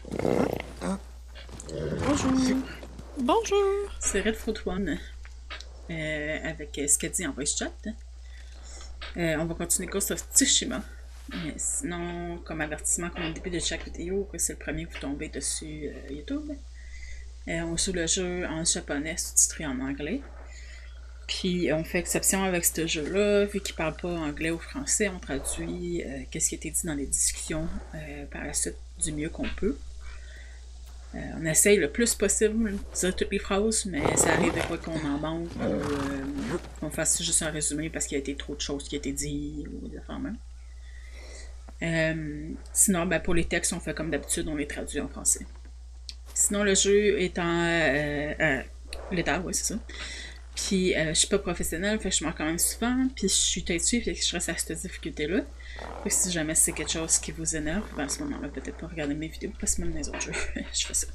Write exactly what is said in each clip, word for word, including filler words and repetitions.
Bonjour. Bonjour. C'est Red Fruit One euh, avec euh, ce qu'elle dit en voice chat. Euh, on va continuer Ghost of Tsushima. Mais sinon, comme avertissement, comme au début de chaque vidéo, que c'est le premier que vous tombez dessus euh, YouTube, euh, on joue le jeu en japonais sous-titré en anglais. Puis on fait exception avec ce jeu-là, vu qu'il parle pas anglais ou français, on traduit euh, qu'est-ce qui a été dit dans les discussions euh, par la suite du mieux qu'on peut. Euh, on essaye le plus possible de dire toutes les phrases, mais ça arrive des fois qu'on en manque ou euh, qu'on fasse juste un résumé parce qu'il y a été trop de choses qui ont été dites ou des affaires même. Euh, sinon, ben, pour les textes, on fait comme d'habitude, on les traduit en français. Sinon, le jeu est en euh, euh, l'état, oui, c'est ça. Puis, euh, je suis pas professionnelle, fait que je meurs quand même souvent. Puis, je suis têtue, fait que je reste à cette difficulté-là. Fait que si jamais c'est quelque chose qui vous énerve, ben à ce moment-là, peut-être pas regarder mes vidéos, parce que même dans les autres jeux, je fais ça.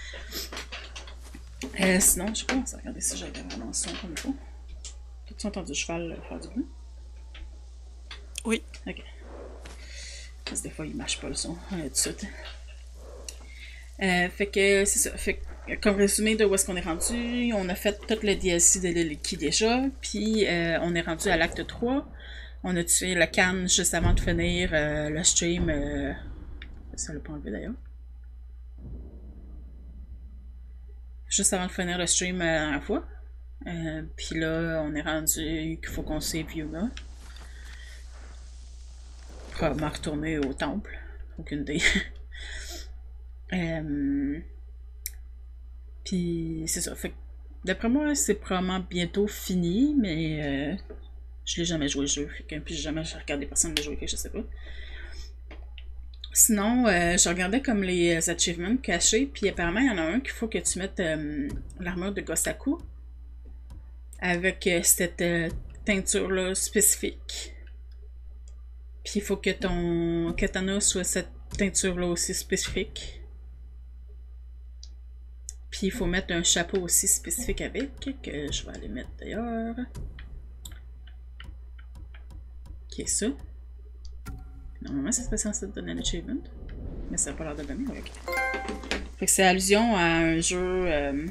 Euh, sinon, je commence à regarder si j'avais vraiment le son comme il faut. As-tu entendu le cheval faire du bruit? Oui. Ok. Parce que des fois, il mâche pas le son, euh, tout de suite. Euh, fait que c'est ça. Fait que, comme résumé de où est-ce qu'on est rendu, on a fait tout le D L C de Liliki déjà, puis euh, on est rendu à l'acte trois. On a tué le Khan juste avant de finir euh, le stream. Euh... Ça l'a pas enlevé d'ailleurs. Juste avant de finir le stream euh, la dernière fois. Euh, puis là, on est rendu qu'il faut qu'on save Yuna. Probablement retourner au temple. Aucune idée. euh... Puis c'est ça. Fait que d'après moi, c'est probablement bientôt fini, mais euh, je l'ai jamais joué le jeu. Fait que, puis j'ai jamais regardé personne le jouer, fait que je sais pas. Sinon, euh, je regardais comme les achievements cachés, puis apparemment, il y en a un qu'il faut que tu mettes euh, l'armure de Gosaku avec euh, cette euh, teinture-là spécifique. Puis il faut que ton katana soit cette teinture-là aussi spécifique. Puis il faut mettre un chapeau aussi spécifique avec, que je vais aller mettre d'ailleurs. Qui est ça. Normalement, ça serait censé te donner un achievement. Mais ça n'a pas l'air de donner, ok. Fait que c'est allusion à un jeu euh,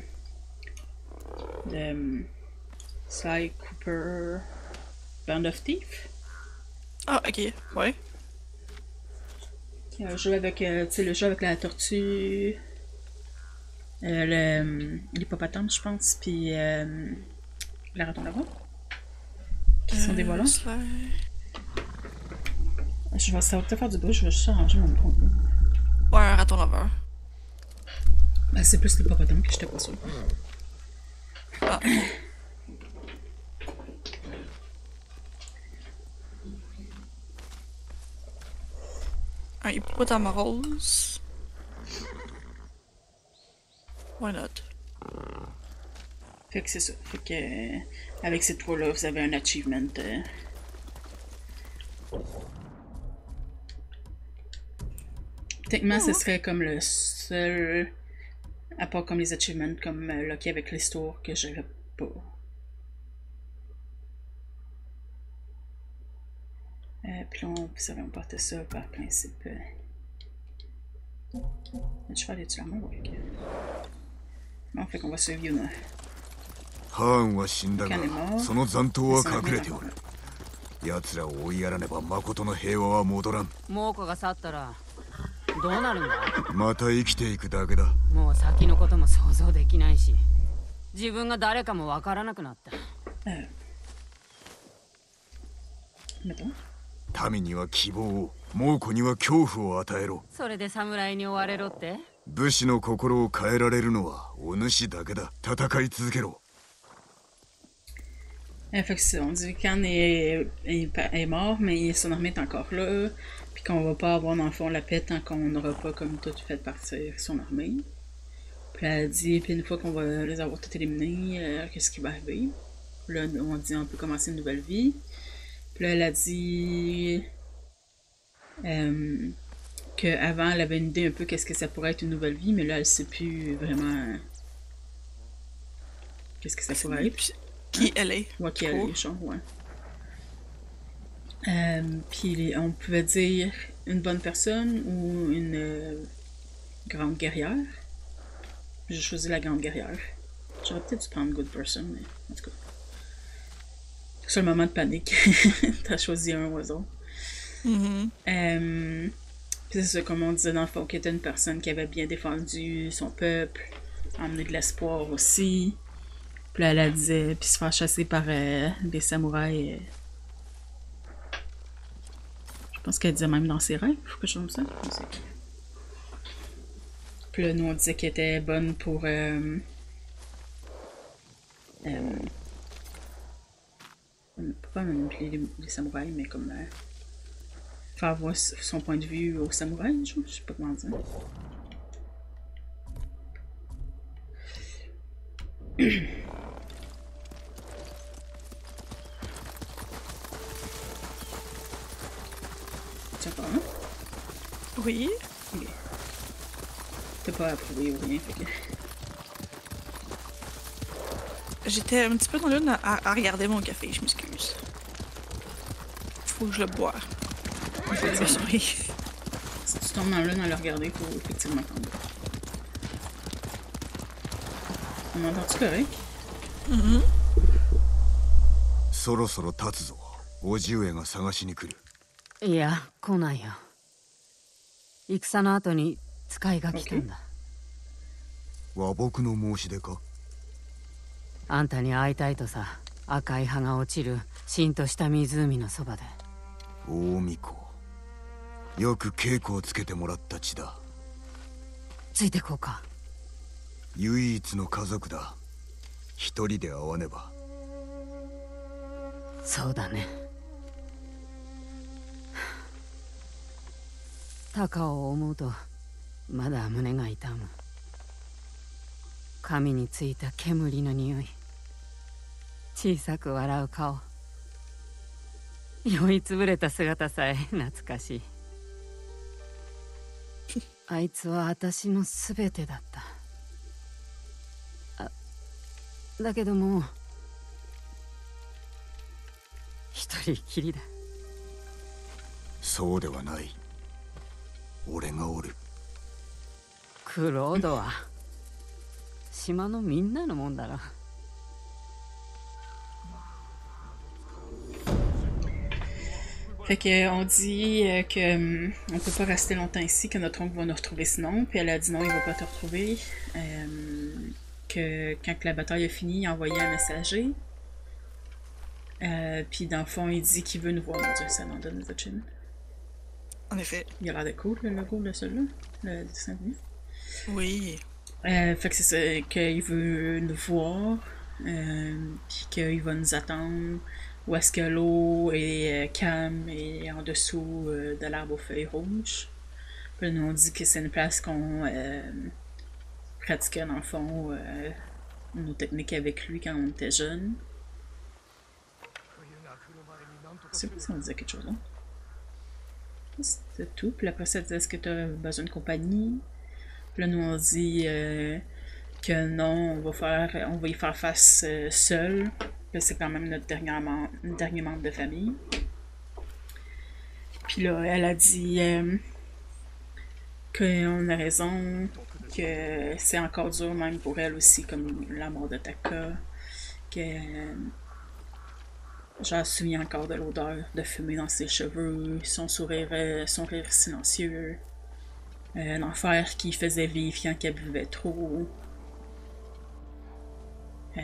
de Sly Cooper Band of Thief. Ah, ok, ouais. Un jeu avec, euh, tu sais, le jeu avec la tortue, euh, l'hippopotame, je pense, puis euh, la raton laveur, qui sont des volants. Euh, Sly... Je vais, ça va peut-être faire du bruit, je vais juste arranger mon micro un peu. Ouais, un raton laveur. Ben, c'est plus l'hippopotame que j'étais pas sûre. Ah. Un hippopotame rose. Why not? Fait que c'est ça. Fait que euh, avec ces trois-là, vous avez un achievement. Euh... Techniquement, ce serait comme le seul, à part comme les achievements, comme euh, Lucky avec l'histoire, que je n'aurais pas. Euh, puis là, on, ça va emporter ça par principe. Euh... Le cheval est-tu la mort? Okay. Bon, fait qu'on va suivre Yuna. ハーンは死んだが、その残党は隠れておる。奴らを追いやらねば誠の平和は戻らん。 猛虎が去ったらどうなるんだ。 また生きていくだけだ。 もう先のことも想像できないし、自分が誰かもわからなくなった。 Euh... Mettons. 民には希望を、猛虎には恐怖を与えろ。 それで侍に追われろって？ 武士の心を変えられるのはお主だけだ。戦い続けろ。 Euh, fait que ça, on dit que Khan est, est, est mort, mais son armée est encore là. Puis qu'on va pas avoir dans le fond la paix tant qu'on n'aura pas comme tout fait partir son armée. Puis elle dit, puis une fois qu'on va les avoir tous éliminés, euh, qu'est-ce qui va arriver? Là, on dit on peut commencer une nouvelle vie. Puis là, elle a dit euh, qu'avant, elle avait une idée un peu qu'est-ce que ça pourrait être une nouvelle vie, mais là, elle sait plus vraiment qu'est-ce que ça pourrait être. Qui elle est. Ouais, qui elle est, genre, ouais. Euh, puis on pouvait dire une bonne personne ou une, euh, grande guerrière. J'ai choisi la grande guerrière. J'aurais peut-être dû prendre good person, mais en tout cas. C'est le moment de panique. T'as choisi un oiseau. Mm-hmm. Euh, Puis c'est ça, comme on disait dans le fond, qui était une personne qui avait bien défendu son peuple, emmené de l'espoir aussi. Puis là, elle disait, puis se faire chasser par euh, des samouraïs. Euh, je pense qu'elle disait même dans ses rêves, faut que je comme ça. Puis là, nous, on disait qu'elle était bonne pour. Euh, euh, pas manipuler les, les samouraïs, mais comme. Euh, faire voir son point de vue aux samouraïs, je sais pas comment dire. Tu pas, hein? Oui. Ok. T'as pas approuvé ou rien, fait que. J'étais un petit peu dans l'une à, à regarder mon café, je m'excuse. Faut que je le bois. Je vais m'assurer. Si tu tombes dans l'une à le regarder, faut effectivement tomber. On m'entend-tu correct? Mm-hmm. そろそろ立つぞ。叔父上が探しに来る。 いや、来ないよ。戦の後に使いが来たんだ。 和睦の申し出か？ あんたに会いたいとさ、赤い葉が落ちるしんとした湖のそばで。 大巫女。よく稽古をつけてもらった血だ。 ついてこうか。 唯一の家族だ。一人で会わねば。 そうだね。タカを思うとまだ胸が痛む。髪についた煙の匂い、小さく笑う顔、酔いつぶれた姿さえ懐かしい。あいつは私のすべてだった。あ、だけどもう一人きりだ。 そうではない。俺がおる。 クロードは島のみんなのもんだろ。 Fait que on dit euh, que um, on peut pas rester longtemps ici, que notre oncle va nous retrouver sinon. Puis elle a dit non, il va pas te retrouver. Euh, que quand la bataille a fini, il a envoyé un messager. Euh, puis dans le fond, il dit qu'il veut nous voir. Mon Dieu, ça n'en donne de chin. En effet. Il a l'air de cool, le logo de celui-là, le dessin animé. Oui. Euh, fait que c'est ça, qu'il veut nous voir, euh, puis qu'il va nous attendre où est-ce que l'eau est euh, calme et en dessous euh, de l'arbre aux feuilles rouges. Puis nous on dit que c'est une place qu'on euh, pratiquait dans le fond euh, nos techniques avec lui quand on était jeune. Je sais pas si on disait quelque chose, hein? C'était tout. Puis après ça, elle dit est-ce que tu as besoin de compagnie? Puis là, nous on dit euh, que non, on va faire, on va y faire face euh, seul. Puis c'est quand même notre dernier, mem dernier membre de famille. Puis là, elle a dit euh, qu'on a raison, que c'est encore dur même pour elle aussi, comme la mort de Taka. Que euh, je me souviens encore de l'odeur de fumée dans ses cheveux, son sourire, euh, son rire silencieux. Euh, l'enfer qu'il faisait vivre quand elle buvait trop. Euh,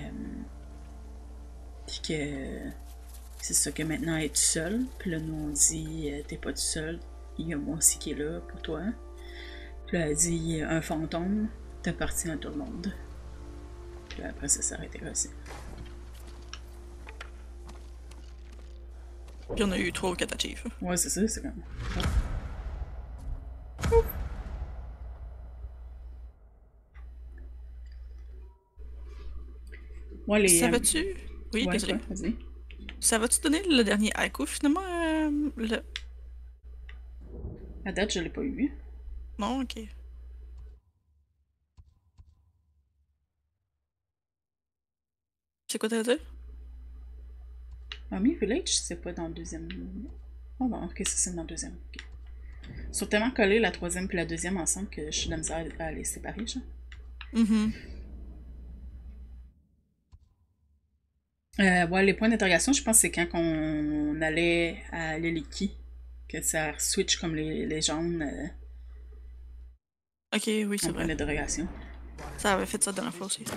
puis que c'est ça, que maintenant elle est toute seule. Puis là, nous on dit t'es pas toute seule, il y a moi aussi qui est là pour toi. Puis là, elle dit un fantôme t'appartient à tout le monde. Puis là, après ça s'arrêtait aussi. Puis on a eu trois ou quatre achievements. Ouais, c'est ça, c'est comme. Ouais, les. Savais-tu? Oui, ouais, désolé. Vas-y. Savais-tu donner le dernier haïku finalement? Euh, le... À date, je l'ai pas eu. Non, ok. C'est quoi t'as dit? Army Village, c'est pas dans le deuxième. Oh non, ok, ça c'est dans le deuxième. Okay. Ils sont tellement collés, la troisième puis la deuxième ensemble, que je suis de la misère à les séparer, genre. Mm-hmm. Euh, ouais, les points d'interrogation, je pense que c'est quand on allait à l'Eliki, que ça switch comme les, les jaunes euh, Ok, oui, c'est en point vrai. d'interrogation. Ça avait fait ça dans la fois aussi.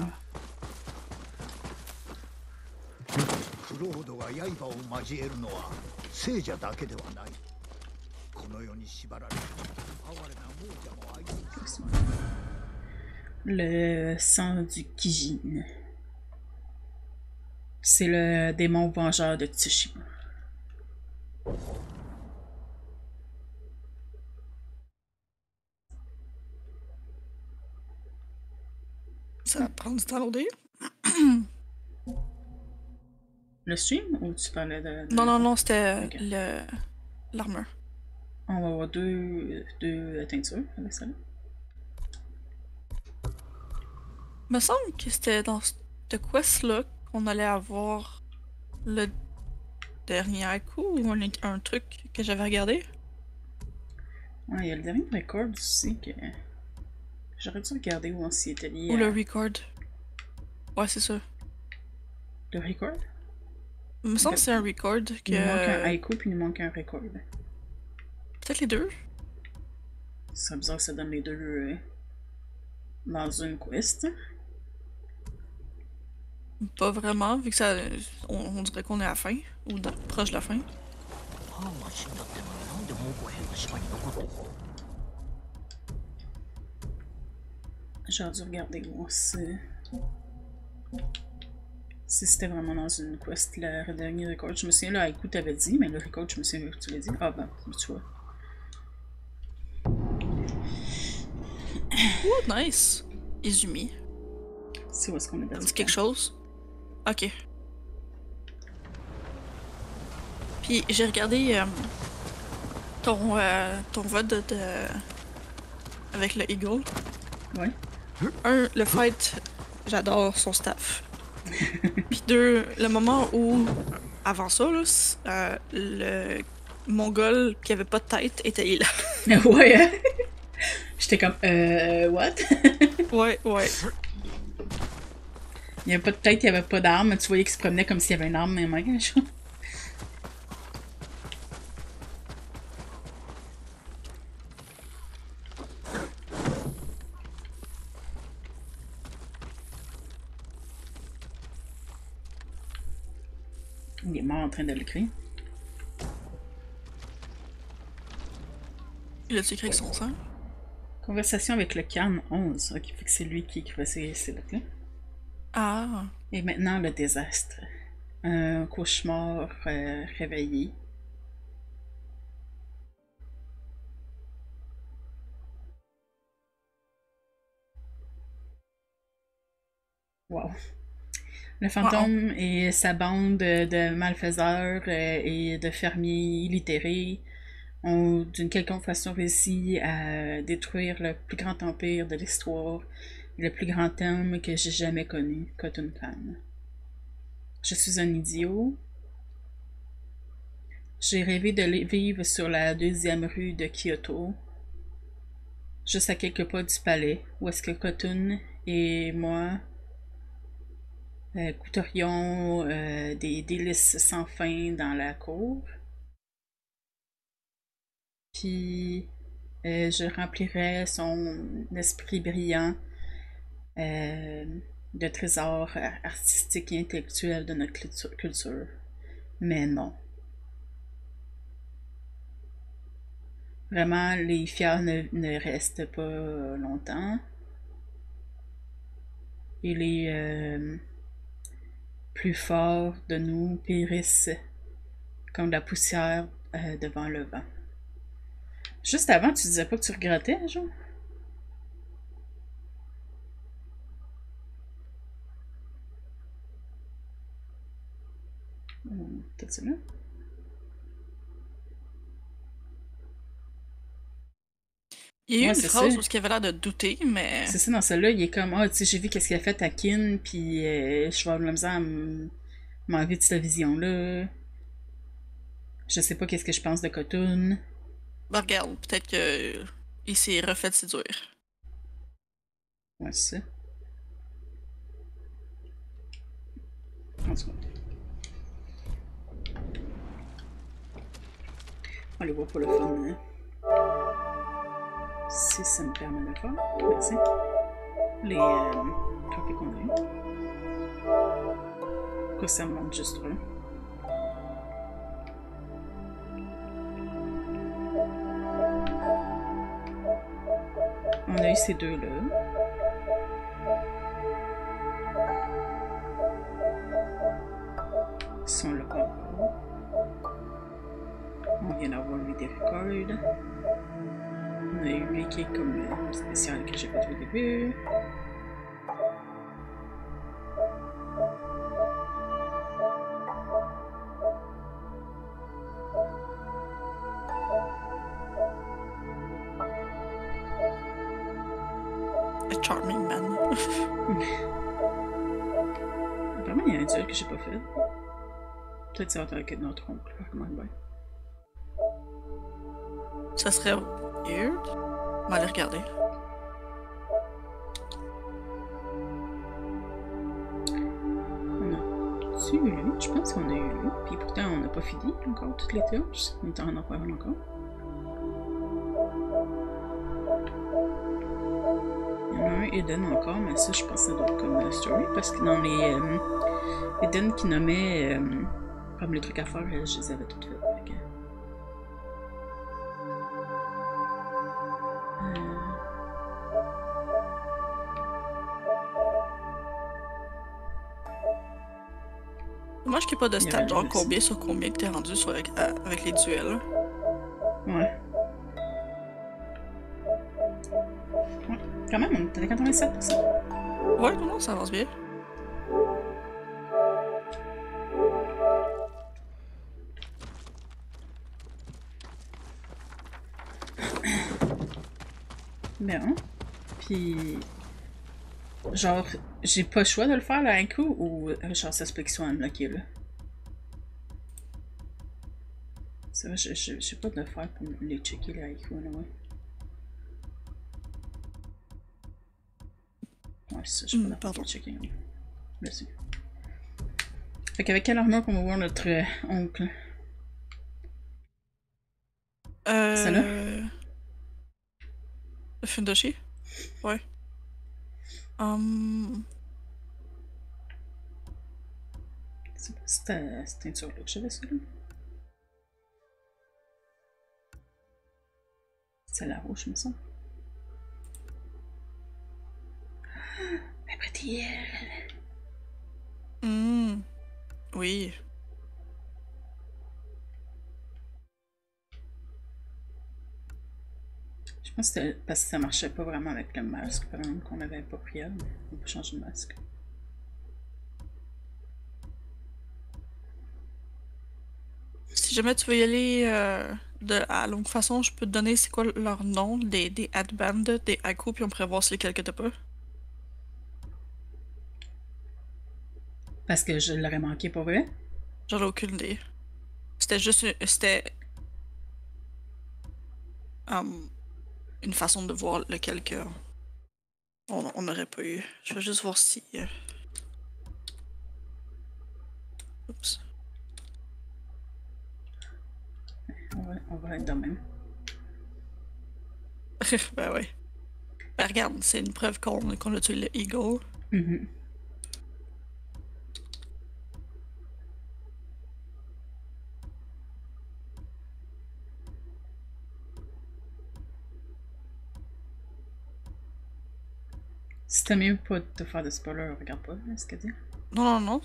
クロードが刃を交えるのは聖者だけではない。この世に縛られ哀れな亡者も相手に Le sang du Kijin. C'est le démon vengeur de Tsushima. Ça va prendre du temps à loader. Le stream ou tu parlais de. de... Non, non, non, c'était Ok. le l'armure. On va avoir deux, deux teintures avec ça. Il me semble que c'était dans cette quest-là qu'on allait avoir le dernier coup ou un, un truc que j'avais regardé. Ouais, il y a le dernier record aussi que. J'aurais dû regarder où on s'y était lié. Ou à... le record. Ouais, c'est ça. Le record? Il me semble que c'est un record que. Il nous manque un haïku puis il nous manque un record. Peut-être les deux. Ce serait bizarre que ça donne les deux euh, dans une quest. Pas vraiment, vu que ça. On, on dirait qu'on est à la fin. Ou dans- proche de la fin. ハーンが死んだってのになんでモコヘンが島に残ってる。 J'aurais dû regarder voir si. Si c'était vraiment dans une quest, le dernier record. Je me souviens, le haïku t'avais dit, mais le record, je me souviens que tu l'as dit. Ah ben, tu vois. Oh, nice! Izumi. C'est où est-ce qu'on est Ça dans dit quelque chose? Ok. Puis j'ai regardé euh, ton, euh, ton vote de, de- avec le Eagle. Ouais. Un, le fight, j'adore son staff. Puis deux, le moment où, avant ça, là, c- euh, le mongol qui avait pas de tête était là. Ouais, hein? J'étais comme, euh, what? Ouais, ouais. Il y avait pas de tête, il y avait pas d'arme. Tu voyais qu'il se promenait comme s'il y avait une arme dans les mains, genre. Il est mort en train de l'écrire. Il a-tu écrit avec son sang? Conversation avec le Khan onze. Ok, fait que c'est lui qui écrivait ces, ces lettres-là. Ah. Et maintenant, le désastre. Un cauchemar euh, réveillé. Wow. Le fantôme wow. et sa bande de malfaiseurs euh, et de fermiers illitérés ont d'une quelconque façon réussi à détruire le plus grand empire de l'histoire, le plus grand homme que j'ai jamais connu, Khotun Khan. Je suis un idiot. J'ai rêvé de vivre sur la deuxième rue de Kyoto, juste à quelques pas du palais, où est-ce que Khotun et moi euh, goûterions euh, des délices sans fin dans la cour. Puis euh, je remplirais son esprit brillant euh, de trésors artistiques et intellectuels de notre culture. Mais non. Vraiment, les fiers ne, ne restent pas longtemps. Et les euh, plus forts de nous périssent comme la poussière euh, devant le vent. Juste avant, tu disais pas que tu regrettais, genre? Hmm, t'as-tu là? Il y a eu Ouais, une c'est phrase ça. où il avait l'air de douter, mais... C'est ça, dans celle-là, il est comme, ah, tu sais, j'ai vu qu'est-ce qu'il a fait à Kin, puis euh, je vais avoir de la misère à m- m'enlever de cette vision-là. Je sais pas qu'est-ce que je pense de Khotun. Ben regarde, peut-être que il s'est refait séduire. Ouais, c'est ça. En tout cas. On va aller voir pour le fun, hein. Si ça me permet de le faire. Merci. Les euh, trophées qu'on a eu. Pourquoi ça me montre juste là? On a eu ces deux-là. Ils sont là encore. On vient d'avoir lui des records. On a eu lui qui est comme le spécial que j'ai fait au début. A charming man. Apparemment, il y a un duel que j'ai pas fait. Peut-être ça va être avec notre oncle. Comment bien. Ça serait weird. On va aller regarder. On a-tu eu lui? Je pense qu'on a eu lui. Puis pourtant, on n'a pas fini encore toutes les tâches. On est en faire un encore. Il y en a un Eden encore, mais ça, je pense que ça doit être comme euh, story. Parce que dans les euh, Eden qui nommaient euh, comme les trucs à faire, je les avais toutes faites. Okay. Dommage qu'il n'y ait pas de stats, genre combien sur combien que t'es rendu sur, avec, euh, avec les duels. Ouais. Ouais. Quand même, on était à quatre-vingt-sept pour cent. Ouais, non, non, ça avance bien. Bien. Puis. Genre, j'ai pas le choix de le faire là un coup ou genre ça se peut qu'il soit unlocké là? C'est vrai, je, je, je sais pas de le faire pour les checker là un coup, là, ouais. Ouais, c'est ça, je sais pas de le checker. Ouais. Merci. Fait qu'avec quelle armure qu'on va voir notre euh, oncle? Euh. Celle-là? Le Fundoshi? Ouais. Um... C'est pas cette teinture-là que j'avais ça là. C'est la rouge, me semble. La petite. Mmh. Oui. Je pense que c'était parce que ça marchait pas vraiment avec le masque, par exemple, qu'on avait pas pris, mais on peut changer de masque. Si jamais tu veux y aller euh, de, à longue façon, je peux te donner c'est quoi leur nom, des, des headbands, des haikus, puis on pourrait voir si lesquels que t'as pas. Parce que je l'aurais manqué, pas vrai? J'en ai aucune idée. C'était juste une, c'était um, une façon de voir lequel que on n'aurait pas eu. Je vais juste voir si. Euh... Oups. On va, on va être de même. Ben ouais. Ben regarde, c'est une preuve qu'on qu'on a tué le Eagle. Mm-hmm. C'était mieux pas de te faire de spoiler, regarde pas ce qu'elle dit. Non, non, non.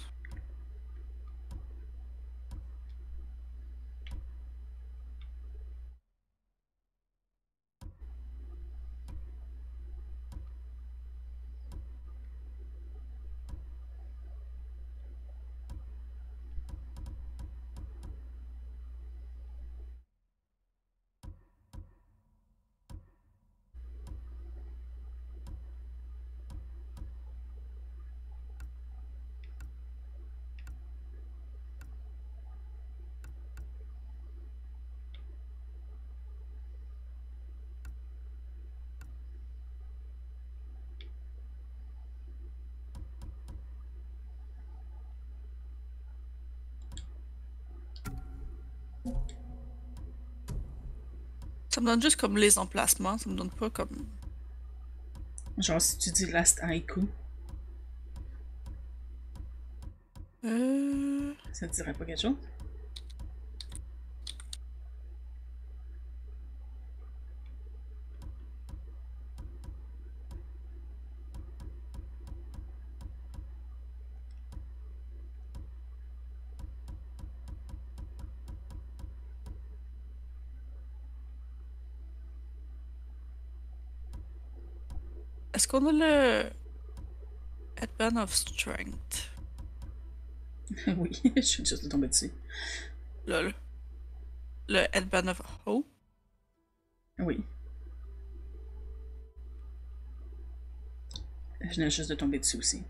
Ça me donne juste comme les emplacements, ça me donne pas comme... Genre si tu dis Last Haiku. Euh... Ça te dirait pas quelque chose? Est-ce qu'on a le... Headband of Strength? Oui, je suis juste tombée dessus. Lol. Le Headband of Hope? Oui. Je venais juste de tomber dessus aussi.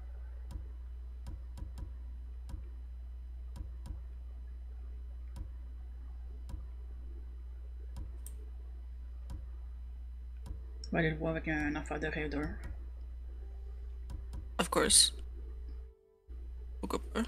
On va aller le voir avec un affaire de Raider. Of course. Pourquoi pas?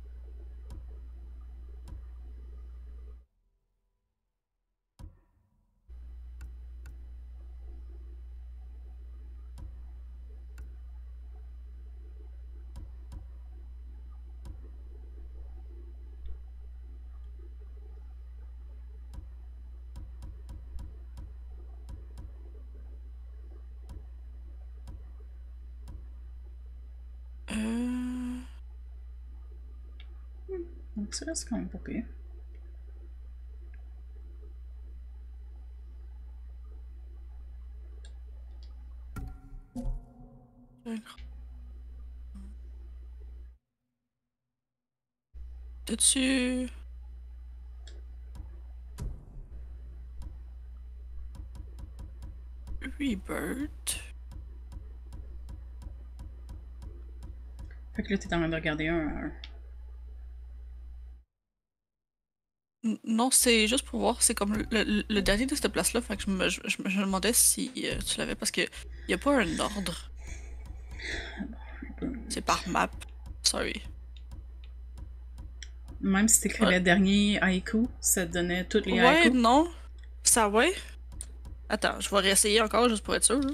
Euh... Donc ça, c'est quand même pas pire. T'as-tu... Rebirth? Fait que là, t'es en train de regarder un... un... N- Non, c'est juste pour voir, c'est comme le, le- le dernier de cette place-là, fait que je me, je, je me- je me demandais si euh, tu l'avais, parce que y a pas un ordre. C'est par map. Sorry. Même si t'écrivais Ouais. dernier haïku, ça te donnait toutes les Ouais, haïkus. non. Ça, ouais. Attends, je vais réessayer encore juste pour être sûr. Là.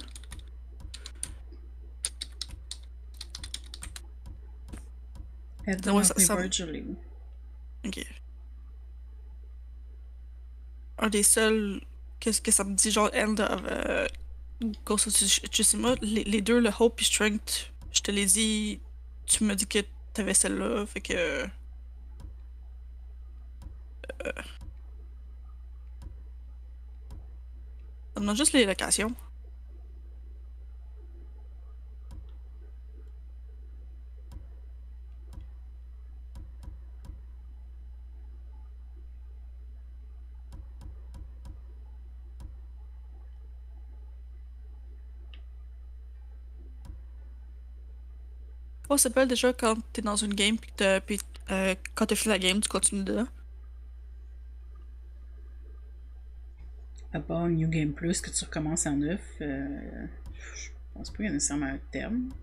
Headband Ouais, of ça- ça- Rebirth, je l'ai eu. Ok. Un des seuls. Qu'est-ce que ça me dit, genre End of euh, Ghost of Tsush- Tsushima. Les, les deux, le Hope et Strength, je te l'ai dit. Tu m'as dit que t'avais celle-là, fait que. Euh, ça me demande juste les locations. Comment ça s'appelle déjà quand t'es dans une game pis, que t'as- pis euh, quand t'as fini la game, tu continues dedans? À part New Game Plus, que tu recommences en neuf, euh, je pense pas qu'il y a nécessairement un terme.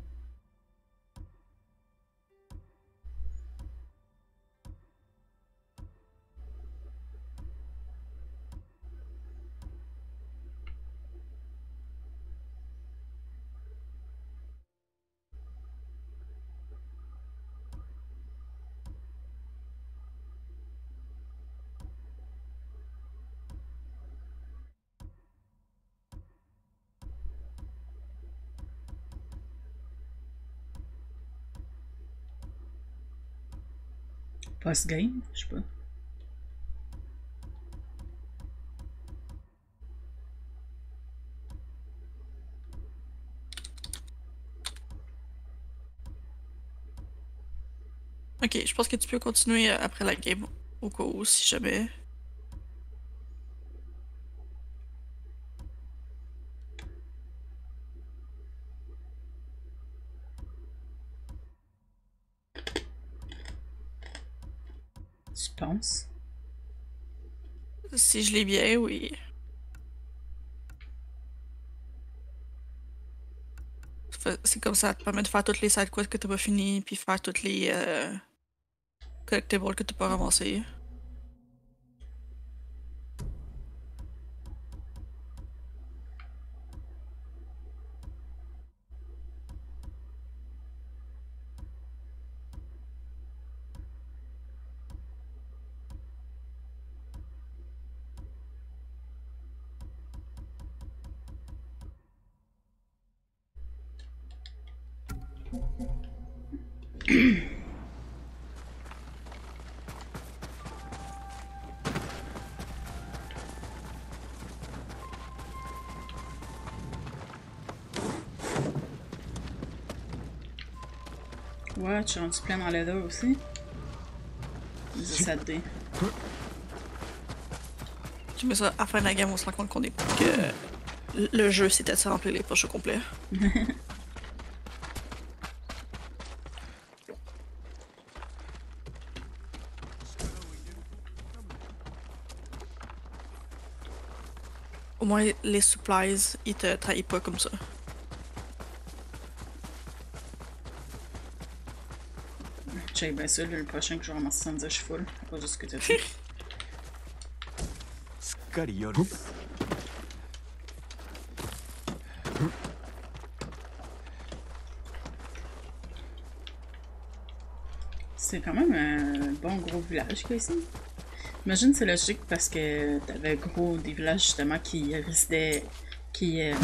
Post-game, je sais pas. Ok, je pense que tu peux continuer euh, après la game, au cas où, si jamais. Tu penses? Si je l'ai bien, oui. Fait- C'est comme ça, ça te permet de faire toutes les side quests que t'as pas fini, puis faire toutes les euh, collectibles que t'as pas ramassés. Ouais, tu es rendu plein dans leather aussi. sept D. Tu mets ça à la fin de la game, on se rend compte qu'on est que le jeu c'était de se remplir les poches au complet. Au moins les supplies, ils te trahissent pas comme ça. Check bien ça, le prochain que je ramasse sans dire je suis full. Pas juste ce que t'as dit. C'est quand même un bon gros village qu'il y a ici. J'imagine c'est logique parce que t'avais gros des villages justement qui résidaient, qui euh,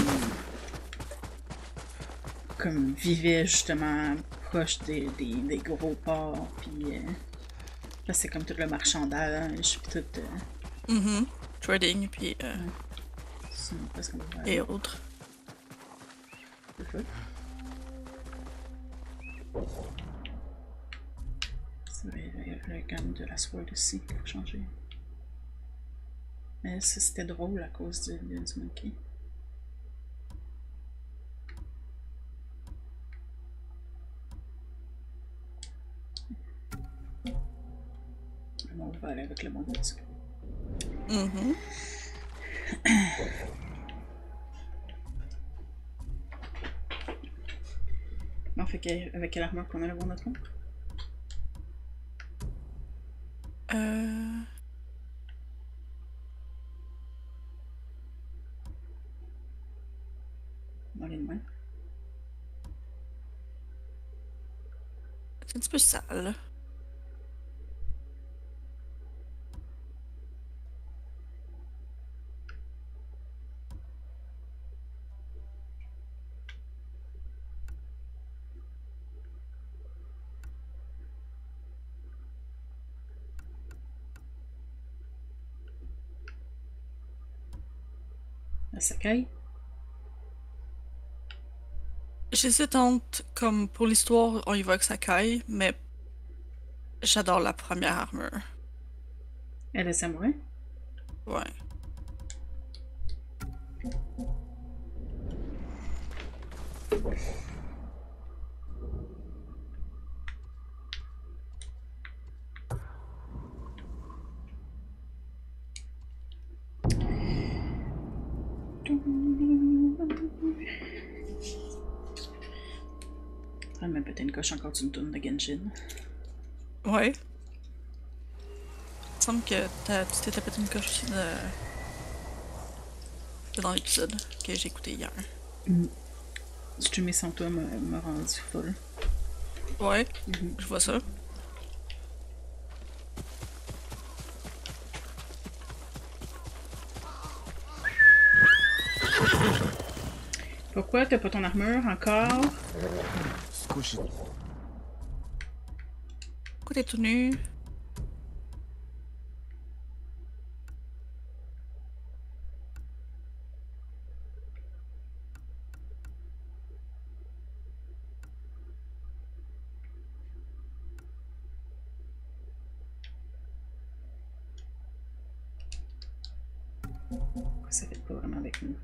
comme vivaient justement proche des, des, des gros ports, puis euh, là c'est comme tout le marchandage, puis tout. Euh, mm-hmm. Trading, puis euh, ouais. et autres. C'est le gun de la sword aussi qui a changé. Mais ça c'était drôle à cause du, du monkey. On va aller avec le monde dessus. Mm-hmm. Bon, fait qu'avec quelle armure qu'on a le bon notre compte? Euh... Dans les mains. C'est un petit peu sale. La Sakai. J'hésite entre, comme pour l'histoire, on y va avec Sakai, mais j'adore la première armure. Elle est samouraï? Ouais. Ah, mais peut-être une coche encore d'une tourne de Genshin. Ouais. Il me semble que tu t'es tapé une coche aussi de... de dans l'épisode que j'ai écouté hier. Mm. Streamer sans toi m'a rendu folle. Ouais, mm-hmm. Je vois ça. Pourquoi t'as pas ton armure encore? Pourquoi t'es tout nu? Ça fait pas vraiment avec nous.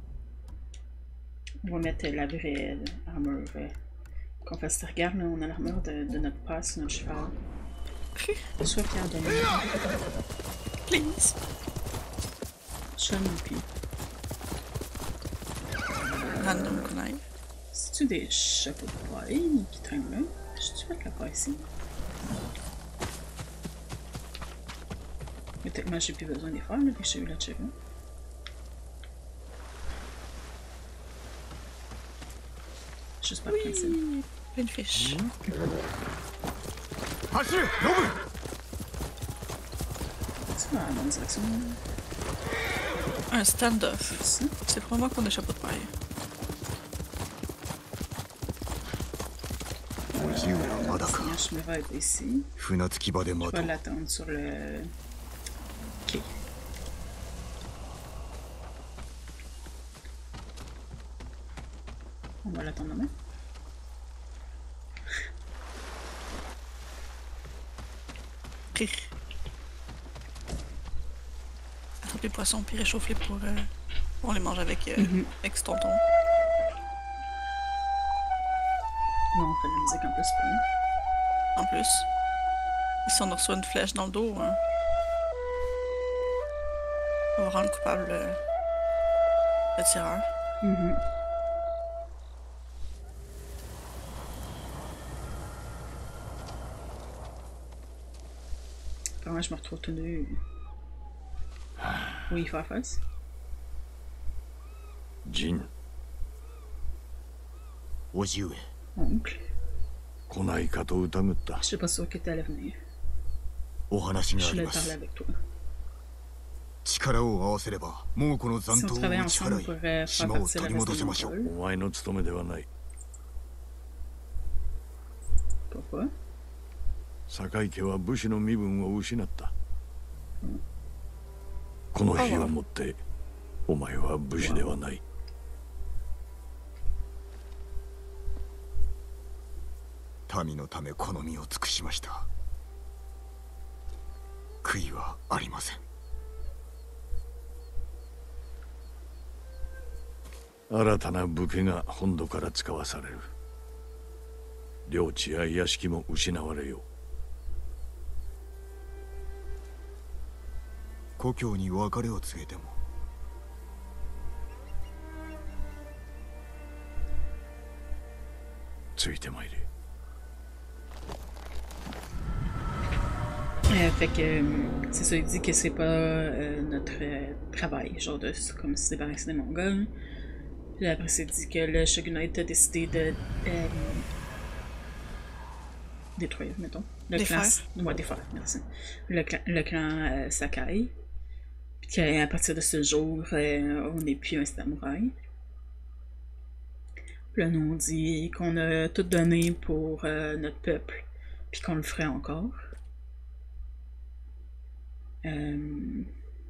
On va mettre la vraie armure. Euh, qu'on fasse regarde, là, on a l'armure de, de notre passe, notre cheval. Sois fier de nous. Please. Chum puis. Random kunai. C'est-tu des chapeaux de paille qui traînent là? Je-tu fait la paille ici? Mais techniquement, j'ai plus besoin d'y faire, là, puis j'ai eu la check là. Juste par principe. Oui, plein de fiches. C'est dans la bonne direction. Un stand-off. C'est probablement qu'on a chapeau de paille. だか。船着き場で待とう。 On va l'attendre demain. Attrape les poissons puis réchauffe-les pour. Euh, on les mange avec, euh, mm-hmm. avec ce tonton. Bon, on fait de la musique en plus, c'est pas bien. En plus. Et si on reçoit une flèche dans le dos, hein, on va rendre coupable euh, le tireur. Mm-hmm. Apparemment, je me retrouve tout nu. Oui, faire face. Jin. Ojiue. Oncle. 来ないかと疑った。 Je suis pas sûr que tu allais venir. お話があ Je り voulais ま parler す。 avec toi. 力を合わせれば、もうこの残 Si on 党を打 travaille ち ensemble, on 払い、 pourrait faire 島を partie de 取 la り reste 戻 de せましょう。 Mongol. お前の務めではない。 Pourquoi? 坂井家は武士の身分を失った。この日をもって、お前は武士ではない。民のためこの身を尽くしました。悔いはありません。新たな武家が本土から使わされる。領地や屋敷も失われよう。故郷に別れを告げてもついてまいれ。 Euh, fait que euh, c'est ça, il dit que c'est pas euh, notre euh, travail, genre de comme se débarrasser des Mongols. Puis après, c'est dit que le shogunat a décidé de euh, détruire, mettons. Le défaire. clan. Ouais, défaire, merci. Le clan, le clan euh, Sakai. Puis qu'à partir de ce jour, euh, on n'est plus un samouraï. Puis là, nous on dit qu'on a tout donné pour euh, notre peuple, puis qu'on le ferait encore. Euh...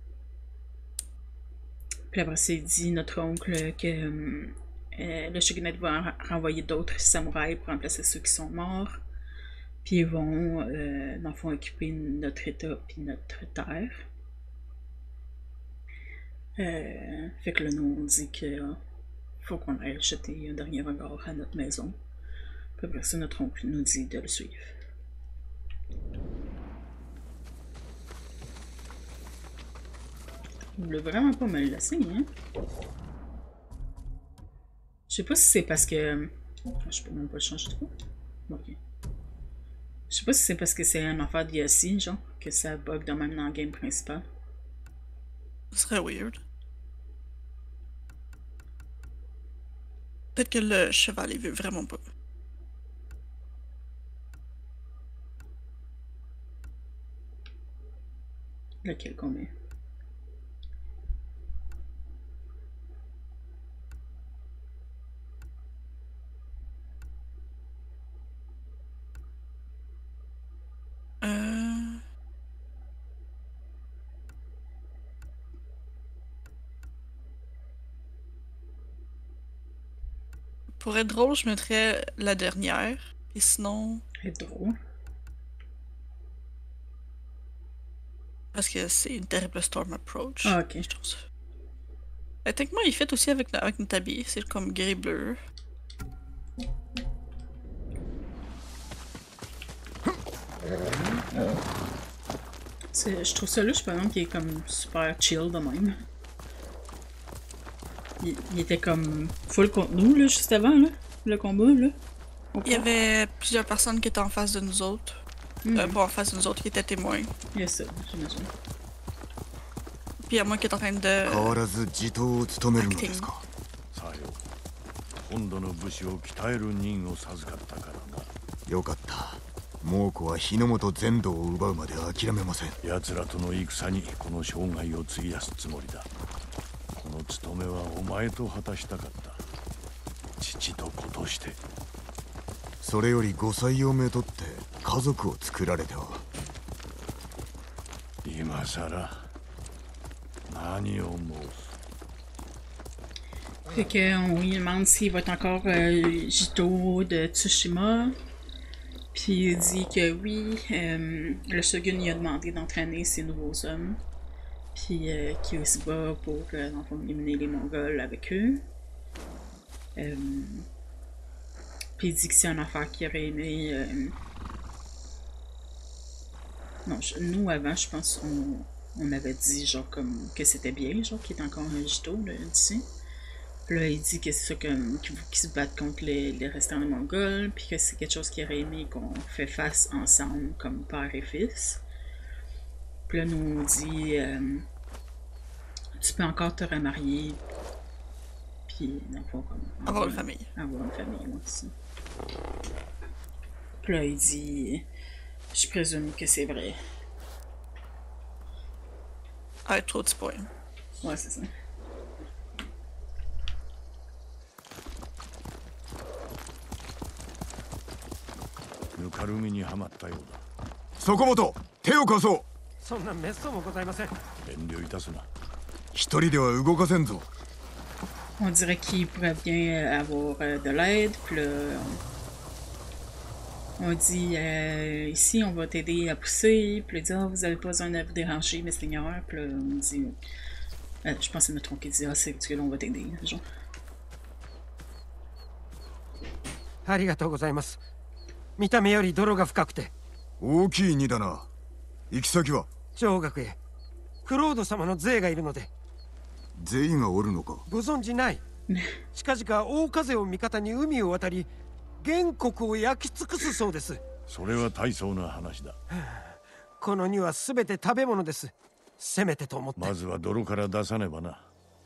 Puis après, c'est dit notre oncle que euh, le shogunat va renvoyer d'autres samouraïs pour remplacer ceux qui sont morts. Puis ils vont, euh, dans le fond, occuper notre état puis notre terre. Euh, fait que là, nous, on dit que euh, faut qu'on aille jeter un dernier regard à notre maison. Puis après ça, notre oncle nous dit de le suivre. Il voulait vraiment pas me le laisser, hein? Je sais pas si c'est parce que... Je peux même pas le changer trop. Ok. Je sais pas si c'est parce que c'est un affaire d'I A C, genre, que ça bug de même dans le game principal. Ce serait weird. Peut-être que le cheval, il veut vraiment pas. Lequel qu'on met? Euh... Pour être drôle, je mettrais la dernière. Et sinon... Être drôle? Parce que c'est une terrible storm approach. Ah, ok. Je trouve ça. Et techniquement, il fait aussi avec, avec notre habit. C'est comme gris-bleu. Je trouve ça là, je pense qu'il est comme super chill de même. Il, il était comme full contre nous, là, juste avant, là, le combat, là. Il y avait plusieurs personnes qui étaient en face de nous autres. Mm. Euh, pas en face de nous autres, qui étaient témoins. Il y a ça, j'imagine. Puis il y a moi qui est en train de... acting. 本土の武士を鍛える任を授かったからな。よかった。猛虎は日の本全土を奪うまで諦めません。奴らとの戦にこの生涯を費やすつもりだ。この務めはお前と果たしたかった。父と子として。 それよりご祭をめとって家族を作られては。今さら何を申す。 Fait qu'on lui demande s'il va être encore euh, Jito de Tsushima. Puis il dit que oui, euh, le shogun lui a demandé d'entraîner ses nouveaux hommes. Puis euh, qu'il se bat pour euh, dans le fond, éliminer les Mongols avec eux. Euh, puis il dit que c'est une affaire qu'il aurait aimé. Euh... Non, je, nous avant, je pense on, on avait dit genre comme que c'était bien, genre qu'il était encore un Jito d'ici. Là, il dit que c'est ça qu'il qu se battent contre les, les restants de Mongols, puis que c'est quelque chose qu'il aurait aimé qu'on fait face ensemble comme père et fils. Puis là, nous on dit euh, tu peux encore te remarier, puis dans le fond, comme. Avoir une famille. Avoir une famille, moi aussi. Puis là, il dit je présume que c'est vrai. Ah, trop de spoil. Ouais, c'est ça. Sokomoto, 手を貸そう。 そんなめっそうもございません。 遠慮いたすな。一人では動かせんぞ。 On dirait qu'il pourrait bien avoir euh, de l'aide, puis là, on dit euh, ici on va t'aider à pousser, puis là, il dit ah, vous avez pas besoin de vous déranger, mes seigneurs, puis là, on dit euh, je pense que c'est notre tronc qui dit ah, c'est que là on va t'aider, genre. ありがとうございます。見た目より泥が深くて。 大きい荷だな。行き先は上学へ。クロード様の税がいるので。 税がおるのか。 ご存じない。近々大風を味方に海を渡り、原国を焼き尽くすそうです。 それは大層な話だ。 この荷はすべて食べ物です。せめてと思って。 まずは泥から出さねばな。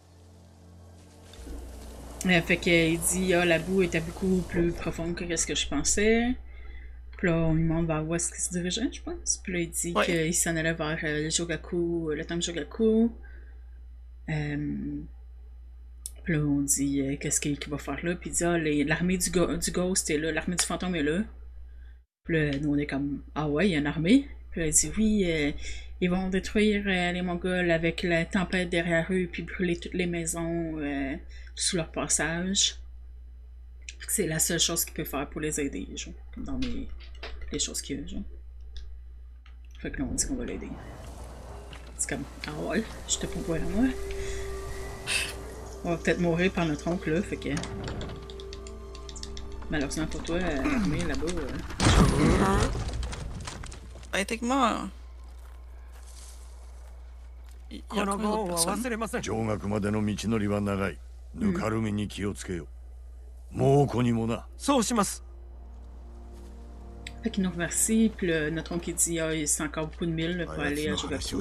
Euh, fait qu'il dit ah, la boue était beaucoup plus profonde que ce que je pensais. Puis là, on lui demande vers où est-ce qu'il se dirigeait, je pense. Puis là, il dit ouais. qu'il s'en allait vers euh, le Jogaku, le temple Jogaku. Euh... Puis là, on dit euh, qu'est-ce qu'il qu va faire là. Puis il dit ah, l'armée du, go du Ghost est là, l'armée du fantôme est là. Puis là, nous, on est comme ah ouais, il y a une armée. Puis là, il dit oui, euh, ils vont détruire euh, les Mongols avec la tempête derrière eux, puis brûler toutes les maisons euh, sous leur passage. C'est la seule chose qu'il peut faire pour les aider, genre, dans les, les choses qu'il y a, genre. Fait que là, on dit qu'on va l'aider. C'est comme, ah ouais, je te propose à moi. On va peut-être mourir par notre oncle, là, fait que... Malheureusement pour toi, l'armée euh, là-bas... Euh... Ben, techniquement... この号は忘れません。 上学までの道のりは長い。ぬかるみに気をつけよう。猛虎にもな。 そうします。 Fait qu'il nous remercie, puis le, notre oncle qui dit ah, c'est encore beaucoup de milles pour aller à Jogaku.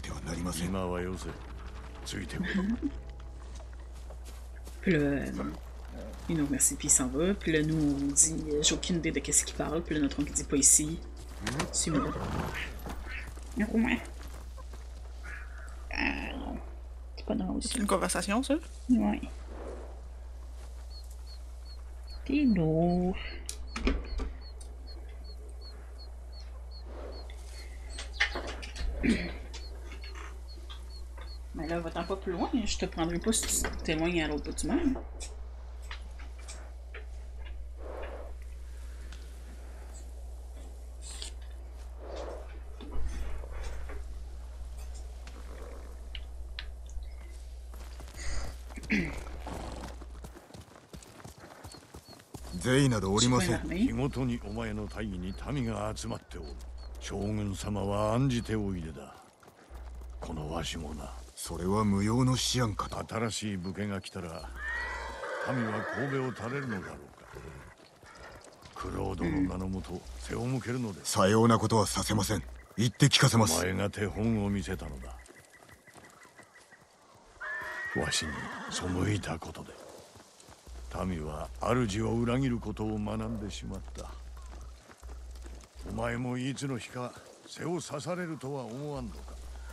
Puis là, il nous remercie, puis il s'en va. Puis là, nous, on dit j'ai aucune idée de qu'est-ce qu'il parle. Puis là, notre oncle dit pas ici. Suis-moi. Ouais. Ah non. C'est pas drôle. C'est une conversation, ça? Ouais. T'es lourd. Mais là, va-t'en pas plus loin, je te prendrai pas si tu t'éloignes à l'autre bout du monde. 税などおりません。日ごとにお前の大義に民が集まっておる。将軍様は案じておいでだ。このわしもな。それは無用の思案かと。新しい武家が来たら民は神戸を垂れるのだろうか。クロードの名のもと背を向けるので。さようなことはさせません。言って聞かせます。お前が手本を見せたのだ。わしに背いたことで民は主を裏切ることを学んでしまった。お前もいつの日か背を刺されるとは思わんのか。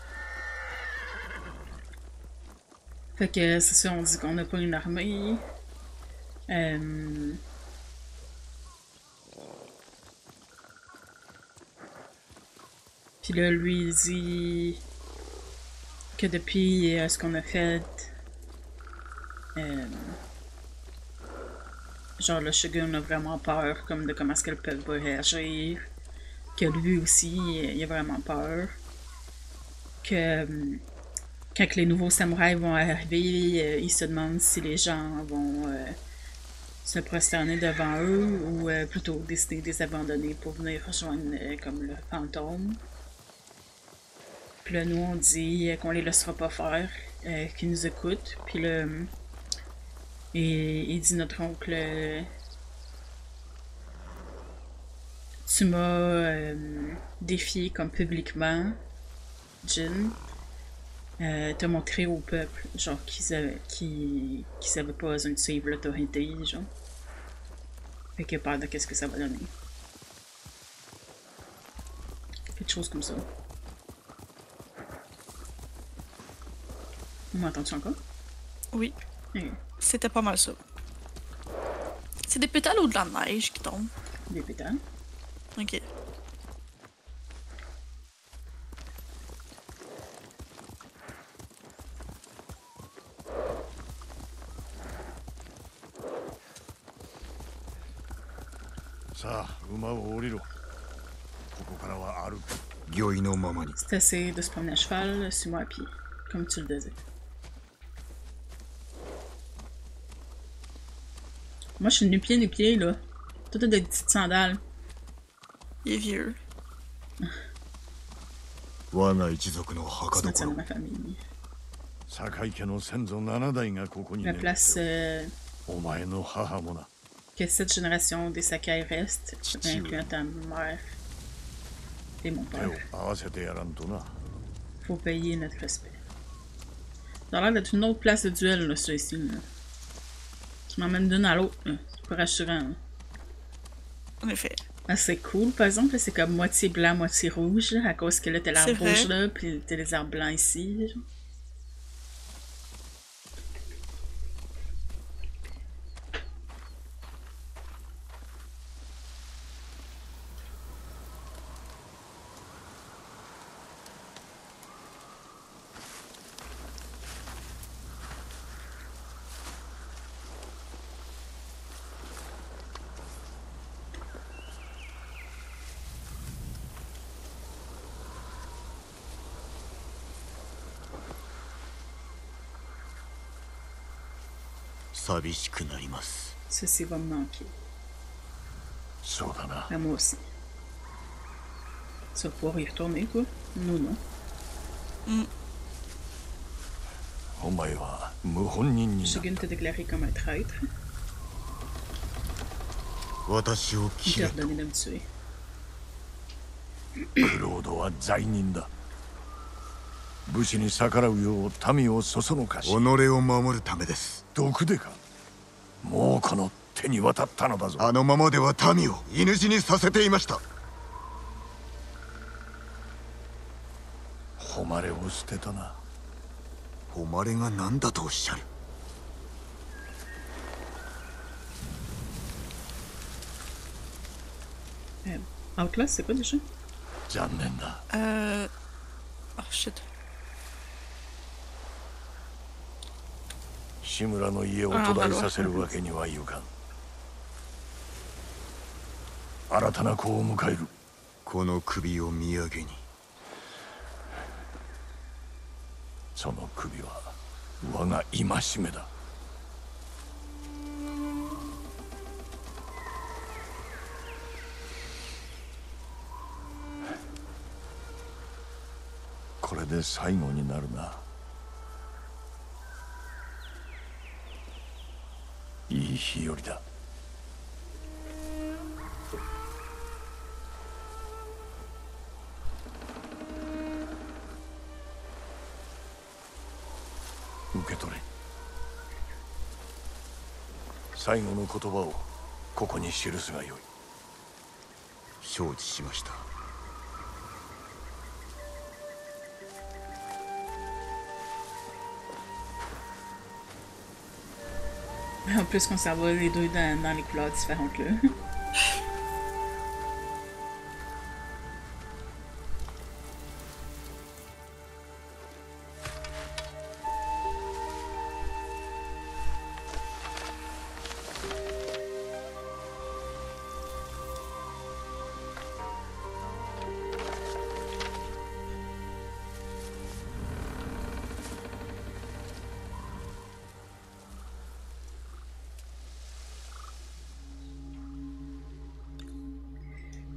Fait que c'est ça, on dit qu'on n'a pas une armée. Euh... Puis là, lui, il dit que depuis euh, ce qu'on a fait, euh, genre le Shogun a vraiment peur comme de comment est-ce qu'elle peut réagir. Que lui aussi, il a vraiment peur. Que euh, quand les nouveaux samouraïs vont arriver, euh, il se demande si les gens vont euh, se prosterner devant eux ou euh, plutôt décider de les abandonner pour venir rejoindre euh, comme le fantôme. Puis là, nous, on dit euh, qu'on les laissera pas faire, euh, qu'ils nous écoutent. Puis là, et, il dit notre oncle, euh, tu m'as euh, défié comme publiquement, Jin. Euh, t'as montré au peuple, genre, qu'ils avaient, qu'ils, qu'ils avaient pas besoin de suivre l'autorité, genre. Fait que peur de qu'est-ce que ça va donner. Quelque chose comme ça. Vous m'entendez encore? Oui. Okay. C'était pas mal ça. C'est des pétales ou de la neige qui tombent? Des pétales. Ok. Ça,馬を降りろ。ここからは歩く。 御意のままに。 C'est assez de se promener à cheval, suis-moi à pied, comme tu le disais. Moi, je suis nu-pied, nu-pied, là. Tout a des petites sandales. Il est vieux. 我が一族の墓 C'est 所 de ma famille. 坂井家の先祖七代がここに La 眠って place おる euh, お前の母もな。 que cette génération des Sakai reste, incluant ta mère et mon 手 père. を合わせてやらんとな。 Faut payer notre respect. Ça a l'air d'être une autre place de duel, là, ça ici. Là. Tu m'emmènes d'une à l'autre, là. C'est pas rassurant. Là. En effet. Ah, c'est cool, par exemple, là, c'est comme moitié blanc, moitié rouge, là, à cause que là, t'as C'est l'arbre rouge vrai. là, puis t'as les arbres blancs ici. Genre. 寂しくなります。 Ceci va me manquer. そうだな。 À moi aussi. Tu vas pouvoir y retourner, quoi? Nous, non. お前は謀反人にな Shogun t'a déclaré comme un traître. 私を Il 嫌 t'a いと ordonné de me tuer. クロードは罪人だ。武士に逆らうよう民をそそのかし己を守るためです。 毒でか。もうこの手に渡ったのだぞ。 あのままでは民を犬死にさせていました。 誉れを捨てたな。 誉れが何だとおっしゃる。 Euh, Outlast, c'est quoi déjà? 残念だ。 Euh... Oh shit. 志村の家を途絶えさせるわけにはいかん。新たな子を迎える。 この首を土産に。 その首は我が戒めだ。これで最後になるな。いい日和だ。受け取れ。最後の言葉をここに記すがよい。 承知しました。 En plus qu'on s'en va les deux dans, dans les couleurs différentes, là.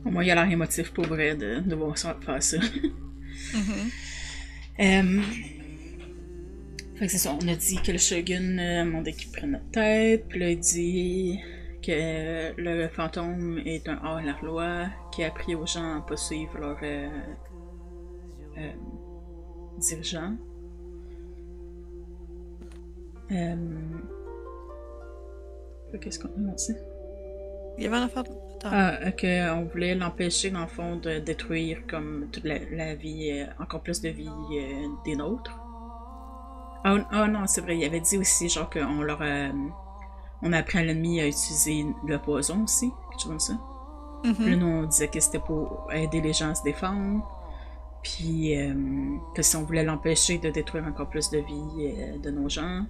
Au moins, il a l'air émotif pour vrai de, de voir ça faire ça. Mm-hmm. euh... Fait que c'est ça, on a dit que le shogun a demandé qu'il prenne notre tête, puis là il dit que le fantôme est un hors-la-loi, qui a appris aux gens à pas suivre leur euh, euh, dirigeant. Euh... Qu'est-ce qu'on a aussi? Il y avait un affaire. Ah, qu'on voulait l'empêcher, dans le fond, de détruire comme toute la, la vie, euh, encore plus de vie euh, des nôtres. Ah oh, oh, non, c'est vrai, il avait dit aussi, genre, qu'on leur a... On a appris à l'ennemi à utiliser le poison aussi, quelque chose comme ça. Mm-hmm. Là, nous, on disait que c'était pour aider les gens à se défendre. Puis, euh, que si on voulait l'empêcher de détruire encore plus de vie euh, de nos gens.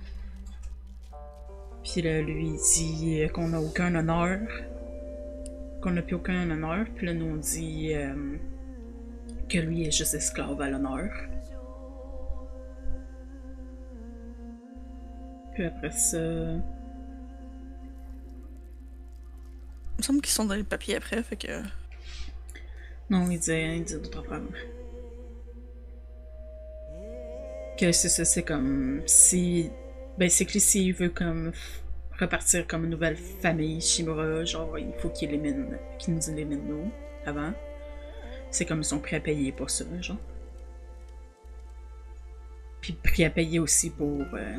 Puis là, lui, il dit qu'on n'a aucun honneur. Qu'on n'a plus aucun honneur. Puis là, nous, on dit euh, que lui est juste esclave à l'honneur. Puis après ça... Il me semble qu'ils sont dans les papiers après, fait que... Non, il dit, il dit d'autres affaires. Que c'est ça, c'est comme... Si... Ben, c'est que lui, s'il veut comme... repartir comme une nouvelle famille Shimura, genre, il faut qu'il élimine... qu'il nous élimine, nous, avant. C'est comme ils sont prêts à payer pour ça, genre. Puis prêts à payer aussi pour... Euh...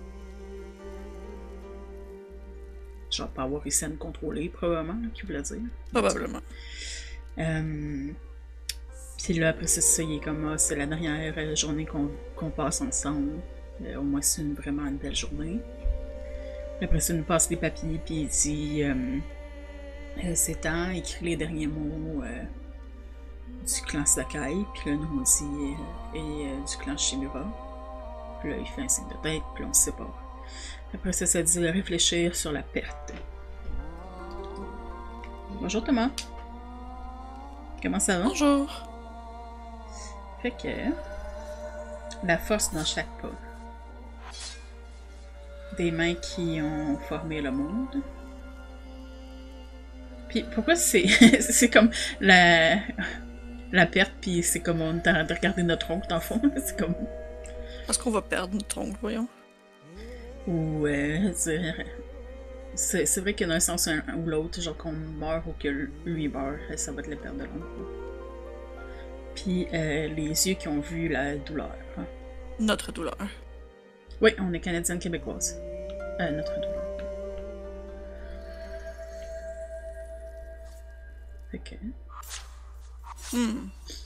genre, pas avoir réussi à nous contrôler, probablement, qu'il voulait dire. Probablement. Euh... Puis là, après ça, ça, il est comme, ah, c'est la dernière journée qu'on qu'on passe ensemble. Euh, au moins, c'est une, vraiment une belle journée. Puis après ça, il nous passe les papiers, puis il dit euh, euh, c'est temps, écrit les derniers mots euh, du clan Sakai. Puis là, nous, on dit euh, et euh, du clan Shimura. Puis là, il fait un signe de tête, puis là, on se sépare. Après ça, ça dit de réfléchir sur la perte. Bonjour Thomas. Comment ça va? Bonjour. Fait que... la force dans chaque pas. Des mains qui ont formé le monde. Puis pourquoi c'est... c'est comme la... la perte, puis c'est comme on est en train de regarder notre oncle dans le fond. C'est comme... Parce qu'on va perdre notre oncle, voyons. Ou... Euh, c'est, c'est vrai que d'un sens un, ou l'autre, genre qu'on meurt ou que lui meurt, ça va être la perte de l'oncle. Puis euh, les yeux qui ont vu la douleur. Hein. Notre douleur. Oui, on est canadienne québécoise. Euh, notre douleur. Ok. Hmm.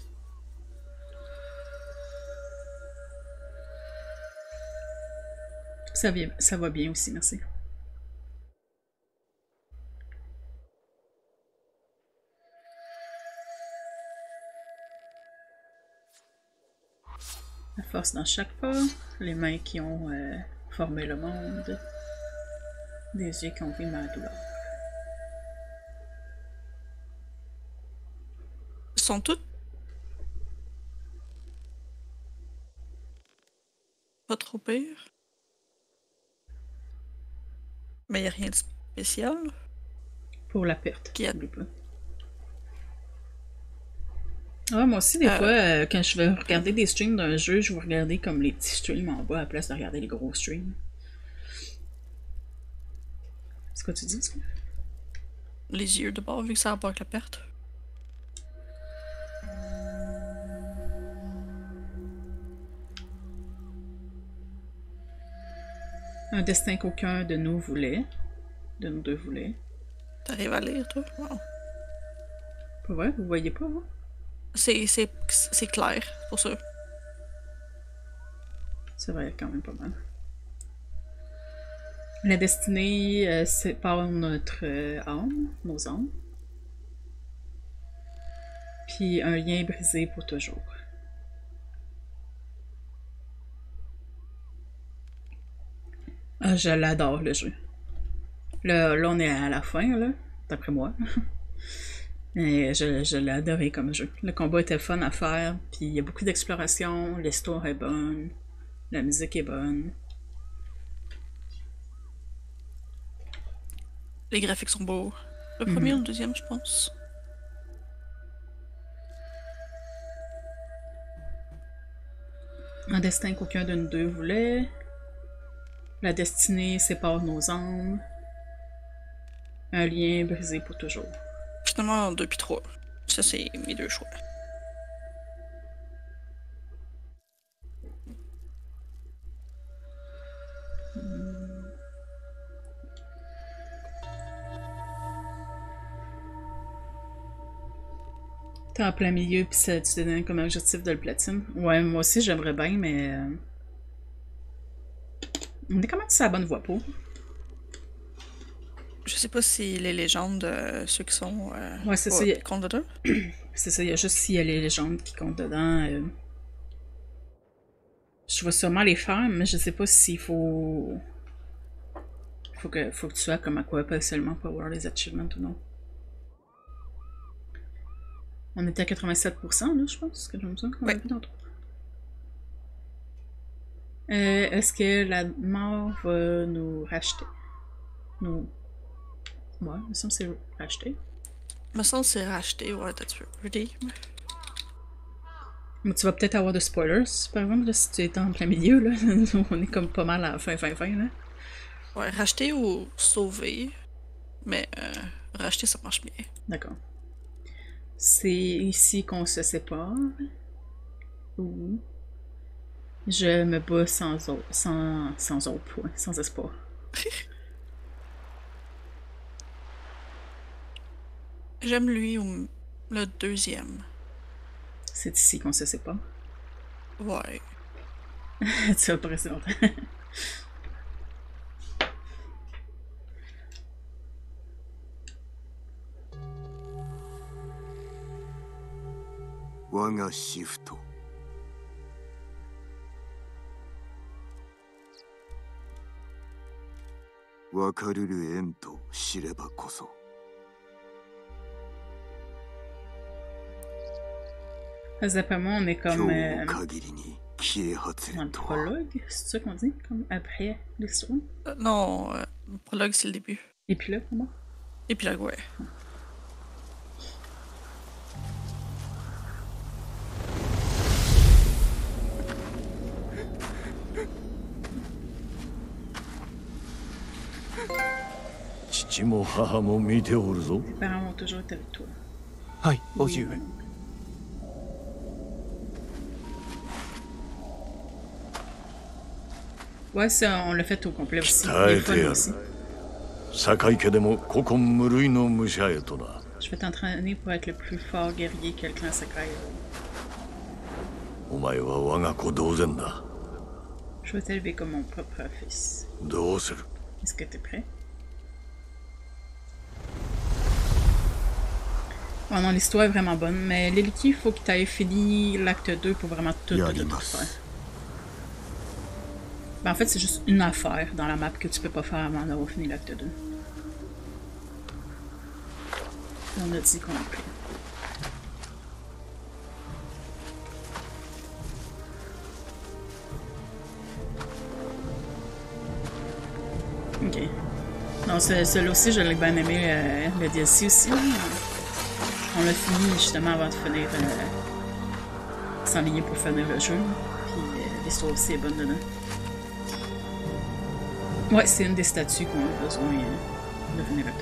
Ça, vient, ça va bien aussi, merci. La force dans chaque pas, les mains qui ont euh, formé le monde, des yeux qui ont vu ma douleur. Ils sont toutes pas trop pires. Mais y a rien de spécial. Pour la perte. Qui a... Ah, moi aussi, des euh... fois, euh, quand je vais regarder des streams d'un jeu, je vais regarder comme les petits streams en bas à la place de regarder les gros streams. C'est quoi tu dis, ça? Les yeux de bord, vu que ça rapporte la perte. Un destin qu'aucun de nous voulait. De nous deux voulait. T'arrives à lire, toi? Wow. Pas vrai? Vous voyez pas, vous? C'est, c'est, c'est clair, pour ça. Ça va être quand même pas mal. La destinée euh, sépare notre euh, âme, nos âmes. Puis un lien brisé pour toujours. Ah, je l'adore, le jeu. Là, là, on est à la fin, là, d'après moi. Mais je, je l'ai adoré comme jeu. Le combat était fun à faire, puis il y a beaucoup d'exploration, l'histoire est bonne, la musique est bonne. Les graphiques sont beaux. Le premier mm-hmm. ou le deuxième, je pense. Un destin qu'aucun de nous deux voulait. La destinée sépare nos âmes. Un lien brisé pour toujours. Finalement, deux puis trois. Ça, c'est mes deux choix. T'es en plein milieu, puis ça, tu te donnes comme objectif de le platine. Ouais, moi aussi, j'aimerais bien, mais... Euh... On est quand même sur la bonne voie pour. Je sais pas si les légendes, euh, ceux qui sont... Euh, ouais, c'est oh, ça. Y a... comptent dedans. C'est ça, il y a juste s'il y a les légendes qui comptent dedans. Euh... Je vais sûrement les faire, mais je sais pas s'il faut... Faut que, faut que tu sois comme à quoi pas seulement pour avoir les achievements ou non. On était à quatre-vingt-sept pour cent, là, je pense, que j'aime ça qu'on a vu tantôt. Euh, Est-ce que la mort va nous racheter? Nous... Ouais, il me semble que c'est racheter. Il me semble que c'est racheté, ouais, t'as tu redeem. Mais tu vas peut-être avoir de spoilers, par exemple, là, si tu es en plein milieu, là. On est comme pas mal à la fin, fin, fin, là. Ouais, racheter ou sauver. Mais euh, racheter, ça marche bien. D'accord. C'est ici qu'on se sépare. Ou je me bats sans autre, sans, sans autre point, sans espoir. J'aime lui ou le deuxième. C'est ici qu'on se sépare. Ouais. Tu vas pas rester longtemps. Waga shift. Wakaruru en to shireba koso. D'après moi, on est comme euh, dans le prologue, c'est ça qu'on dit, comme après l'histoire? Euh, non, euh, le prologue c'est le début. Épilogue, comment? Épilogue, ouais. Hum. Tes parents ont toujours été avec toi. Oui, aux yeux. Ouais, ça, on l'a fait au complet aussi. Des fois, nous aussi. Je vais t'entraîner pour être le plus fort guerrier que le clan Sakai. Je vais t'élever comme mon propre fils. Est-ce que t'es prêt? Oh non, l'histoire est vraiment bonne, mais Liliki, il faut que tu aies fini l'acte deux pour vraiment tout, tout, tout faire. Ben, en fait, c'est juste une affaire dans la map que tu peux pas faire avant d'avoir fini l'acte deux. On a dit qu'on a pris. Ok. Non, celui-là aussi, je l'ai bien aimé, euh, le D L C aussi. Là. On l'a fini justement avant de finir, euh, s'enligner pour finir le jeu. Puis euh, l'histoire aussi est bonne dedans. Ouais, c'est une des statues qu'on a besoin euh, de finir avec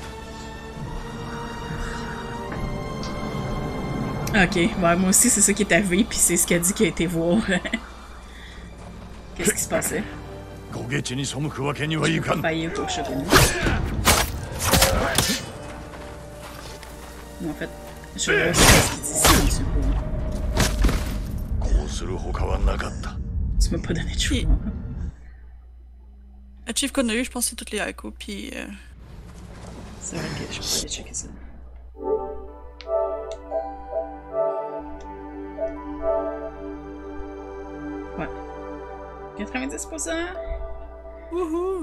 dedans. Ok, ouais, moi aussi c'est ça qui est arrivé, puis c'est ce qu'elle dit qu'elle a été voir. Qu'est-ce qui se passait? Faillir au shogun. Mais en fait, je vois ce qu'il dit ici, tu m'as pas donné de choix. Le chief qu'on a eu, je pense que c'est toutes les haïkus, puis... Euh... C'est vrai que je peux aller checker ça. Ouais. quatre-vingt-dix pour cent! Wouhou!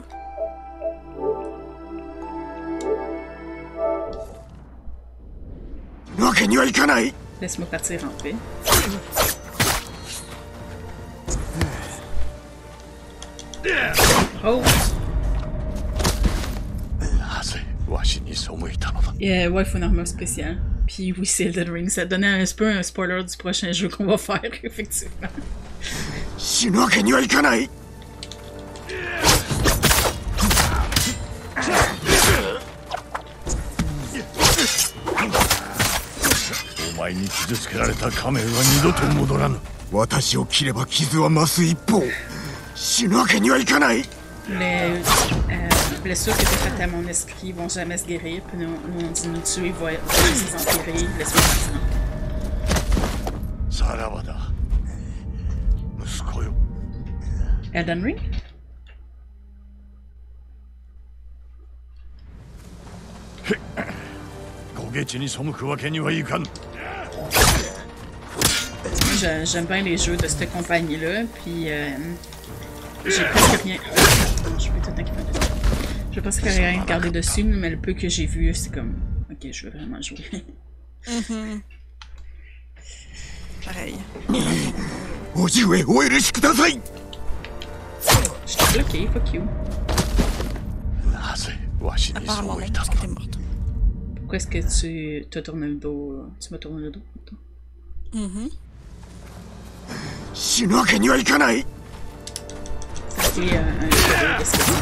Laisse-moi partir en paix. Oh! Yeah, ouais, il faut une armure spéciale. Puis oui, c'est Elden Ring. Ça donnait un peu un spoiler du prochain jeu qu'on va faire, effectivement. 死ぬわけにはいかない。お前に傷つけられた仮面は二度と戻らぬ。私を切れば傷は増す一方。死ぬわけにはいかない。 Les euh, blessures que tu as faites à mon esprit vont jamais se guérir, puis nous, nous, nous, nous tuer va les empirer, laisse-moi partir. Saravada. Musuko yo. Elden Ring? J'aime bien les jeux de cette compagnie-là, puis euh, j'ai presque rien. Je peux tout inquiéter. Je pense qu'il n'y a rien à garder dessus, mais le peu que j'ai vu, c'est comme. Ok, je veux vraiment jouer. Mm-hmm. Pareil. Je suis bloqué, fuck you. Apparemment non, parce que t'es morte. Pourquoi est-ce que tu te tournes le dos? Tu m'as tourné le dos? Mm-hmm. C'était euh, un cadeau de ce que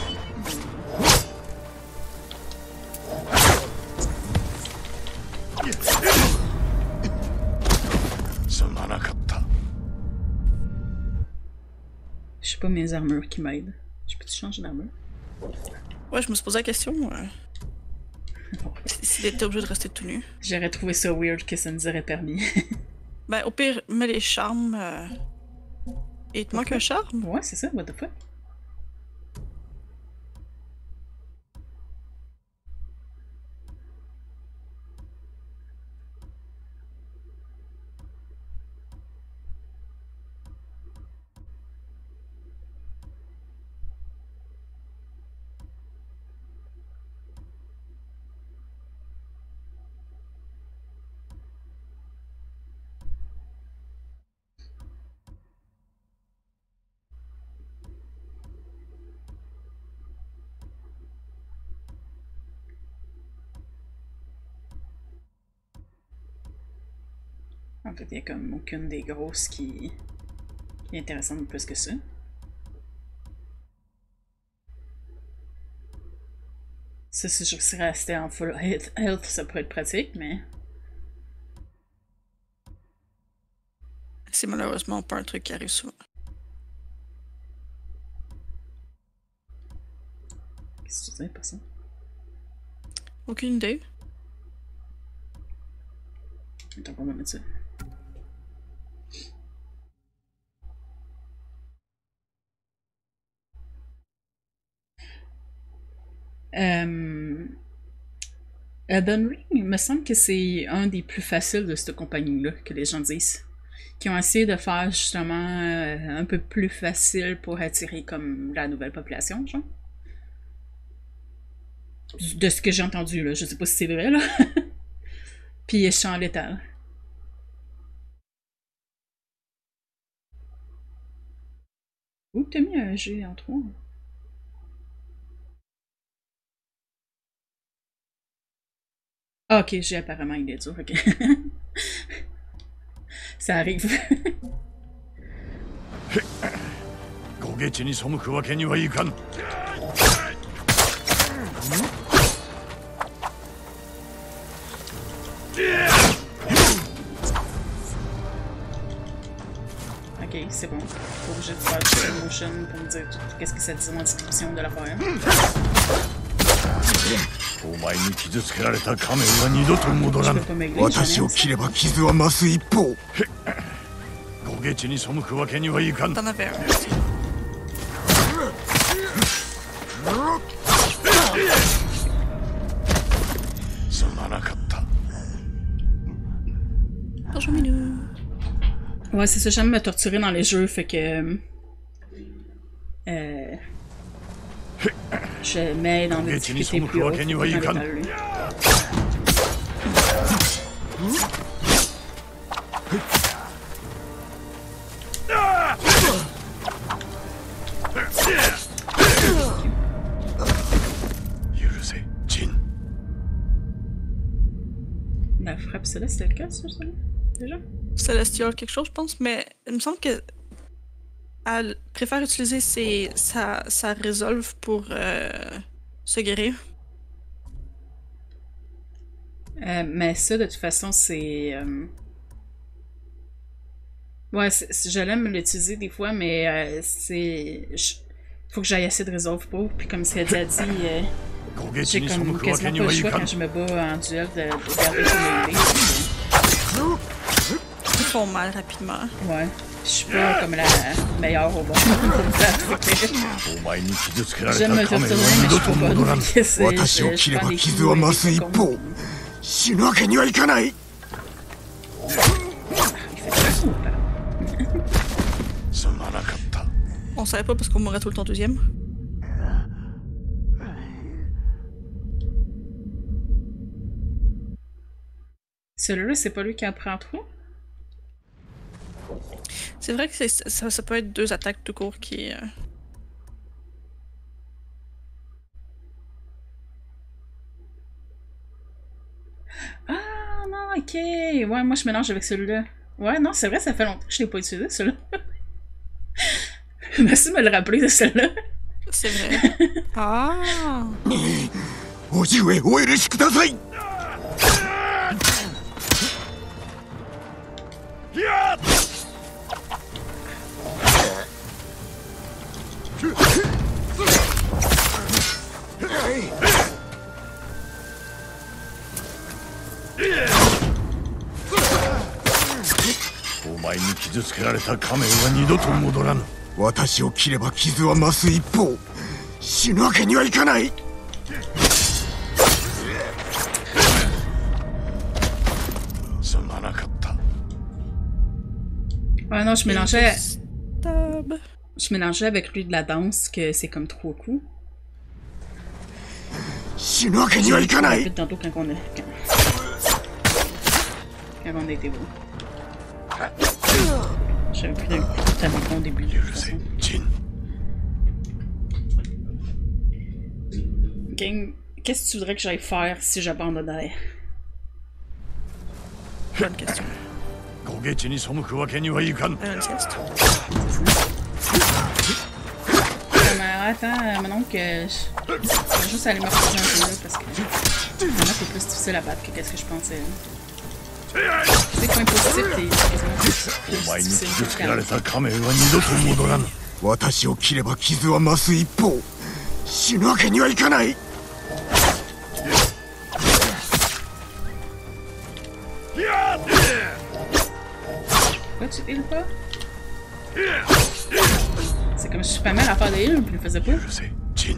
je sais pas mes armures qui m'aident. Je peux-tu changer d'armure? Ouais, je me suis posé la question. Euh... S'il était obligé de rester tout nu. J'aurais trouvé ça weird que ça nous aurait permis. Ben, au pire, mets les charmes. Euh... Et il te manque un charme? Ouais, c'est ça, what the fuck? En fait, il n'y a comme aucune des grosses qui, qui est intéressante plus que ça. Ça, si je réussirais à rester en full health, ça pourrait être pratique, mais... C'est malheureusement pas un truc qui arrive souvent. Qu'est-ce que tu dis par ça? Aucune idée. Attends, on va mettre ça. Euh... Elden Ring, il me semble que c'est un des plus faciles de cette compagnie-là, que les gens disent. Qui ont essayé de faire justement euh, un peu plus facile pour attirer comme la nouvelle population, genre. De ce que j'ai entendu, là. Je sais pas si c'est vrai, là. Puis je suis en létal. Où t'as mis un G en trois? Ah, ok, j'ai apparemment il est dur, ok. Ça arrive. Ok, c'est bon. Pas obligé de faire du motion pour me dire qu'est-ce que ça dit dans la description de l'affaire. Je peux pas m'aigler, T'en avais un. Bonjour Minou. Ouais, c'est ça, j'aime me torturer dans les jeux, fait que... Euh... Je mets dans des difficultés plus hautes. La frappe céleste, c'est le cas, ça, ça? Déjà? Celestial quelque chose, je pense, mais il me semble que elle préfère utiliser ses, sa, sa résolve pour euh, se guérir. Euh, mais ça, de toute façon, c'est... Euh... Ouais, c est, je l'aime l'utiliser des fois, mais euh, c'est... Je... Faut que j'aille assez de résolve pour, puis comme ce qu'elle a dit, euh, j'ai comme quasiment pas le choix quand je me bats en duel de, de garder son épée. Ils font mal rapidement. Ouais. Je suis pas comme la meilleure au bon. J'aime me retourner, mais je suis pas bonne. Watashiを切れば傷は増す一方、死ぬわけにはいかない。 On savait pas parce qu'on mourrait tout le temps deuxième. Celui-là, c'est pas lui qui apprend trop? C'est vrai que ça, ça peut être deux attaques tout court qui... Euh... Ah non, ok. Ouais, moi je mélange avec celui-là. Ouais, non, c'est vrai, ça fait longtemps que je l'ai pas utilisé, celui-là. Merci de me le rappeler de celui-là. C'est vrai. Ah. おじ上お許しください。お前に傷つけられた仮面は二度と戻らぬ。私を切れば傷は増す一方、死ぬわけにはいかない。すまなかった。 Ouais, non, je mélangeais. Je mélangeais avec lui de la danse, que c'est comme trois coups. J'ai fait tantôt quand on a. Quand, quand on a été beau. J'avais plus d'un coup tellement bon début. De façon. Gang, qu'est-ce que tu voudrais que j'aille faire si j'abandonnais? Bonne question. Un sieste. Mais attends, maintenant que je vais juste aller me reposer un peu là parce que vraiment c'est plus difficile à battre que qu'est-ce que je pensais. C'est pas impossible, t'es quasiment plus difficile. Pourquoi tu heals pas? C'est comme si je suis pas mal à faire des heals, puis je le faisais pas. Je sais, Jin.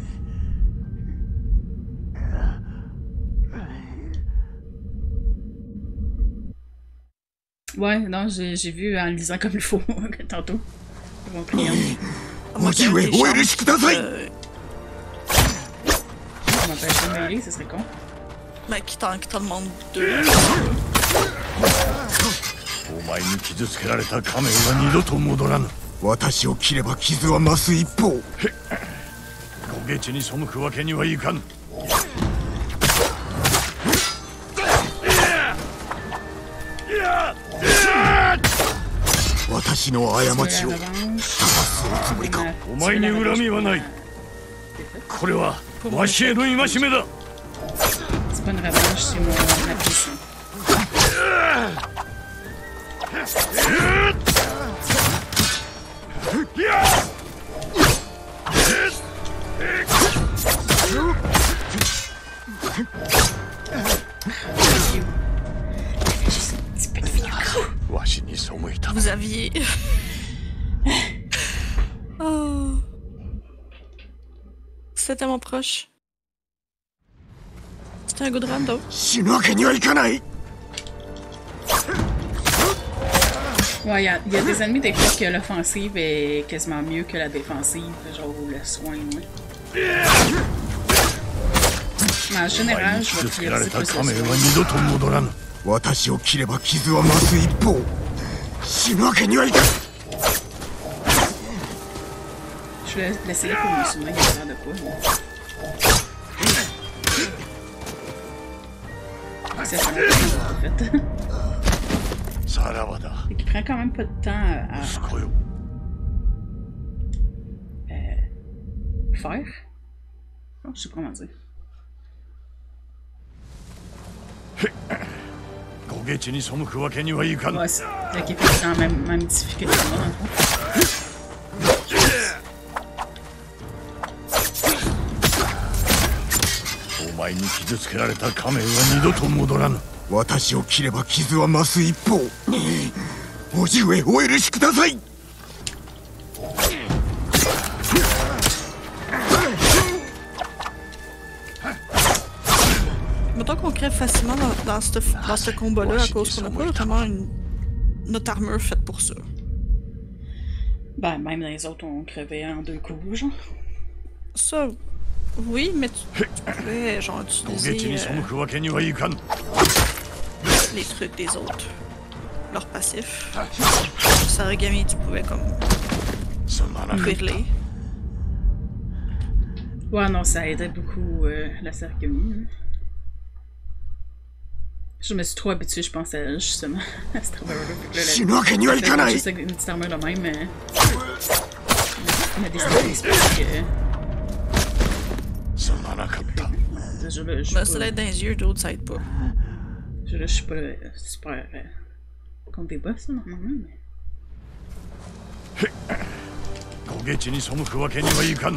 Ouais, non, j'ai vu en lisant comme il faut tantôt. Mon client. On m'empêche de mêler, ce serait con. Mais qui t'en demande deux. お前に傷つけられた仮面は二度と戻らぬ。私を切れば傷は増す一方。焦げ地に背くわけにはいかぬ。私の過ちを正すおつもりか。お前に恨みはない。これはわしへの戒めだ。 C'est pas une revanche, c'est mon appréciation. Vous aviez... Oh... C'était tellement proche. C'était un good round, though. Ouais, il y, y a des ennemis des fois que l'offensive est quasiment mieux que la défensive, genre le soin, ouais. Mais en général, je vais prioriser plus le soin. Je vais l'essayer pour me souvenir, il y a l'air de quoi. Mais... C'est ça, en fait. Et qui prend quand même pas de temps à... fer. Oh, je sais pas comment dire. ゴゲチに背くわけにはいかん。 Ouais, c'est ok, fait que c'est dans la même, même difficulté que moi, dans le fond. お前に傷つけられた仮面は二度と戻らぬ。 私を切れば傷は増す一方。叔父上お許しください。 Mettons qu'on crève facilement dans, dans ce, dans ce combat-là à cause qu'on n'a pas vraiment une, notre armure faite pour ça. Ben, même dans les autres, on crevait en deux coups, genre. Ça, oui, mais tu, tu pouvais, genre, utiliser euh, les trucs des autres. Leur passif. Sarigami, tu pouvais comme hurler. Ouais, non, ça aidait beaucoup euh, la Sarigami. Hein. Je me suis trop habituée, je pense, à justement à ce travail-là. Juste avec une petite armure de même, mais. Mais des spécifiques. Déjà là, je suis Ben, ça l'aide dans les yeux, d'autres, ça aide pas. Déjà là, je suis pas euh, super. Euh, contre des boss, là, normalement, mais. ゴゲチに背くわけにはいかん。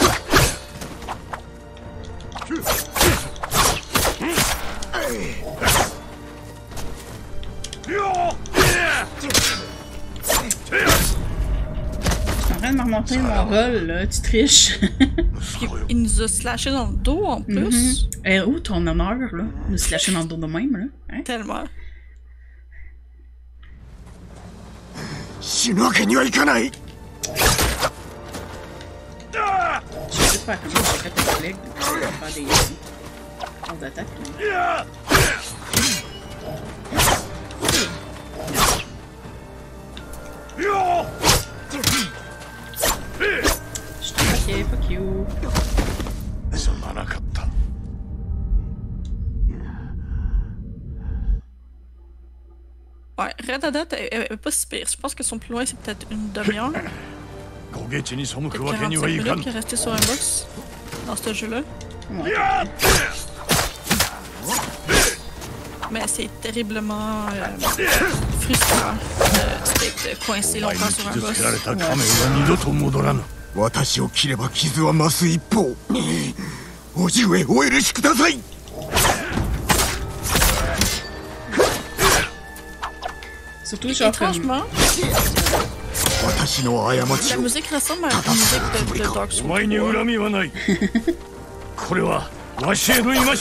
Je suis en train de me remonter mon rôle, là, tu triches. Puis, il nous a slashé dans le dos en plus. Mm-hmm. Eh, où ton honneur, là? Nous slasher dans le dos de même, là? Hein? Tellement. 死ぬわけにはいかない。 Je sais pas comment j'ai fait le flag, je vais faire des forces d'attaque. Je suis ok, fuck you. Ouais, Red Dead est pas si pire. Je pense que son plus loin, c'est peut-être une demi-heure. Peut-être quarante-cinq minutes qui est resté sur un boss dans ce jeu-là. Ouais. Mais c'est terriblement euh, frustrant d'être coincé longtemps sur un boss. Ouais. 私を切れば傷は増す一方。叔父上お許しください。 Surtout, genre, étrangement, la musique ressemble à la musique de, de Dark Souls. お前に恨みはない。これはわしへの戒め。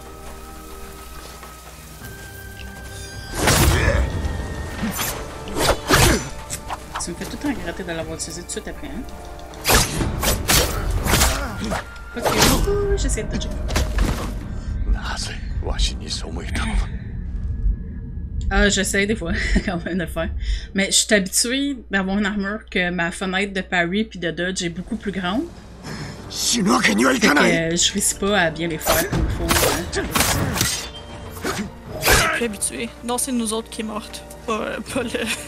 Tu me fais tout le temps regretter de l'avoir utilisé tout de suite après, hein? Ok, ouh, j'essaie de toucher. なぜわしに背いたのだ。 Ah, j'essaie des fois quand même de le faire. Mais je suis habituée d'avoir une armure que ma fenêtre de parry puis de dodge est beaucoup plus grande. Fait que euh, je réussis pas à bien les faire comme il faut. Hein. Je suis plus habitué. Non, c'est nous autres qui est morte. Pas, pas le.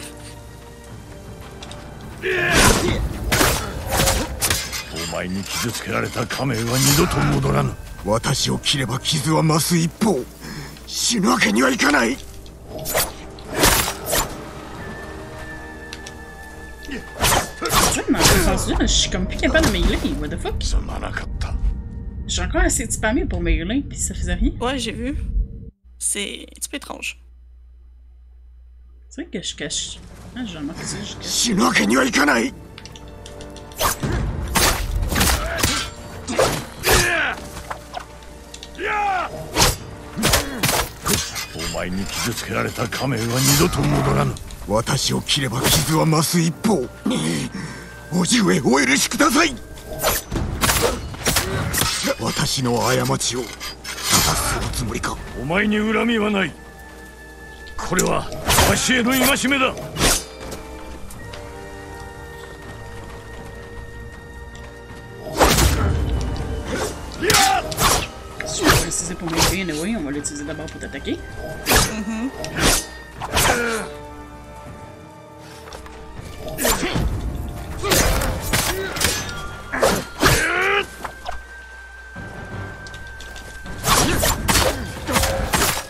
お前に傷つけられた仮面は二度と戻らぬ。 私を切れば傷は増す一方。死ぬわけにはいかない。 Je suis comme plus capable de m'ailer, what the fuck? J'ai encore assez de spammer pour m'ailer, pis ça faisait rien. Ouais, j'ai vu. C'est un petit peu étrange. C'est vrai que je cache. Ah, j'ai remarqué ça, je cache. 死ぬわけにはいかない。 お前に傷つけられた仮面は二度と戻らぬ。 私を切れば傷は増す一方。叔父上お許しください。私の過ちを正すおつもりか。 お前に恨みはない。これはわしへの戒めだ。 Si on va l'utiliser pour m'aider, anyway, on va l'utiliser d'abord pour t'attaquer. Mm-hmm.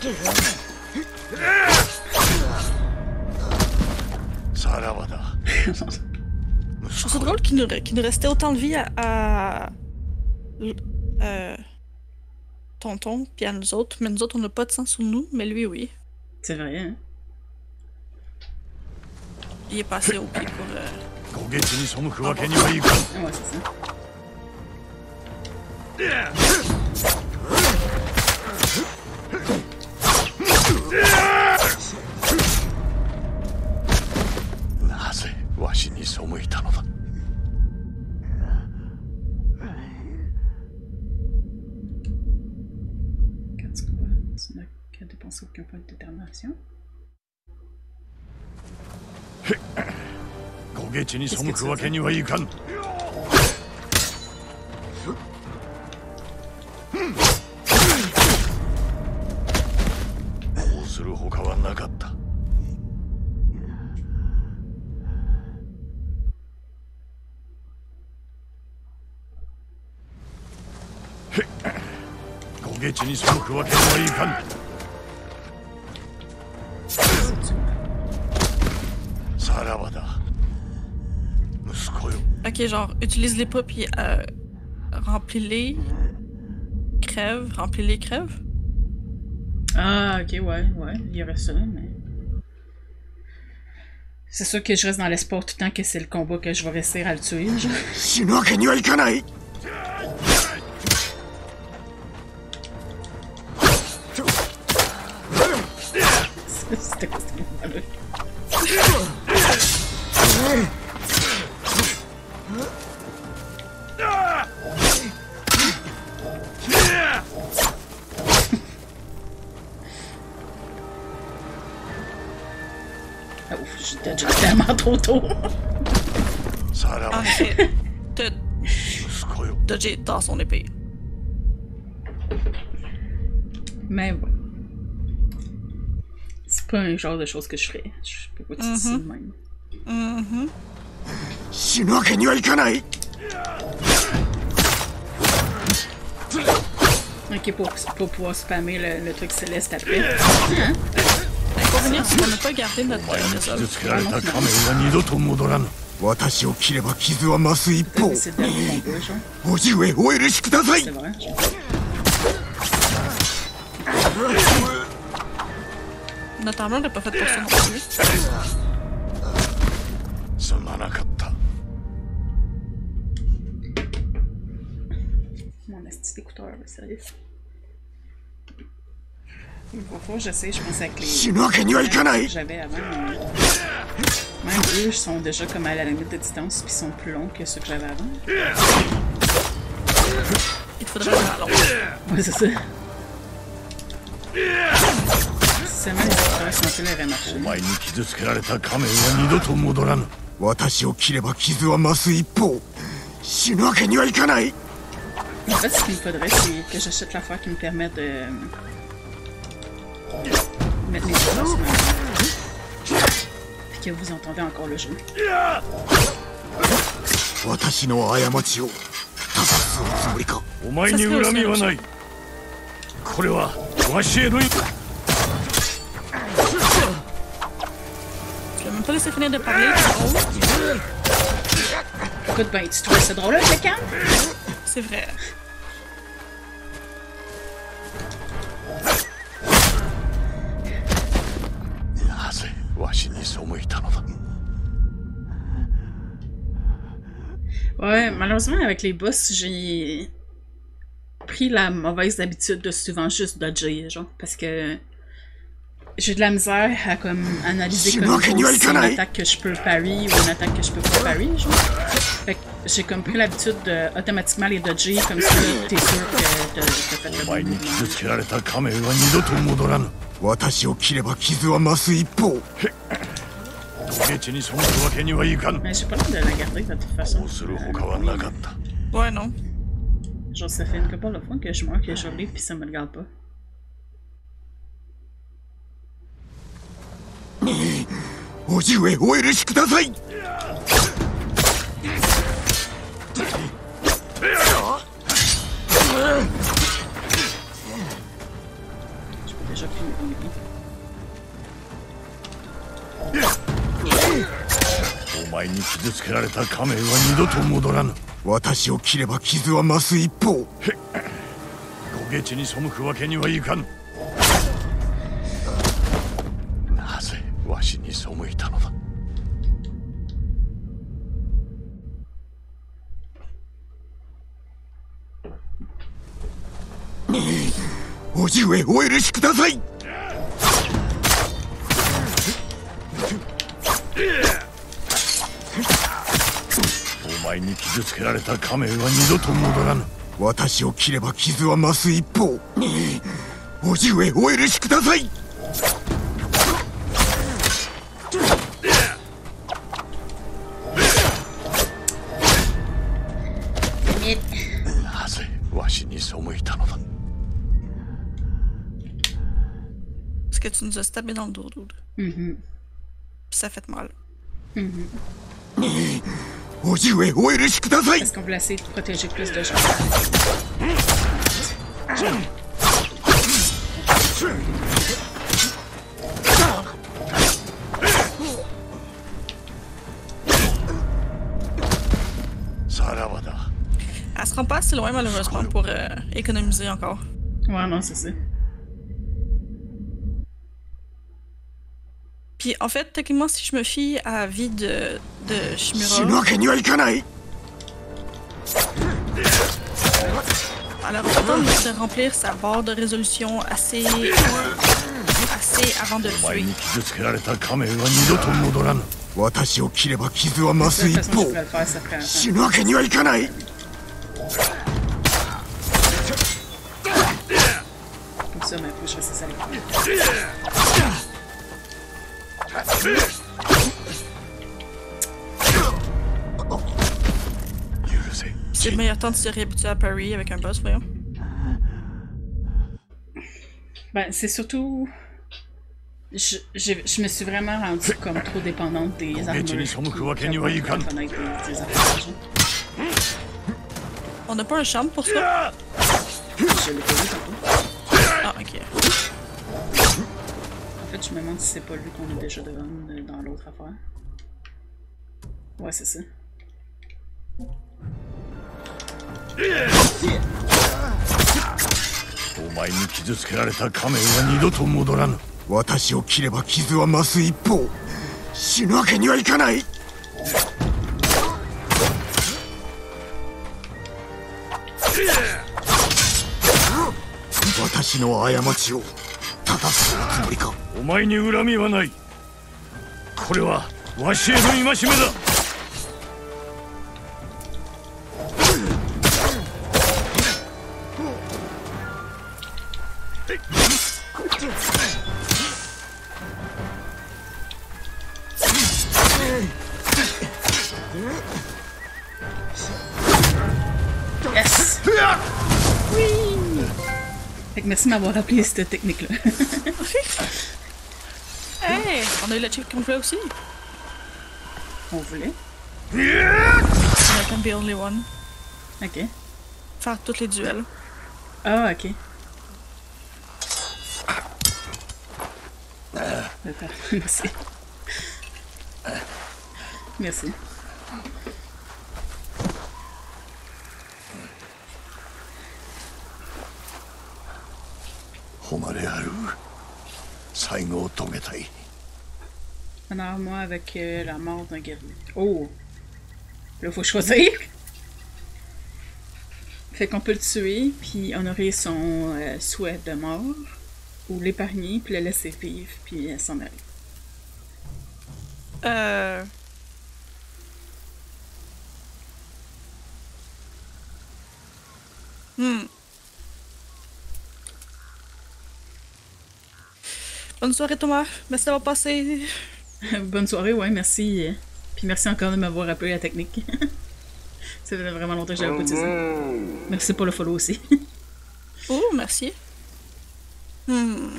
Je trouve ça drôle qu'il nous, qu'il nous restait autant de vie à, à euh, Tonton puis à nous autres, mais nous autres on n'a pas de sang sur nous, mais lui oui. C'est vrai, hein? Il est passé au pied pour... Euh... Ouais, c'est ça. Quand tu combats, tu n'as qu'à dépenser aucun point de détermination. Qu'est-ce que tu veux dire? するほかはなかった。焦げ地に背くわけにはいかん。さらばだ。息子よ。 Ok, genre, utilise-les pas puis euh, remplis-les. Crève, remplis-les, crève. Ah, ok, ouais, ouais, il y aurait ça, mais... C'est sûr que je reste dans l'espoir tout le temps que c'est le combat que je vais réussir à le tuer, genre. C'était quoi ce combat-là? Ah ouf, j'étais déjà tellement trop tôt. En effet, t'as dodgé dans son épée. Mais bon. C'est pas un genre de choses que je ferais. Je peux pas te dire ça de même. Mm-hmm. Ok, pour, pour pouvoir spammer le, le truc céleste après. Hein? L'inconvénient, c'est qu'on n'a pas gardé notre dinosaure. C'est le dernier combat, genre. C'est vrai, genre. Notre armure n'est pas faite pour ça non plus. Mon asti d'écouteur, sérieux. Une fois, j'essaie, je pense avec les que j'avais avant, mais... Même eux, ils sont déjà comme à la limite de distance, puis ils sont plus longs que ceux que j'avais avant. Il te faudrait un long. Ouais, c'est ça. Si seulement les écouteurs sont plus avaient marché. En fait, ce qu'il me faudrait, c'est que j'achète l'affaire qui me permet de... mettre mes écouteurs sur ma main. Puis que vous entendez encore le jeu. Ça serait aussi tu l'as même pas laissé finir de parler, c'est drôle. Écoute, ben, tu trouvais ça drôle avec le camp? C'est vrai. Ouais, malheureusement, avec les boss, j'ai pris la mauvaise habitude de souvent juste dodger, genre, parce que j'ai de la misère à comme analyser comme si une attaque que je peux parry ou une attaque que je peux pas parry, genre. Fait que j'ai comme pris l'habitude de automatiquement les dodger, comme ça, t'es sûr que t'as fait le bon mouvement. Mais j'ai pas l'air de la garder de toute façon. Ouais, non. Genre, ça fait une couple de fois que je meurs, que je l'ai, pis ça me regarde pas. Je peux déjà plus. お前に傷つけられた仮面は二度と戻らぬ。 私を切れば傷は増す一方。 ご下地に背くわけにはいかぬ。なぜわしに背いたのだ。 叔父上お許しください。 お前に傷つけられた仮面は二度と戻らぬ。 私を切れば傷は増す一方。叔父上お許しください。 なぜわしに背いたのだ。 Parce que tu nous as stabé dans le dos, dude. Mm-hmm. Puis ça fait mal. Mm-hmm. 叔父上お許しください。 Est-ce qu'on voulait essayer de protéger plus de gens? Saravada. Elle se rend pas assez loin, malheureusement, pour euh, économiser encore. Ouais, non, c'est ça. Puis en fait, techniquement, si je me fie à la vie de, de 死ぬ Shimura, わけにはいかない。 elle a le temps de remplir sa barre de résolution assez, assez avant de le お前 tuer. に傷つけられた仮面は二度と戻らぬ。 私を切れば傷は増 C'est す la 一 façon que 方。 je pourrais le faire, ça ferait 死ぬわけにはいかない。 comme ça, mais faut que je fasse ça avec lui. C'est le meilleur temps de se réhabituer à Paris avec un boss, voyons. Ben, c'est surtout. Je, je, je me suis vraiment rendue comme trop dépendante des armures. Puis, Ni somme que wa puis ni wa avoir ikan. des fenêtres et des affaires. On n'a pas un charme pour ça? Je l'ai pas vu tantôt. Ah, ok. En fait, je me demande si c'est pas lui qu'on a déjà devant dans l'autre affaire. Ouais, c'est ça. お前に傷つけられた仮面は二度と戻らぬ。 私を切れば傷は増す一方。死ぬわけにはいかない。私の過ちを正すおつもりか。 お前に恨みはない。これはわしへの戒めだ。 Yes! Oui! Fait que merci de m'avoir rappelé cette technique-là. Hey! On a eu la chip qu'on voulait aussi. On voulait. I can be only one. Ok. Faire tous les duels. Ah, ok. D'accord. Merci. Merci. Un armoire avec euh, la mort d'un guerrier. Oh! Là, faut choisir. Fait qu'on peut le tuer, puis honorer son euh, souhait de mort, ou l'épargner, puis le laisser vivre, puis euh, s'en aller. Euh... Hmm. Bonne soirée Thomas, merci d'avoir passé. Bonne soirée, ouais, merci. Puis merci encore de m'avoir appelé la technique. Ça fait vraiment longtemps que j'avais pas utilisé ça. Merci pour le follow aussi. Oh, merci. Hmm.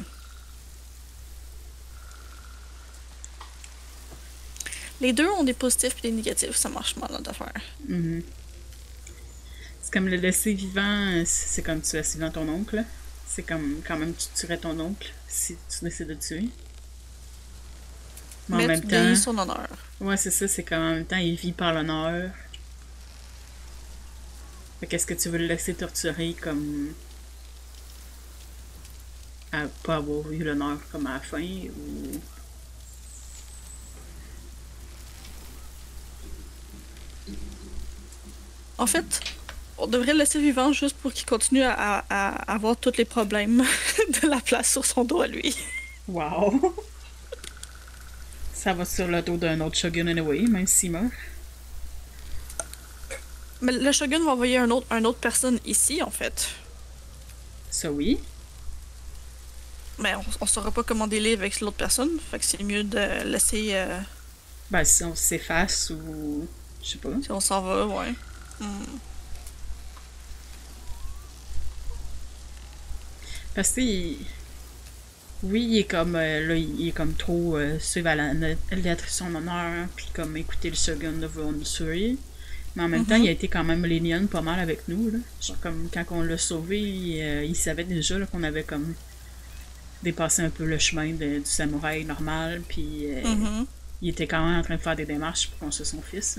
Les deux ont des positifs et des négatifs, ça marche mal notre affaire. Mm-hmm. C'est comme le laisser vivant, c'est comme tu laisses vivant ton oncle. C'est comme quand même tu tuerais ton oncle si tu décides de le tuer. Mais, Mais en même tu temps. dénies son honneur. Ouais, c'est ça, c'est comme en même temps, il vit par l'honneur. Fait qu'est-ce que tu veux le laisser torturer comme. À pas avoir eu l'honneur comme à la fin ou. En fait, on devrait le laisser vivant juste pour qu'il continue à, à, à avoir tous les problèmes de la place sur son dos à lui. Wow! Ça va sur le dos d'un autre shogun anyway, même s'il meurt. Mais le shogun va envoyer un autre, une autre personne ici, en fait. Ça oui. Mais on, on saura pas comment délire avec l'autre personne, fait que c'est mieux de laisser... Euh, Ben si on s'efface ou. Je sais pas. si on s'en va, ouais. Hmm. Parce que il... oui, il est comme euh, là, il est comme trop euh, suivre à la lettre son honneur, puis comme écouter le shogun de vouloir nous tuer. Mais en même Mm-hmm. temps, il a été quand même lenient pas mal avec nous, là. Genre comme quand on l'a sauvé, il, euh, il savait déjà là, qu'on avait comme dépassé un peu le chemin de- du samouraï normal, puis euh, Mhm. il était quand même en train de faire des démarches pour qu'on soit son fils. Là.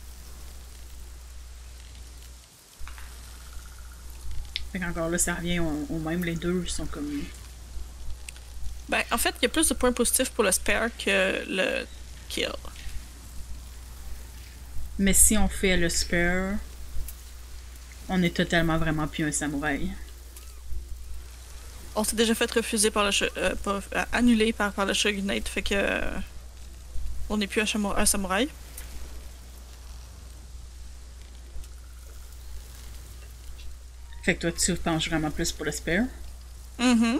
Fait qu'encore là, ça revient au, au même, les deux sont comme. Ben, en fait, il y a plus de points positifs pour le spare que le kill. Mais si on fait le spare, on est totalement vraiment plus un samouraï. On s'est déjà fait refuser par le... sh- Euh, pas, euh, annulé par, par le shogunate, fait que... euh, on n'est plus un, chamo- un samouraï. Fait que toi, tu penches vraiment plus pour le spare. Mhm.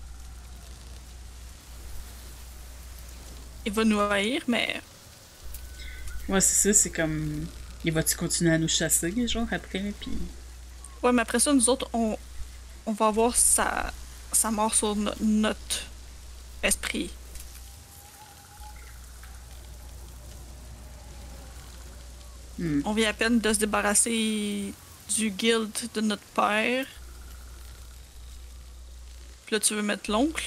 Il va nous haïr, mais... Ouais, c'est ça, c'est comme. Il va-tu continuer à nous chasser, genre, après, puis. Ouais, mais après ça, nous autres, on, on va avoir sa, sa mort sur no- notre esprit. Hmm. On vient à peine de se débarrasser du guild de notre père. Puis là, tu veux mettre l'oncle.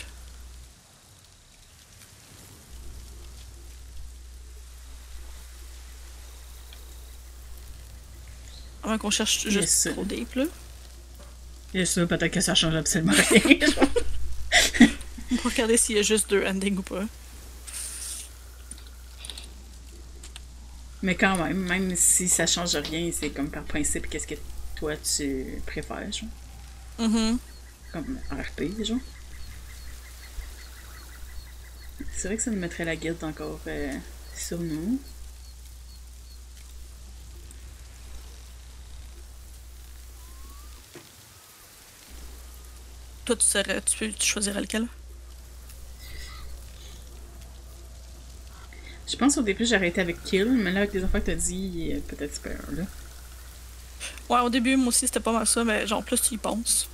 À moins qu'on cherche juste Yes. trop deep, là. Et ça, peut-être que ça change absolument rien. genre. On va regarder s'il y a juste deux endings ou pas. Mais quand même, même si ça change rien, c'est comme par principe, qu'est-ce que toi tu préfères, genre. Mhm. Comme R P, genre. C'est vrai que ça nous mettrait la guilde encore euh, sur nous. Toi, tu, serais, tu, peux- tu choisirais lequel? Je pense au début j'aurais été avec Kill, mais là avec les affaires que t'as dit, euh, peut-être Spare, là. Ouais, au début, moi aussi, c'était pas mal ça, mais genre, plus tu y penses.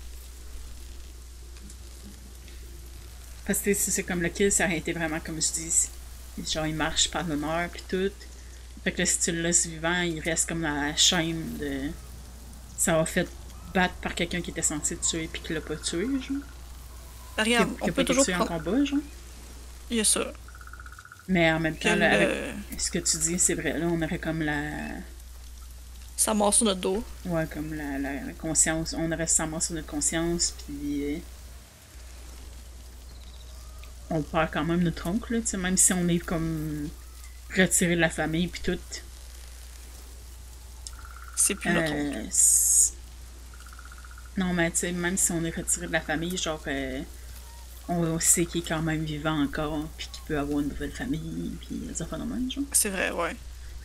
Parce que si c'est comme le Kill, ça aurait été vraiment comme je dis, genre il marche par l'honneur pis tout. Fait que là, si tu le laisses vivant, il reste comme dans la chaîne de. Ça va fait battre par quelqu'un qui était censé le tuer pis qui l'a pas tué, genre. Ben, Qui a, regarde, qui on a peut pas été toujours tué en prendre... combat, genre. Il y a ça. Mais en même Que temps, là, avec le... ce que tu dis, c'est vrai, là, on aurait comme la. Ça mord sur notre dos. Ouais, comme la, la, la conscience. On aurait sa mort sur notre conscience, puis. euh, on perd quand même notre oncle, là, tu sais, même si on est comme. retiré de la famille, puis tout. C'est plus notre Euh, oncle. c'est- non, mais tu sais, même si on est retiré de la famille, genre. euh, on sait qu'il est quand même vivant encore, puis qu'il peut avoir une nouvelle famille, puis des affaires de même, genre. C'est vrai, ouais.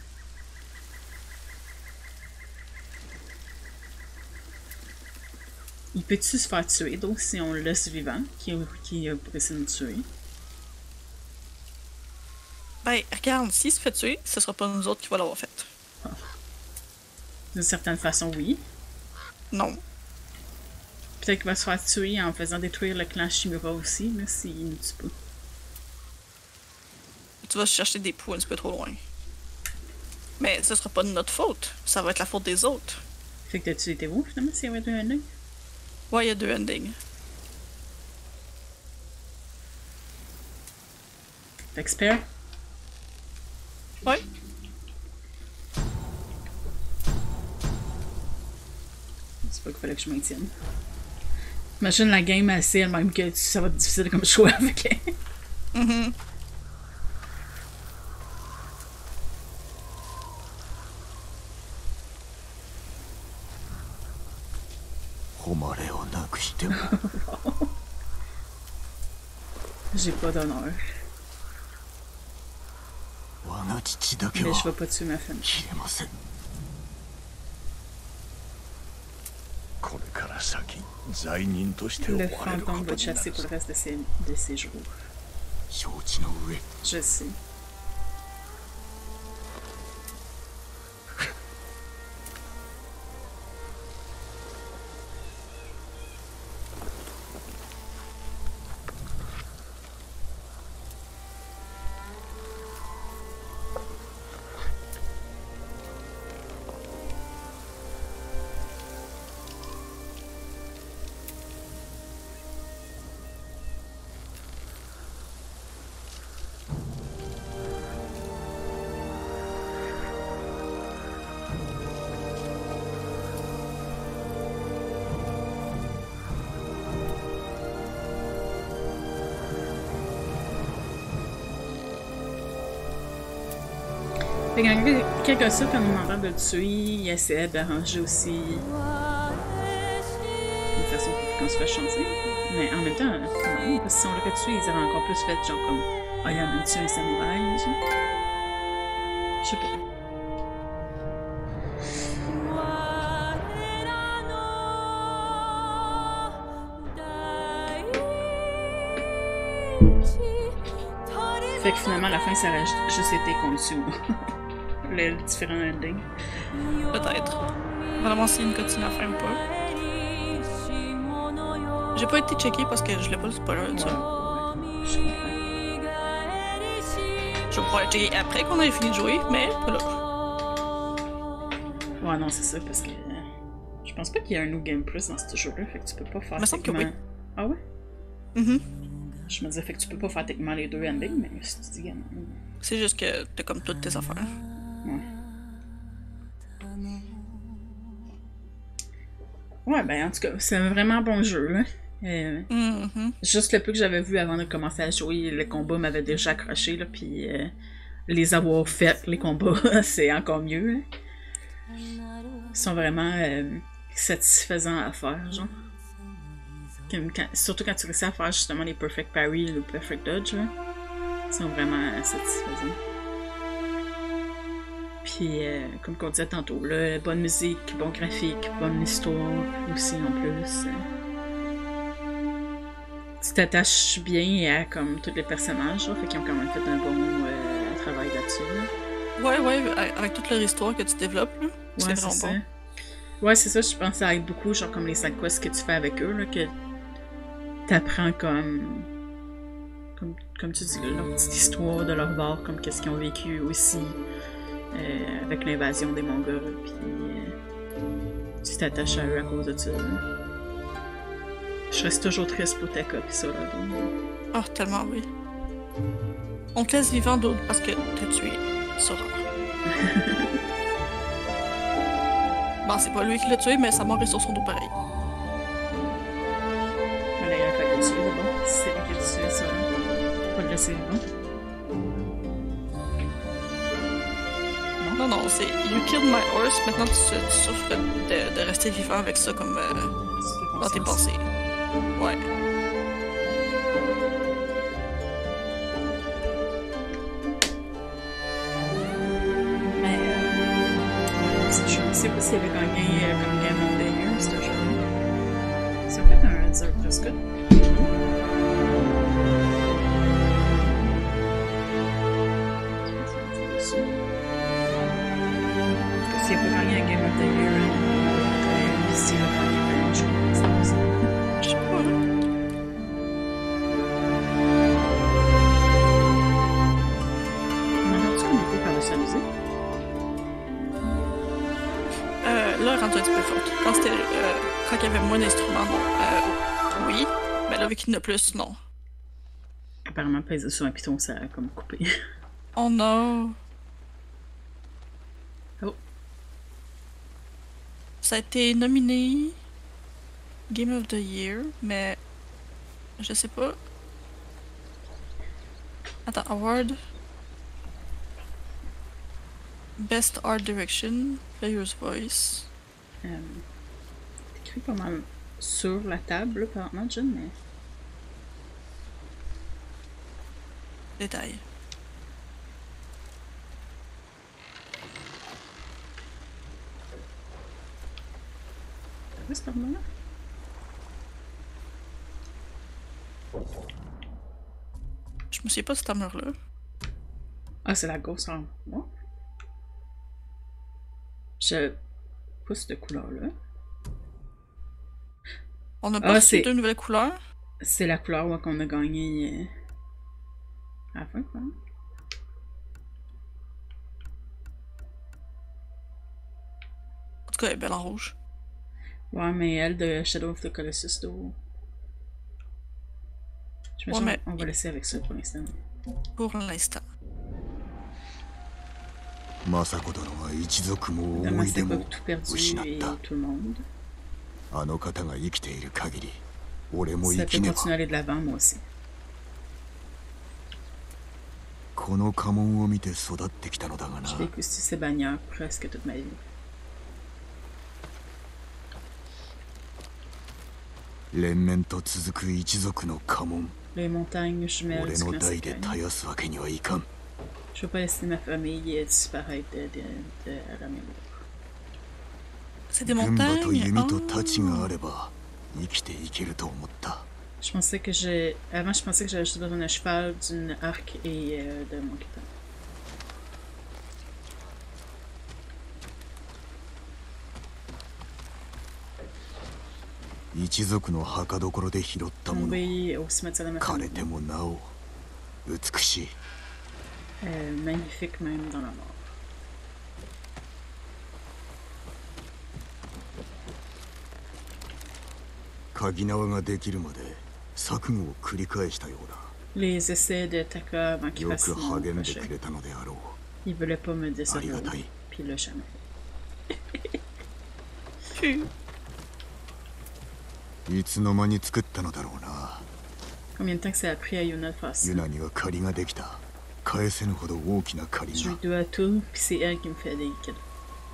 Il peut-tu se faire tuer, donc, si on le laisse vivant, qui, qui a pour essayer de nous tuer? Ben, regarde, s'il se fait tuer, ce sera pas nous autres qui va l'avoir fait. D'une certaine façon, oui. Non. Peut-être qu'il va se faire tuer en faisant détruire le clan Shimura aussi, là, s'il ne tue pas. Tu vas chercher des poux un petit peu trop loin. Mais ce sera pas de notre faute. Ça va être la faute des autres. Fait que t'as-tu été où, finalement, s'il y avait deux endings? Ouais, il y a deux endings. Expert? Ouais. C'est pas qu'il fallait que je maintienne. Imagine la game assez elle-même que ça va être difficile comme choix avec elle. Mm-hmm. J'ai pas d'honneur. Mais je vais pas tuer ma famille. Le fantôme va te chasser pour le reste de ses, de ses jours. Je sais. Fait qu'en quelque sorte, quand on demandait de le tuer, il essayait d'arranger aussi une façon pour qu'on se fasse chancer. Mais en même temps, non, parce que si on l'aurait tué, ils auraient encore plus fait genre comme « Ah, il a même tué un samouraï », genre. Je sais pas. Fait que finalement, à la fin, ça aurait juste été qu'on le tue. Les différents endings. Peut-être. Vraiment s'il y a une continue à faire ou pas. J'ai pas été checké parce que je l'ai pas le spoiler de ça. Ouais, je comprends. Je vais pouvoir le checker après qu'on ait fini de jouer, mais pas là. Ouais, non, c'est ça, parce que euh, je pense pas qu'il y a un New Game Plus dans ce jeu-là, fait que tu peux pas faire. Il me semble que oui. Ah ouais? Mm-hmm. Je me disais, fait que tu peux pas faire techniquement les deux endings, mais si tu dis, gamin. C'est juste que t'as comme toutes tes affaires. Ouais. Ouais, ben en tout cas, c'est un vraiment bon jeu, là. Euh, mm-hmm. Juste le peu que j'avais vu avant de commencer à jouer, les combats m'avaient déjà accroché, là, puis euh, les avoir fait, les combats, c'est encore mieux, là. Ils sont vraiment euh, satisfaisants à faire, genre. Quand, surtout quand tu réussis à faire justement les perfect parry, le perfect dodge, là. Ils sont vraiment satisfaisants. Puis, euh, comme on disait tantôt, là, bonne musique, bon graphique, bonne histoire aussi en plus. Tu t'attaches bien à comme tous les personnages, là, fait qu'ils ont quand même fait un bon euh, travail là-dessus. Là. Ouais, ouais, avec toute leur histoire que tu développes, là, c'est ouais, vraiment c'est bon. Ça. Ouais, c'est ça, je pense que ça aide beaucoup, genre comme les side quests que tu fais avec eux, là, que t'apprends comme... comme, comme tu dis, là, leur petite histoire de leur bord, comme qu'est-ce qu'ils ont vécu aussi. Euh, avec l'invasion des Mongols, puis euh, tu t'attaches à eux à cause de ça. Là. Je reste toujours triste pour Taka pis ça, là. Ah, oh, tellement, oui. On te laisse vivant d'autres parce que t'as tué Sora. Bon, c'est pas lui qui l'a tué, mais sa mort est sur son dos pareil. Voilà, il a fait le tuer, bon. C'est lui qui a tué Sora. Pas le laisser vivant. Non, non, c'est You killed my horse, maintenant tu, tu souffres de, de rester vivant avec ça comme euh, dans tes pensées. Ouais. Mais, euh, je sais pas s'il avait gagné euh, comme Game of the Year, ce jeu-là. Ça fait un Director's Cut. S'il n'a pas gagné un Game of the Year, euh, s'il a gagné un jeu, c'est possible. Je sais pas. On entend-tu comme écho par-dessus la musique? Euh, là, elle rentre un petit peu forte. Quand c'était, euh, quand il y avait moins d'instruments, non. Euh, oui. Mais là, vu qu'il y en a plus, non. Apparemment, peser sur un piton, ça a comme coupé. Oh non! Oh. Ça a été nominé Game of the Year, mais je sais pas. Attends, Award. Best Art Direction, Player's Voice. Euh, c'est écrit pas mal sur la table, là, apparemment, John, mais... Détail. Oui, c'est normal. Je me souviens pas de cette armure-là. Ah, c'est la grosse arme. Moi. Je pousse de couleur-là. On a Ah, pas reçu c'est- deux nouvelles couleurs. C'est la couleur ouais, qu'on a gagné euh, à la fin, quoi. En tout cas, elle est belle en rouge. Ouais, mais elle de Shadow of the Colossus, d'eau. Je me Ouais, dis, mais- on va laisser avec ça pour l'instant. Pour l'instant. 政子殿は一族も Demain, 思い c'est 出 pas も tout perdu 失っ et た tout le monde. あの方が生きている限り俺も Ça 生き peut ねば continuer à aller de l'avant, moi aussi. この家紋を見て育ってきたのだがな J'ai vécu ces bannières presque toute ma vie. 連綿と続く一族の家紋 Les montagnes jumelles 俺 du の Grand 代で Sekai. 絶やすわけにはいかん Je veux pas laisser ma famille disparaître de, de, de la mémoire. C'est des 軍馬と montagnes. 弓 Ah. と太刀があれば生きていけると思った Je pensais que j'ai. Avant, je pensais que j'avais juste besoin d'un cheval, d'une arc et euh, de mon guitare. « 一族の墓所で拾ったもの Tombé au cimetière de ma 枯れ famille. てもなお美しい Euh, magnifique même dans la mort. 鍵縄ができるまで錯誤を繰り返したようだ Les essais de Taka avant qu'il よ fasse く mon 励んで projet. くれたのであろ Il voulait pas me décevoir. Arigatai. Puis il l'a jamais fait. Phew. ういつの間に作ったのだろうな Combien de temps que ça a pris à Yuna de faire ça? ユナには借りができた返せぬほど大きな借り Je が lui dois tout, puis c'est elle qui me fait des cadeaux.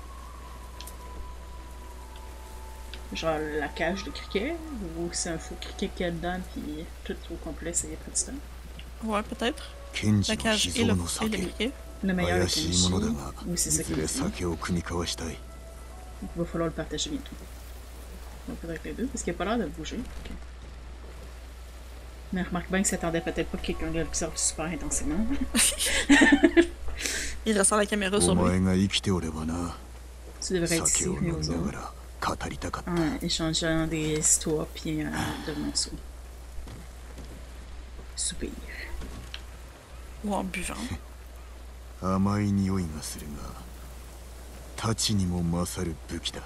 Genre la cage de cricket, ou c'est un faux cricket qu'il y a dedans, puis tout au complet, c'est près du temps. Ouais, peut-être. 賢治 La の cage 秘 et 蔵 le, の et le 酒 briquet. Le meilleur 怪 avec し Kenshi. いものだが Oui, c'est い ça ず qu'il れ me dit. 酒を酌み交わしたい Il va falloir le partager bientôt. On va peut-être les deux, parce qu'il a pas l'air de bouger. Ok. Mais remarque bien que ça attendait peut-être pas que quelqu'un l'observe super intensément. Il ressort la caméra お sur lui. 前が生きておればな Tu devrais être 酒 ici, を飲み aux なが autres, ら語りたかった en échangeant des histoires puis euh, de morceaux. Soupir. Ou en buvant. 甘い匂いがするが太刀にも勝る武器だ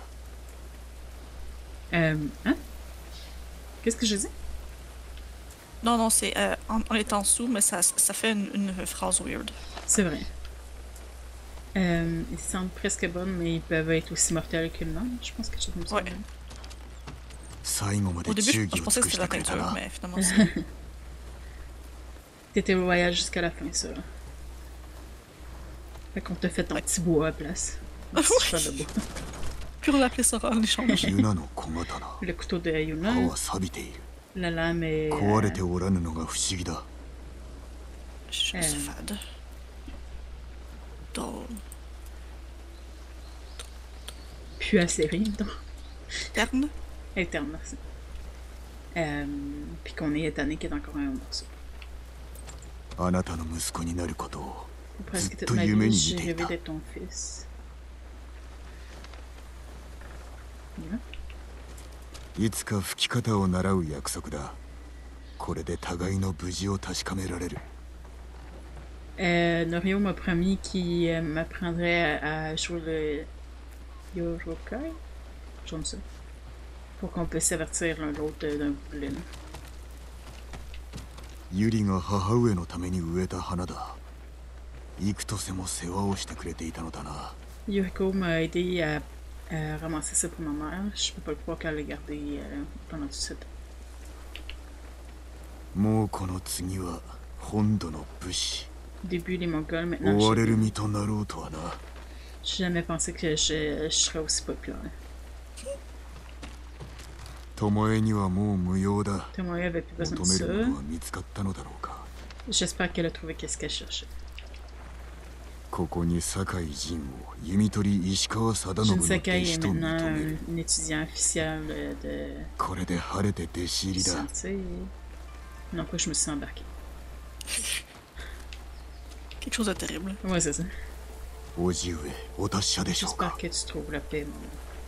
Euh, hein? Qu'est-ce que je dis? Non, non, c'est euh, en, en étant dessous, mais ça, ça fait une, une phrase weird. C'est vrai. Euh, ils semblent presque bonnes, mais ils peuvent être aussi mortels qu'une langue. Je pense que je comme ça. Ouais. 最後まで Au début, 忠 je, 義 je を pensais 尽 que くし c'était て la くれた peinture, な mais finalement, c'est... T'étais loyal jusqu'à la fin, ça. Fait qu'on t'a fait ton Ouais. petit bois à place. Un Ah petit oui. cheval de bois. Puis on l'appelait ça en échange. ユナの小刀 Le couteau de 刃 Yuna. は錆びている La lame est. 壊れて euh, おらぬのが不思議だ Je Euh. suis fade. Drôle. plus acérée, donc. Terne. Interne, merci. Euh, puis qu'on est étonné qu'il y ait encore un morceau. あなたの息子になることを Presque toute ずっと ma 夢 vie, に j'ai 見てい rêvé た d'être ton fils. Voilà. いつか吹き方を習う約束だこれで互いの無事を確かめられる Euh, Norio m'a promis qu'il euh, m'apprendrait à, à jouer le Yorokai. J'aime ça. Pour qu'on puisse s'avertir l'un l'autre d'un bout de lune. ユリが母上のために植えた花だ。幾とせも世話をしてくれていたのだな。 Yuriko m'a aidé à, à ramasser ça pour ma mère. Je peux pas le croire qu'elle l'a gardé euh, pendant tout ce temps. もうこの次は本土の武士。 Au début, les Mongols, maintenant, 追われ je る身となろうとはな。 j'ai jamais pensé que je, je serais aussi populaire. 巴にはもう無用だ。 Tomoe avait plus besoin 求 de める ça. ものは見つかったのだろうか。 J'espère qu'elle a trouvé qu'est-ce qu'elle cherchait. ここに酒井陣を弓取り石川貞信 Jin の弟 Sakai 子 est と認 maintenant める。 un, un étudiant officiel euh, de これで晴れて弟子入りだ。 santé. Non, quoi, je me suis embarqué. Quelque chose de terrible. Ouais, c'est ça. 叔父上、お達者でしょう J'espère か。 que tu trouves la paix, mon.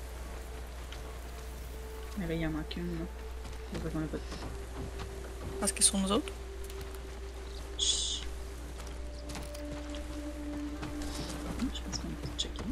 Mais là, il en manque une, là. Je vois qu'on a pas de paix. Parce qu'ils sont nous autres. Chut. Je pense qu'on peut checker.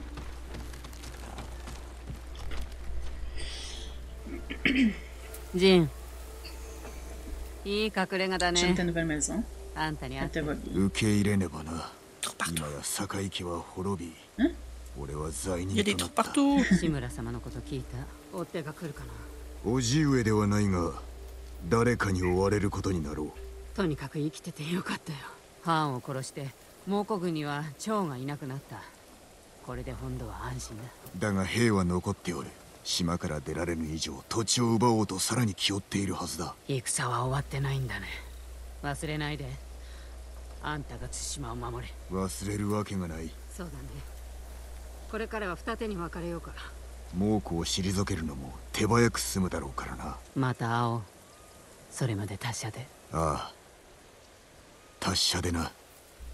Jin. いい隠れ家だ J'aime ね。 ta nouvelle maison. あんたに会 Elle って te va bien. 受け入れねばな。 Trop partout. 今や酒井家は滅び、 ん俺は罪 Il y a 人 des とな trous った。 partout. 志村様のこと聞いた。追っ手が来るかな。 叔父上ではないが、誰かに追われることになろう。 とにかく生きててよかったよ。ハンを殺して蒙古軍には趙がいなくなった。これで本土は安心だ。 だが兵は残っておる。島から出られぬ以上、土地を奪おうとさらに気負っているはずだ。 戦は終わってないんだね。忘れないで。あんたが対馬を守れ。 忘れるわけがない。 そうだね。これからは二手に分かれようか。 猛虎を退けるのも手早く進むだろうからな。 また会おう。それまで達者で。 ああ、達者でな。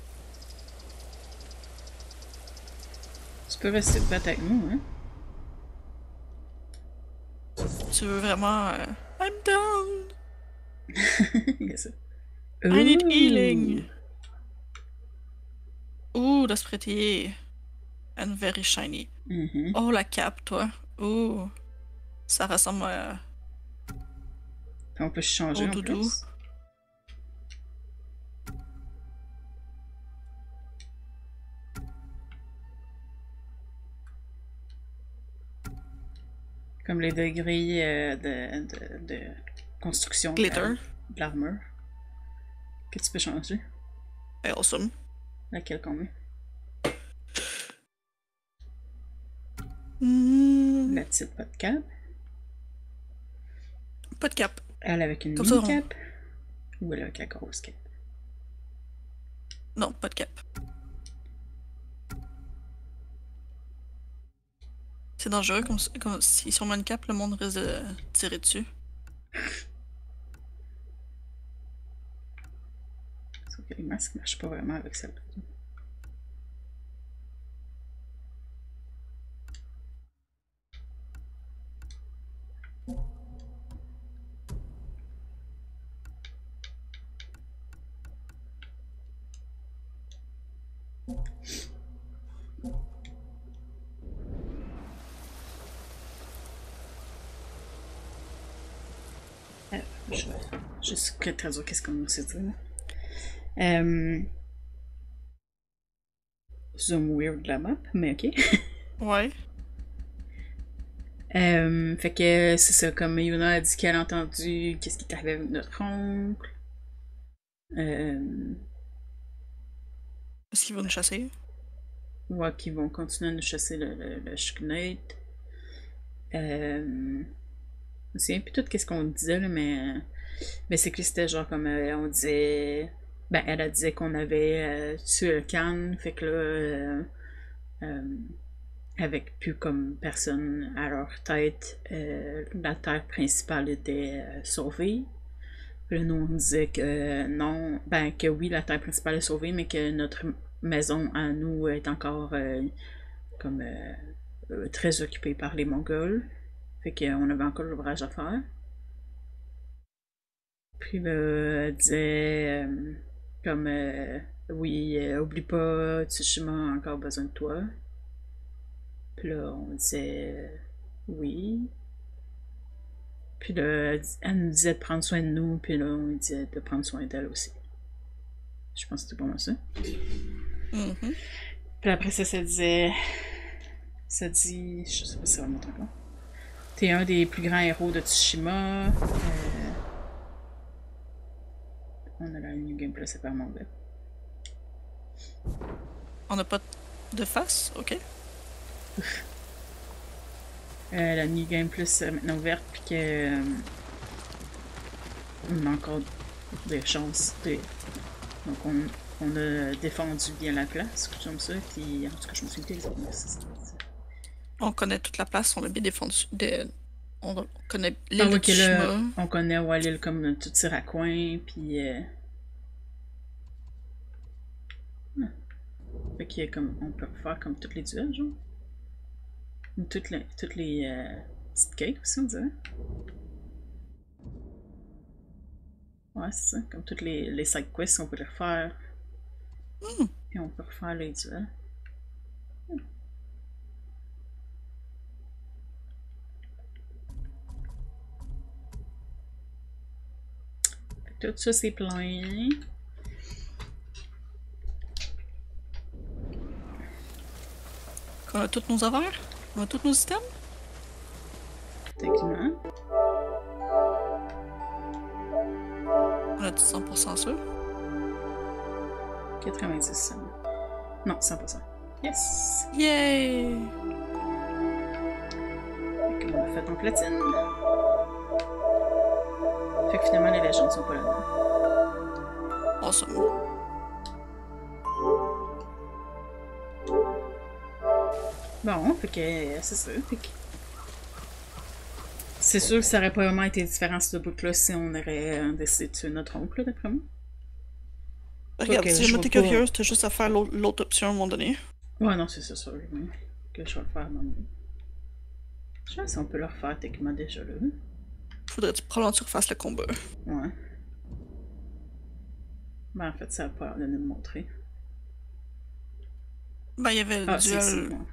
Tu peux rester te battre avec nous, hein? Tu veux vraiment. euh, I'm down. Il y a ça. I need Ooh. healing. Ooh, that's pretty. And very shiny. Mhm. Oh, la cape, toi. Ooh. Ça ressemble à. On peut changer Au en doudou. plus. Comme les degrés euh, de, de, de construction de, Glitter. de l'armure. Que tu peux changer. Awesome. Laquelle qu'on met. Hmm, La petite pas de cap. Pas de cape. Elle avec une Comme ça, mini on- cap. Ou elle avec la grosse cap. Non, pas de cape. C'est dangereux, comme, comme si sur une cape, le monde risque de tirer dessus. Sauf que les masques marchent pas vraiment avec celle-là. Euh, je vais juste que traduire qu'est-ce qu'on s'est dit. là. Euh... Zoom weird de la map, mais ok. Ouais. Euh, fait que c'est ça, comme Yuna a dit qu'elle a entendu qu'est-ce qui est arrivé avec notre oncle. Euh, Est-ce qu'ils vont nous chasser? ouais, qu'ils vont continuer à nous chasser le, le, le Shknate. Euh, je me souviens plus tout qu'est-ce qu'on disait, là, mais, mais c'est que c'était genre comme euh, on disait. Ben, elle a dit qu'on avait euh, tué le Khan, fait que là. Euh, euh, avec plus comme personne à leur tête, euh, la terre principale était euh, sauvée. Puis là, nous, on disait que euh, non, ben que oui, la terre principale est sauvée, mais que notre maison à nous est encore euh, comme euh, euh, très occupée par les Mongols. Fait qu'on avait encore l'ouvrage à faire. Puis là, elle disait euh, comme euh, oui, euh, oublie pas, Tsushima a encore besoin de toi. Puis là, on disait euh, oui. Puis là, elle, elle nous disait de prendre soin de nous, puis là, on lui disait de prendre soin d'elle aussi. Je pense que c'était pas mal ça. Mm-hmm. Puis après ça, ça disait... Ça dit... Je sais pas si ça va montrer encore. T'es un des plus grands héros de Tsushima. Euh... On a la New Game Plus séparément belle. On n'a pas de face, ok. Euh, la New Game Plus est maintenant ouverte, puis que... Euh, on a encore des chances. De... Donc on, on a défendu bien la place, comme ça, puis en tout cas, je me suis dit exactement ça. On connaît toute la place, on l'a bien défendu. De... On connaît l'île ah, de ouais, Tsushima. Là, on connaît ouais, l'île comme tout tir à coin, puis... Euh... Ah. Fait qu'il y a comme... On peut faire comme tous les duels, genre. Ou toutes les, toutes les euh, petites cakes aussi, on dirait. Ouais, c'est ça. Comme toutes les, les side quests, on peut les refaire. Mm. Et on peut refaire les duels. Mm. Tout ça, c'est plein. On a tous nos affaires? On a tous nos items? Techniquement. On a tout cent pour cent sûr? quatre-vingt-dix seulement. Non, cent pour cent. Yes! Yay! Fait qu'on a fait en platine. Fait que finalement, les légendes sont pas là-dedans. Awesome. Bon, fait que c'est ça. Fait que... C'est sûr que ça aurait pas vraiment été différent ce bout-là si on aurait euh, décidé de tuer notre oncle, d'après moi. Regarde, que si je jamais vois t'es pas- curieuse, t'as juste à faire l'au- l'autre option à un moment donné. Ouais, non, c'est ça, sûr. Oui. Que je vais le faire à un moment donné. Je sais pas si on peut le refaire techniquement déjà là. Faudrait que probablement tu refasses le combat. Ouais. Ben, en fait, ça va pas l'air de nous le montrer. Ben, il y avait le Ah, c'est ici, duel. ouais.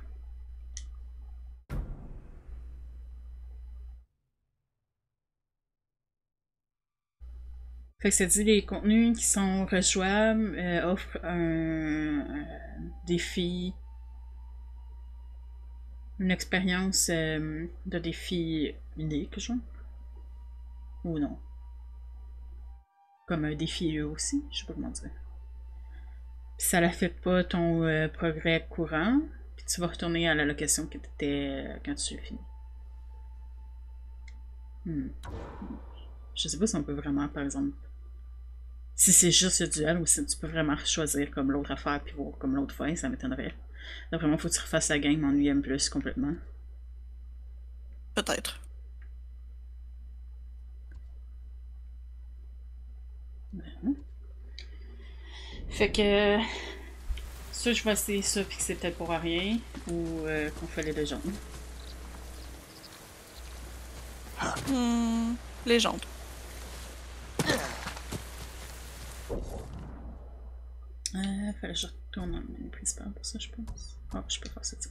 Fait que ça dit les contenus qui sont rejouables euh, offrent un, un défi, une expérience euh, de défi unique, genre. Ou non. Comme un défi eux aussi, je sais pas comment dire. Puis ça n'affecte pas ton euh, progrès courant, puis tu vas retourner à la location que tu étais euh, quand tu as fini. Hmm. Je sais pas si on peut vraiment, par exemple. Si c'est juste le duel ou si tu peux vraiment choisir comme l'autre affaire puis voir comme l'autre fin, ça m'étonnerait. Là, vraiment, faut que tu refasses la game en U M plus complètement. Peut-être. Ben. Fait que. Ça, je vais essayer ça puis que c'est peut-être pour rien ou euh, qu'on fait les légendes. Hmm. Légende. Euh, fallait que je retourne dans le menu principal pour ça, je pense. Ah, je peux faire ça, tiens.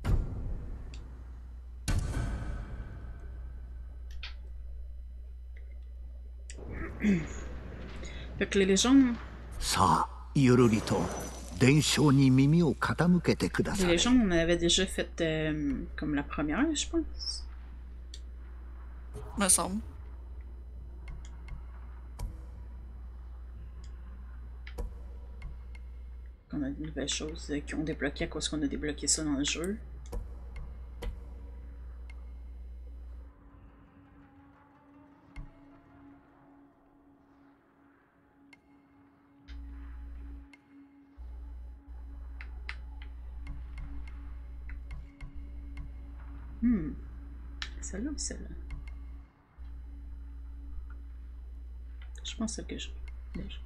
Fait que les légendes, さあゆるりと伝承に耳を傾けてくだ les さい légendes, on avait déjà fait euh, comme la première, je pense. Me semble. On a de nouvelles choses euh, qui ont débloqué à cause qu'on a débloqué ça dans le jeu. Hmm. Celle-là ou celle-là? Je pense celle que j'ai déjà.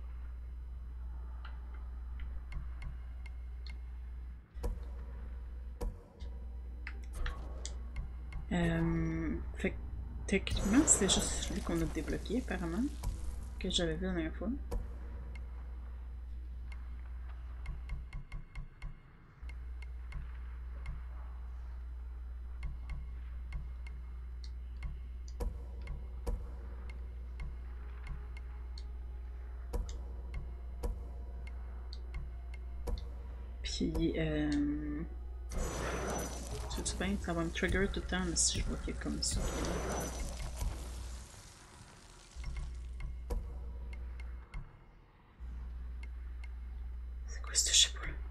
Euh, fait que techniquement, c'est juste celui qu'on a débloqué apparemment, que j'avais vu la dernière fois. Puis, euh... tu bien, ça va me trigger tout le temps mais si je vois qu'il y a comme ça. C'est quoi ce chapeau là?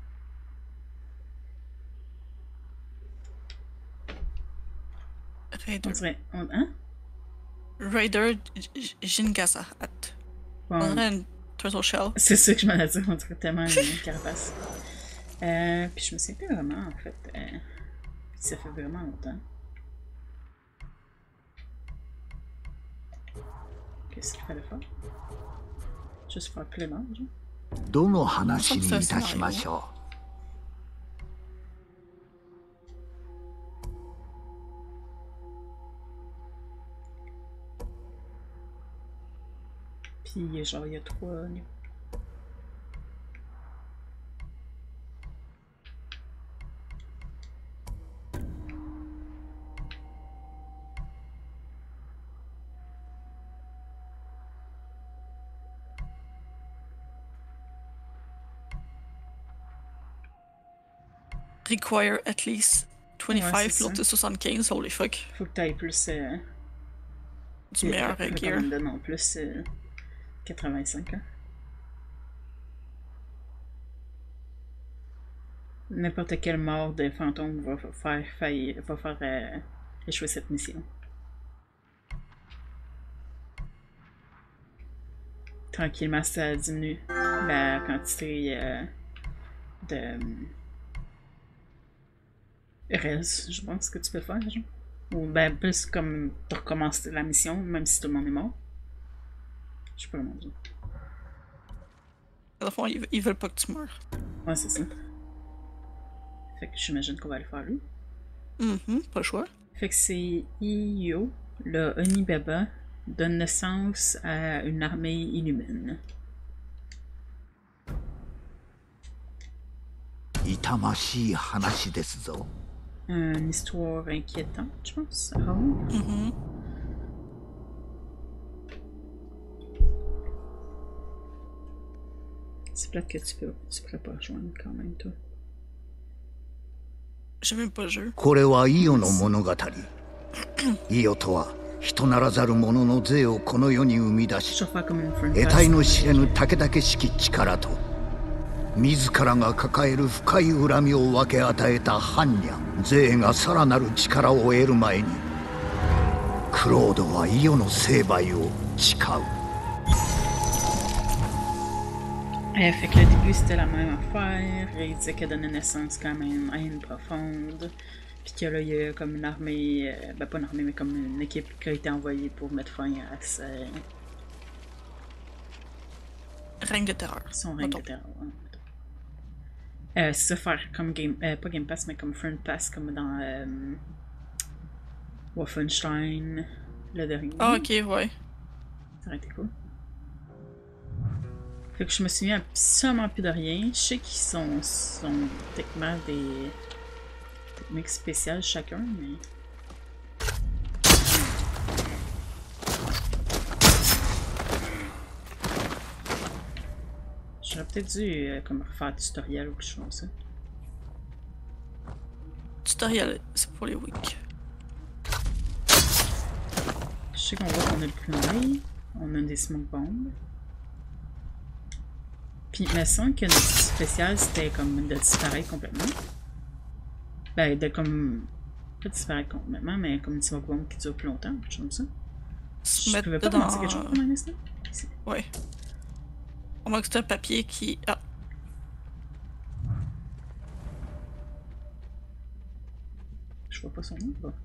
Raider. On dirait. On... Hein? Raider Jingasa. On Bon, dirait une turtle shell. c'est ça que je m'en ai dit, on dirait tellement une carapace. Euh, puis je me souviens plus vraiment en fait. Euh, puis ça fait vraiment longtemps. Qu'est-ce qu'il fallait faire? Juste faire Clément, genre? どの話にいたしましょ Puis genre il y a trois niveaux. Require at least twenty-five, Ouais, c'est l'autre c'est soixante-quinze, holy fuck. Faut que t'ailles plus. Euh, Du meilleur euh, gear. recommandé non plus euh, quatre-vingt-cinq ans. N'importe quel mort de fantôme va faire, failli, va faire euh, échouer cette mission. Tranquillement, ça diminue la quantité euh, de res, je pense, que tu peux faire. Genre. Ou ben plus comme de recommencer la mission, même si tout le monde est mort. Je sais pas comment dire. À la fin, ils, ils veulent pas que tu meurs. Ouais, c'est ça. Fait que j'imagine qu'on va le faire lui. Mhm, pas le choix. Fait que c'est Iyo, le Onibaba, donne naissance à une armée inhumaine. う痛ましい話ですぞ Une histoire inquiétante, je pense. Oh. Mhm. C'est plate que tu peux, tu pourrais pas rejoindre quand même, toi. J'ai même pas le jeu. これはイオの物語イオとは人ならざる者の税をこの世に生み出し Je vais faire comme une friend 得体の知れぬ武々しき力と自らが抱える深い恨みを分け与えた般若税がさらなる力を得る前にクロードはイオの成敗を誓う Euh, fait que le début c'était la même affaire, il disait qu'elle donnait naissance quand même à une profonde, puis que là il y a comme une armée, euh, ben pas une armée mais comme une équipe qui a été envoyée pour mettre fin à sa, Règne de terreur. son règne mettons. de terreur. Ouais, mettons. Euh, c'est ça, faire comme game, euh, pas Game Pass mais comme Friend Pass comme dans euh, Wolfenstein, le dernier. Ah, ok, ouais. Ça aurait été cool. Fait que je me souviens absolument plus de rien. Je sais qu'ils sont, sont techniquement des techniques spéciales chacun, mais. J'aurais peut-être dû euh, comme refaire un tutoriel ou quelque chose comme ça. Tutoriel, c'est pour les weak. Je sais qu'on voit qu'on a le kunai, on a des smoke bombs. Puis il me semble que notre spécial c'était comme de disparaître complètement. Ben, de comme. Pas disparaître complètement, mais comme une smoke bomb qui dure plus longtemps, quelque chose comme ça. Se Je mettre pouvais pas dedans. commencer quelque chose pendant un instant. Ici. Ouais. On voit que c'est un papier qui. Ah, Je vois pas son nom. Bon, ok.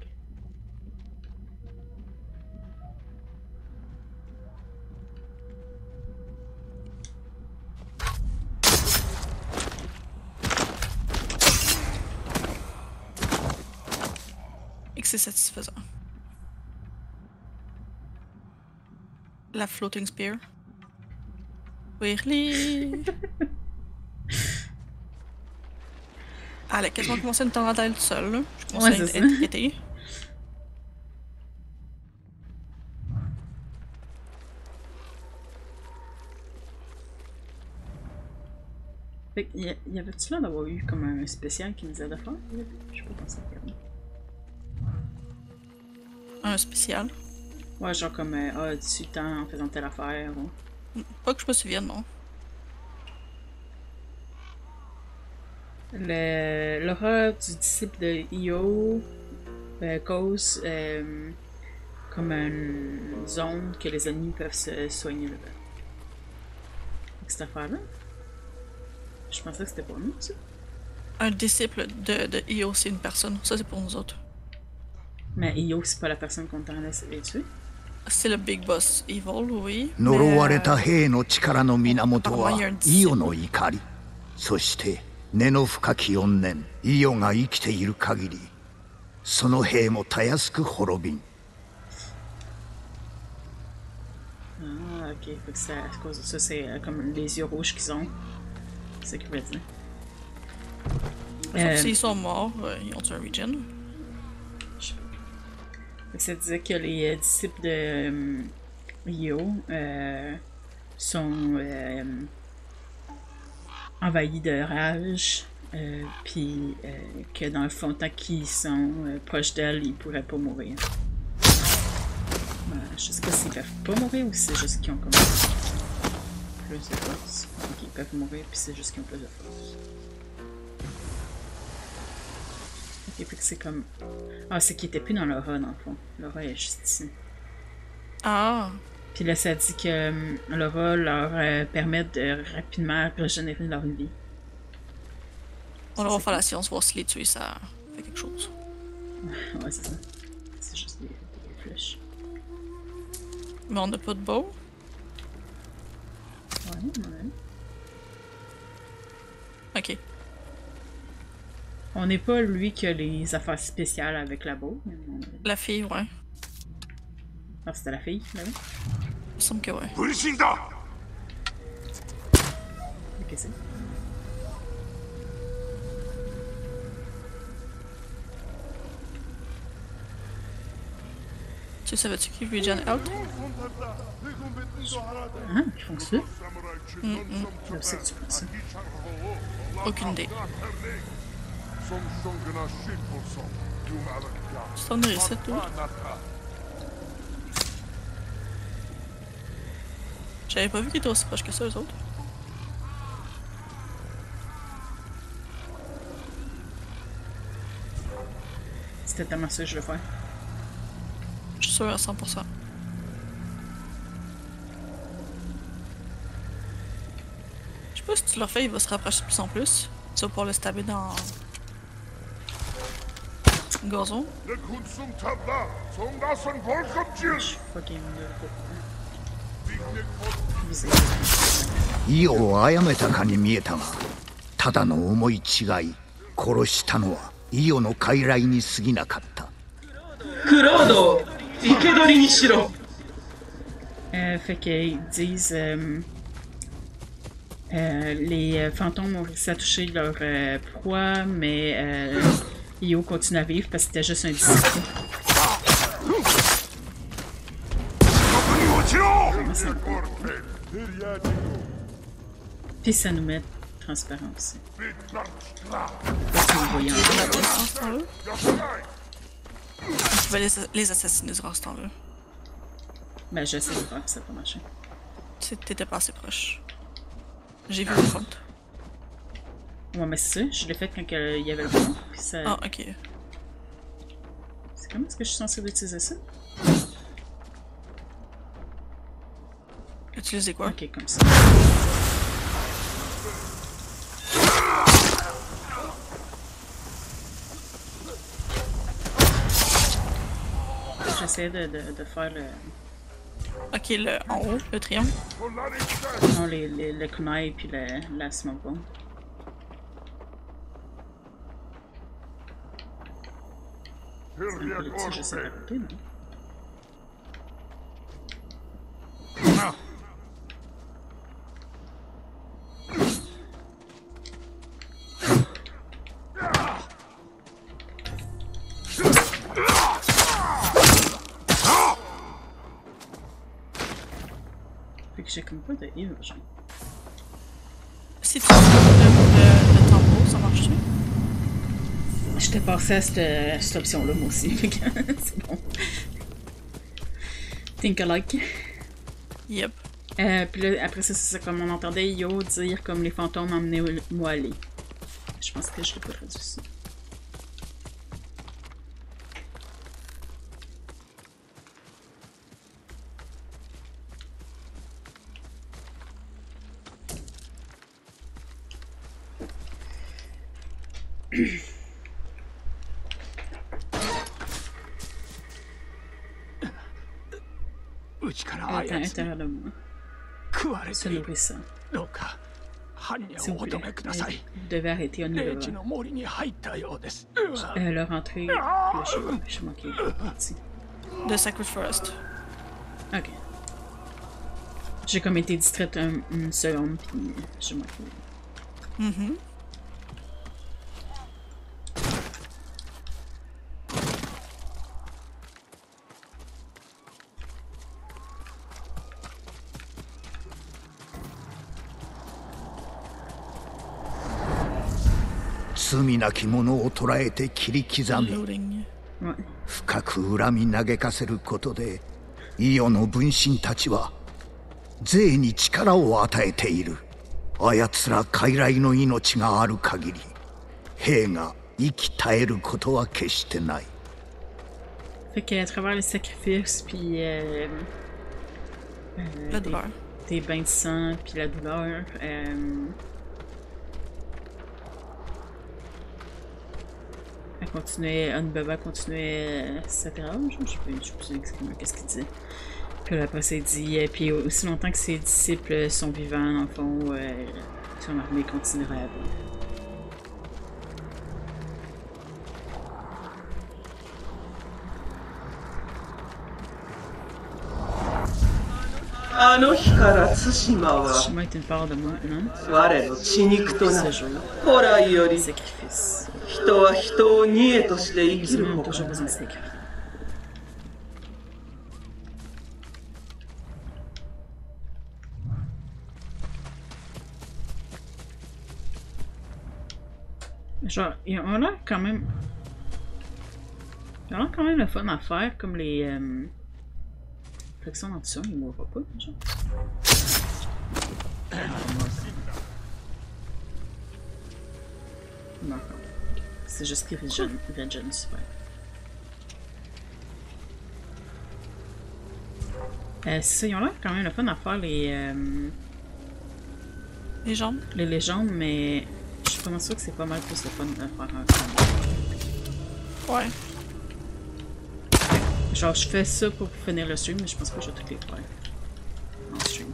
et que c'est satisfaisant. La floating spear. Whirly. Ah, elle a quasiment commencé à me tendre à elle toute seule, là. Je commence Ouais, à c'est être ça. inquiétée. Fait y, y avait-tu l'air d'avoir eu comme un spécial qui nous disait de faire? Je peux penser à regarder. Un spécial? Ouais, genre comme euh, ah, dix-huit ans en faisant telle affaire. Ou... Pas que je me souvienne, non. Le, l'aura du disciple de Io euh, cause euh, comme une zone que les ennemis peuvent se soigner là-bas. Cette affaire-là? Je pensais que c'était pour nous, ça. Un disciple de, de Io, c'est une personne. Ça, c'est pour nous autres. Mais Io, c'est pas la personne qu'on t'en laisse tuer. C'est le Big Boss Evil, oui. 呪われた兵の力の源はイオの怒り。そして根の深き怨念イオが生きている限り、その兵もたやすく滅びん。 Ah, ok. Fait que c'est à cause de ça, c'est euh, comme les yeux rouges qu'ils ont. C'est ce qu'il veut dire. Euh... S'ils sont morts, euh, ils ont un regen. Je sais pas. Fait que ça disait que les euh, disciples de euh, Io euh, sont euh, envahis de rage. Euh, puis euh, que dans le fond, tant qu'ils sont euh, proches d'elle, ils pourraient pas mourir. Euh, je sais pas s'ils peuvent pas mourir ou si c'est juste qu'ils ont comme plus de force. Donc ils peuvent mourir puis c'est juste qu'ils ont plus de force. Ok, fait que c'est comme... Ah, c'est qu'ils étaient plus dans l'aura dans le fond. L'aura est juste ici. Ah! Puis là, ça dit que euh, l'aura leur euh, permet de rapidement régénérer leur vie. On va faire la science, voir si les tuer ça fait quelque chose. Ouais, c'est ça. C'est juste des, des flèches. Mais on n'a pas de bow? Ouais, ouais. Ok. On n'est pas lui qui a les affaires spéciales avec la bow. Mais on... La fille, ouais. Ah, c'était la fille, là? Il me semble que ouais. Ok, c'est. Tu savais-tu qu'ils regen out? Ah, ils font ça? Mm -mm. Je sais que tu penses ça. Aucune idée. Tu t'en irais ici, toi? J'avais pas vu qu'ils étaient aussi proches que ça, eux autres. C'était tellement ça que je le fais. Je suis sûr à cent pour cent. Je sais pas si tu le refais, il va se rapprocher de plus en plus. Tu vas pouvoir le stabber dans... le gazon. Je suis fucking nul pour ça. イオを殺めたかに見えたが、ただの思い違い。殺したのはイオの傀儡に過ぎなかった。 クロード、生け捕りにしろ。 Euh, fait qu'ils disent euh, euh, les fantômes ont réussi à toucher leur euh, proie, mais euh, Io continue à vivre parce que c'était juste un disciple. Puis ça nous met transparence. Je vais les, les assassiner durant ce temps-là. Ben, j'essaie de faire que ça n'a pas marché. T'étais pas assez proche. J'ai vu le front. Ouais, mais c'est ça, je l'ai fait quand il y avait le front. Puis ça... Ah, ok. C'est comment est-ce que je suis censée utiliser ça? Utiliser quoi? Ok, comme ça. J'essaie de, de, de faire le... Ok, le en haut, le triangle. Non, les, les, le kunai et puis le, la smoke bomb. C'est je sais pas côté, non? C'est Si tu le, le, le tambour, ça marche-tu? J'étais passé à cette, cette option-là, moi aussi. C'est bon. Think alike. Yep. Euh, puis là, après ça, c'est ça, comme on entendait Yo dire comme les fantômes emmenaient-moi aller. Je pense que je l'ai pas traduit ça. À l'intérieur de moi. Se nourrissant. S'il vous plaît, vous devez arrêter au niveau euh, leur entrée. Là, je suis manqué. The Sacred Forest. Ok. J'ai comme été distraite un, une seconde, puis j'ai manqué. Mm-hmm. 罪なき者を捕らえて切り刻み Loading. 深く恨み嘆かせることでイオの分身たちは税に力を与えている。あやつら傀儡の命がある限り兵が生き絶えることは決してない。 Fait qu'à travers les sacrifices, puis euh, euh, La des, douleur. des bains de sang, puis la douleur, euh, elle continuait, Anubaba continuait sa terreur, je ne sais plus, je sais plus exactement qu'est-ce qu'il disait. Puis après, ça dit, et puis aussi longtemps que ses disciples sont vivants, dans le fond, euh, son armée continuera à vivre. あの日から対馬は Tsushima est une part de moi, non? 我の血肉とな Ce る jour, 古来より sacrifice. 人は人を贄として生 Les きる humains ont ほか toujours な besoin い de sacrifice. Genre, ils ont l'air quand même. Ils ont l'air quand même le fun à faire, comme les. Euh... Flexion d'ambition, ils mourront pas, genre. Non, c'est juste qu'ils régènent, régènent super. Euh, c'est ça, ils ont l'air quand même le fun à faire les. Euh... Les jambes? Les légendes, mais je suis pas mal sûre que c'est pas mal plus le fun de faire un combat. Ouais. Genre, je fais ça pour finir le stream, mais je pense pas que je vais toutes les faire en stream.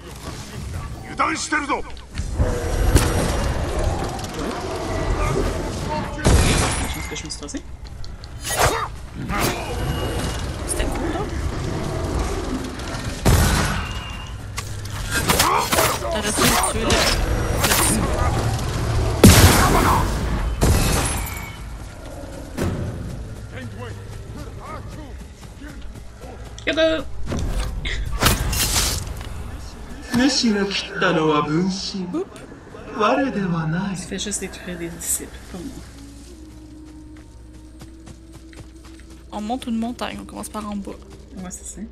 Je pense que je me suis trossée. C'était cool, là. T'aurais pu tuer le... le... Yago! 主が切ったのは分身我ではない Tu fais juste détruire des disciples, pas moi. On monte une montagne, on commence par en bas. Ouais, c'est ça.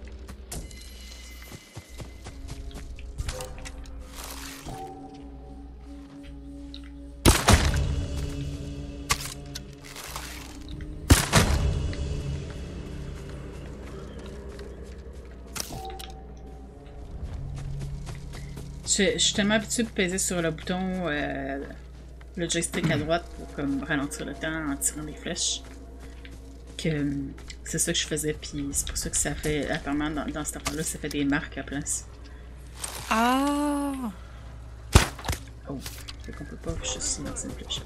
Je, je suis tellement habituée de peser sur le bouton, euh, le joystick à droite pour comme ralentir le temps en tirant des flèches, que euh, c'est ça que je faisais, puis c'est pour ça que ça fait, apparemment dans, dans cette affaire-là, ça fait des marques à place. Ah! Oh, fait qu'on peut pas juste lancer une flèche.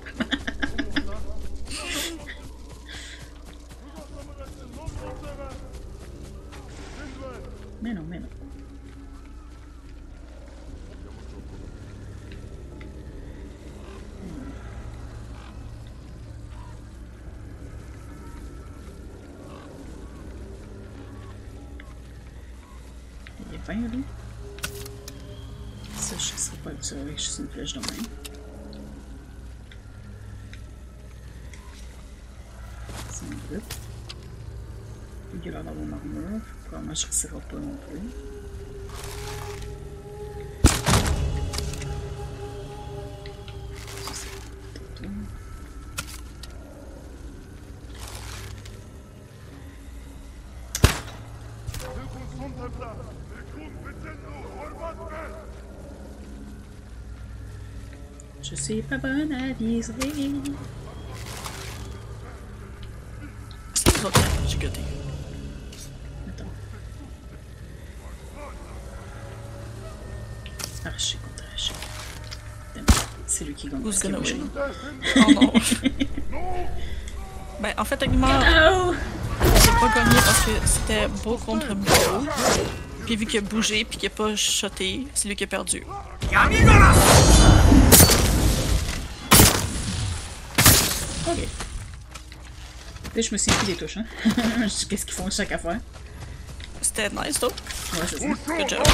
Mais non, mais non. Il est fin, lui. C'est flèche, ça serait pas dur avec juste une flèche de même. C'est un grip. Il y a l'air d'avoir mon armure. Probablement je ne resterai pas non plus. Ça, c'est tout. Je suis pas bonne à viser. C'est trop bien, j'ai goûté. Attends. Archer contre archer. C'est lui qui gagne. Who's parce gonna qu'il win? va Oh non. Ben, en fait, techniquement, Oh! j'ai pas gagné parce que c'était beau contre beau. Puis vu qu'il a bougé puis qu'il a pas shoté, c'est lui qui a perdu. Ok. Là, je me suis pris des touches, hein. Qu'est-ce qu'ils font chaque affaire? C'était nice, though. Ouais, je sais. Good job.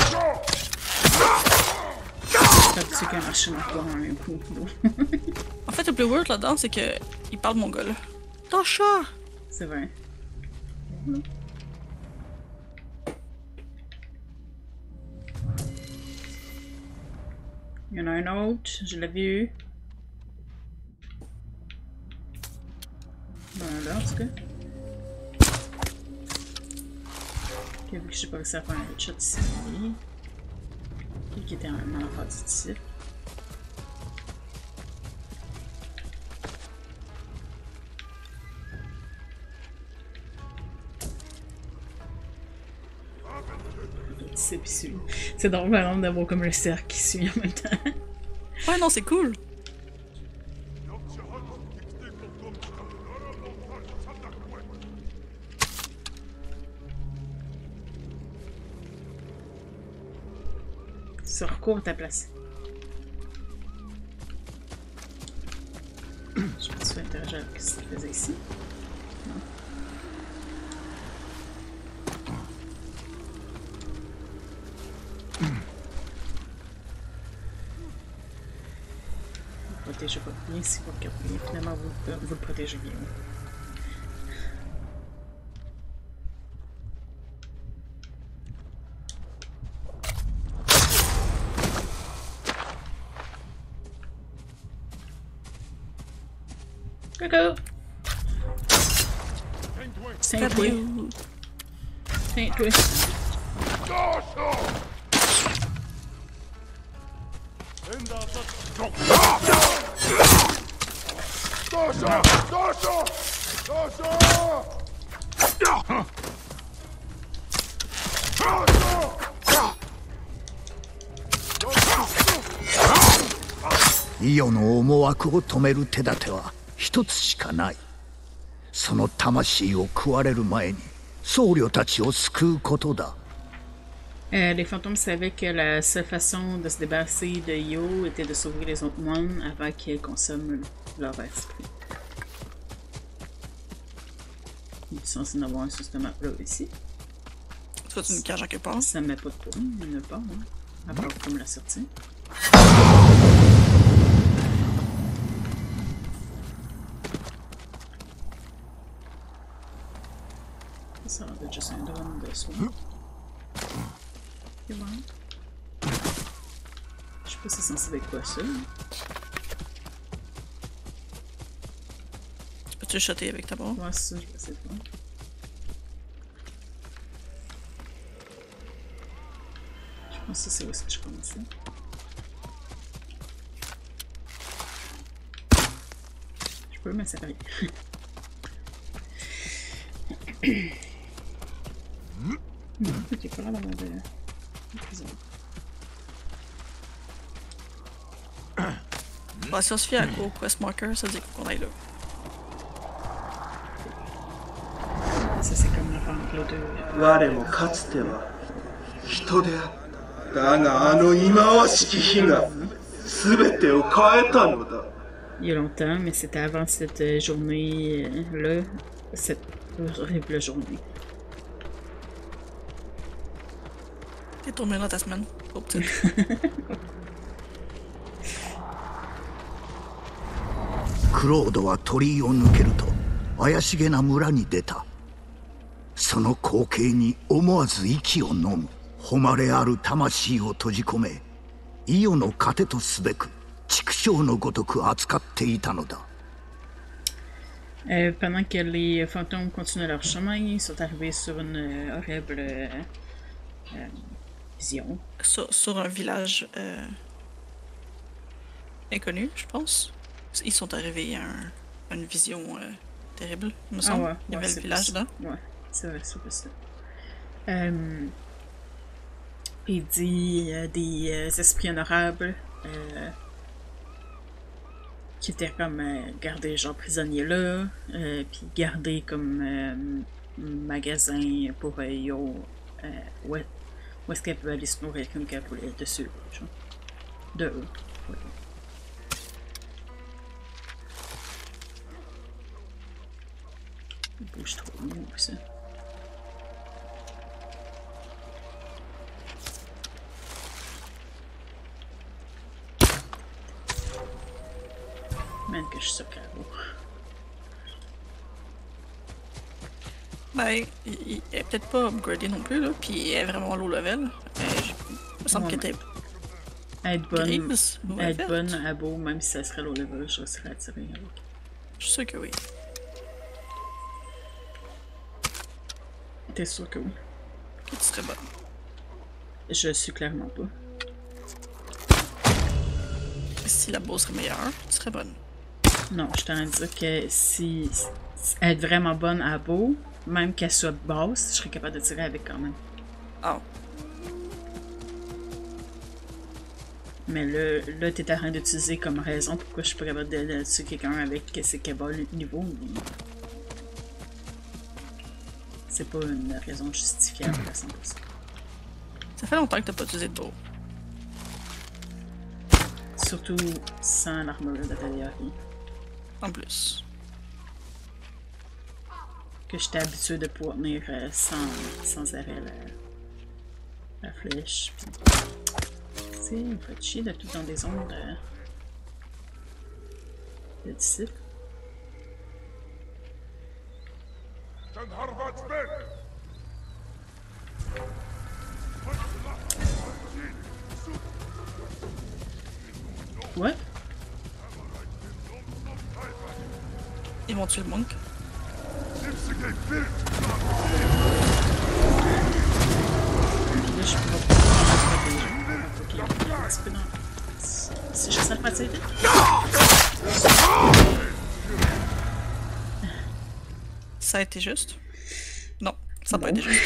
Tu sais qu'un marché marche pas en un coup. En fait, le plus weird là-dedans, c'est que il parle mongol. Tasha! C'est vrai. Il y en a un autre, je l'ai vu. Ben là, en tout cas. Ok, vu que j'ai pas réussi à faire un headshot ici. Qui était un enfant ici. C'est drôle par exemple d'avoir comme le cercle qui suit en même temps. Ouais, non, c'est cool. Ça recouvre ta place. Je pense que tu vas interagir avec ce qu'il faisait ici. Non. Vous protégez pas bien si vous regardez. Finalement, vous, vous le protégez bien. Coucou! Saint-Louis. Saint-Louis. イオの思惑を止める手立ては一つしかない。その魂を食われる前に僧侶たちを救うことだ。 Euh, les fantômes savaient que la seule façon de se débarrasser de Io était de sauver les autres moines avant qu'ils consomment leur esprit. Il est censé en avoir un sur cette map-là ici. Toi, tu me caches à quelque part. Ça ne met pas de points, il n'y en a pas, hein. À part comme la sortie. Ça a l'air d'être juste un drone de soin. C'est bon. Je sais pas si c'est censé être quoi ça. Peux-tu shotter avec ta barre? Ouais, c'est ça, je vais essayer de voir. Je pense que c'est où est-ce que je commençais. Je peux, mais ça fait rien. Non, j'ai pas l'air d'avoir de... de prison. Bah, si on se fie à Go Quest Marker, ça dit qu'on aille là. Ça, c'est comme la fin de l'autre. 我もかつては人であった。だがあの忌まわしき火が全てを変えたのだ。 Il y a longtemps, mais c'était avant cette journée-là, cette horrible journée. T'es tombé dans ta semaine. Oh, クロードは鳥居を抜けると怪しげな村に出た。その光景に思わず息を飲む。誉れある魂を閉じ込め、伊予の糧とすべく畜生のごとく扱っていたのだ。 Euh, pendant que les fantômes continuent leur chemin, ils sont arrivés sur une euh, horrible euh, euh, vision. Sur, sur un village euh, inconnu, je pense. Ils sont arrivés à, un, à une vision euh, terrible, il me semble. Ah ouais, il y avait ouais, le village là. Ouais, c'est vrai, c'est ça. Euh, il dit euh, des euh, esprits honorables. Euh, qui était comme euh, gardé genre prisonnier là, euh, puis gardé comme euh, magasin pour euh, yo, euh, où, où est-ce qu'elle peut aller se nourrir comme qu'elle voulait dessus, genre. De eux. Ouais. Il bouge trop mieux ça. Man, que je suis sur carreau. Ben, il, il est peut-être pas upgradé non plus, là, puis elle est vraiment low level. Mais il me semble Ouais, qu'elle était. Être bonne, grise, être verte. bonne à beau, même si ça serait low level, je serais attirée avec. Je suis sûr que oui. T'es sûr que oui? Que tu serais bonne. Je suis clairement pas. Si la beau serait meilleure, tu serais bonne. Non, je t'en dire que si, si être vraiment bonne à beau, même qu'elle soit basse, je serais capable de tirer avec quand même. Oh. Mais là, là t'es en train d'utiliser comme raison pourquoi je suis pas capable de, de tuer quelqu'un avec que c'est qu'elle bat le niveau. Mais... c'est pas une raison justifiable à cent pour cent. Ça fait longtemps que t'as pas utilisé de beau. Surtout sans l'armure d'Atalia. En plus. Que j'étais habituée de pouvoir tenir euh, sans, sans arrêt la, la flèche. Puis... tu sais, il me fait chier de tout dans des ondes euh, de disciples. Ouais. Ils vont tuer le monk. Là, je peux pas protéger. Ok, un petit peu dans... c'est juste à passer vite. Ça a été juste? Non, ça n'a pas été juste.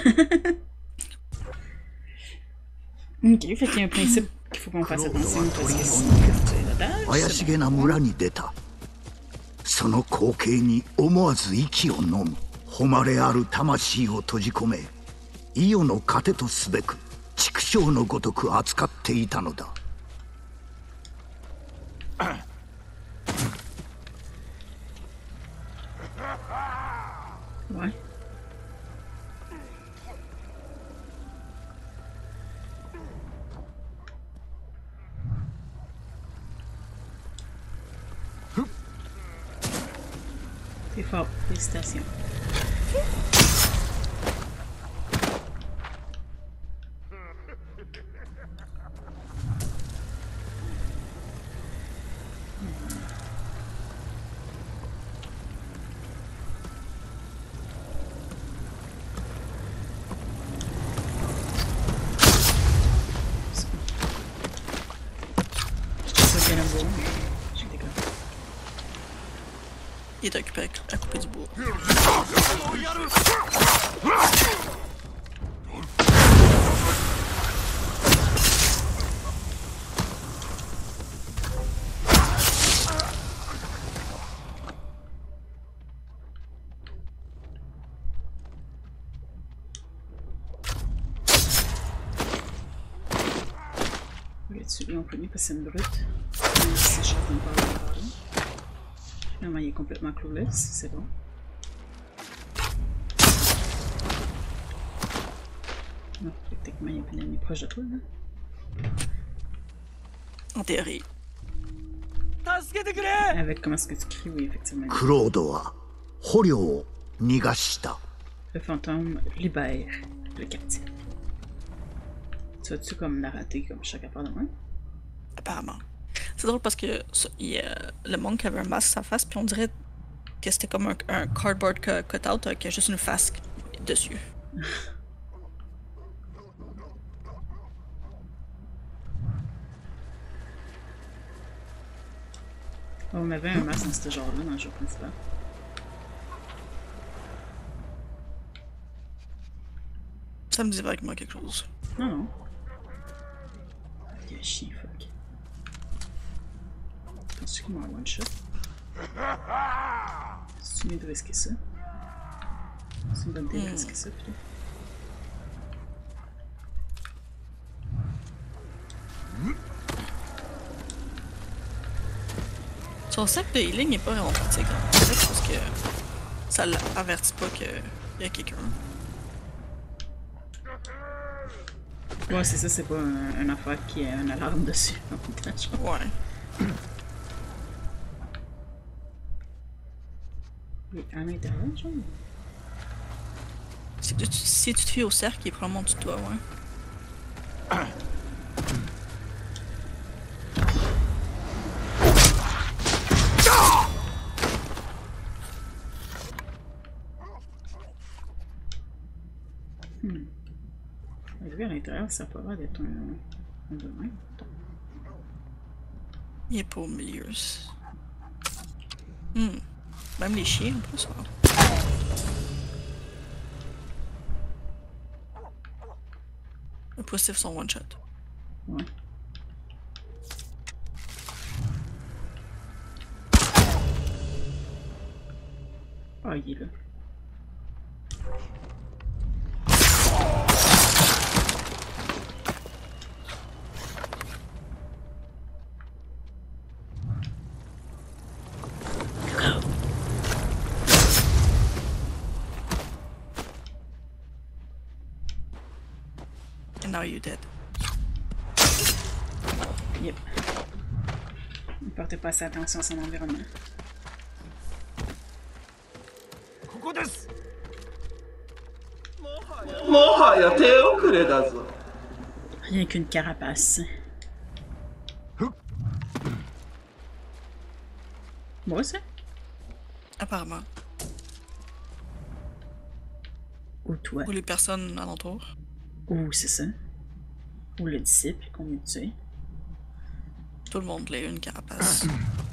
Ok, fait qu'il y a un principe qu'il faut qu'on fasse attention parce que sinon, 怪しげな村に出た。その光景に思わず息を飲む。誉れある魂を閉じ込め、伊予の糧とすべく畜生のごとく扱っていたのだ。 Ouais. C'est fort, félicitations. Il est occupé à couper du bois. Celui en premier parce que c'est une brute. Même si je ne pas le parler. Finalement, il est complètement clueless, c'est bon. Non, techniquement, il y a plus d'ennemis proches de toi, là. En théorie. Avec comment est-ce que tu cries, oui, effectivement. クロードは捕虜を逃がした。 Le fantôme libère le captif. Tu as-tu comme narraté comme chaque affaire de même? Apparemment. C'est drôle parce que ça, il y a le monk avait un masque sur sa face, puis on dirait que c'était comme un, un cardboard cut-out avec juste une face dessus. On avait un masque dans ce genre-là dans le jeu principal. Ça me dit vaguement quelque chose. Non, non. Il y a un chien, fuck. Penses-tu qu'il m'a one shot? C'est mieux de risquer ça. C'est une bonne idée de Mm. risquer ça, plutôt. Son sac de healing n'est pas vraiment pratique en fait parce que ça l'avertit pas qu'il y a quelqu'un. Ouais, c'est ça, c'est pas un, un affaire qui a une alarme dessus. Ouais. Oui, à l'intérieur, genre. Si tu, si tu te fies au cercle, il est probablement du toi, ouais. Hmm. Lui, à l'intérieur, ça peut pas d'être un, un de même. Il est pas au milieu. Hmm. Même les chiens, en plus. Ouais. Le positif sont one shot. Ouais. Ah, il est là. And now you're dead. Yep. Ne portez pas assez attention à son environnement. ここです。 もはや手遅れだぞ。 Rien qu'une carapace. Moi, ça? Apparemment. Ou toi. Ou les personnes alentour. Ou c'est ça. Ou le disciple qu'on vient de tuer. Tout le monde l'a une carapace.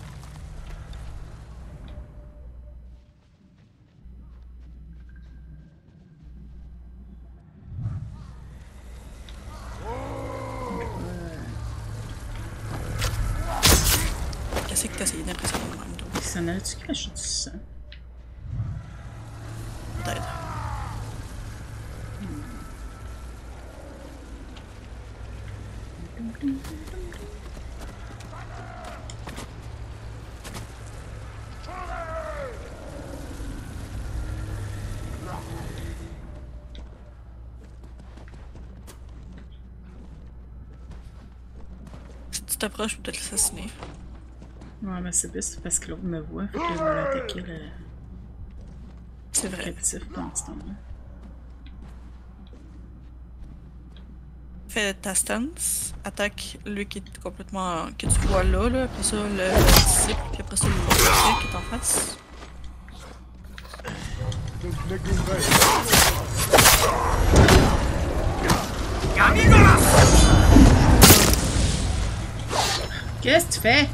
Qu'est-ce que t'as essayé d'impressionner de même, toi? Ça n'a-tu caché du sang? Peut-être. Si tu t'approches, je peux peut-être l'assassiner. Ouais, mais c'est plus parce que l'autre me voit, fait qu'il va l'attaquer le C'est vrai. captif pendant ce temps-là. Fais ta stance, attaque lui qui est complètement. Que tu vois là, là, après ça le, le disciple, puis après ça l'autre qui est en face. Qu'est-ce que tu fais?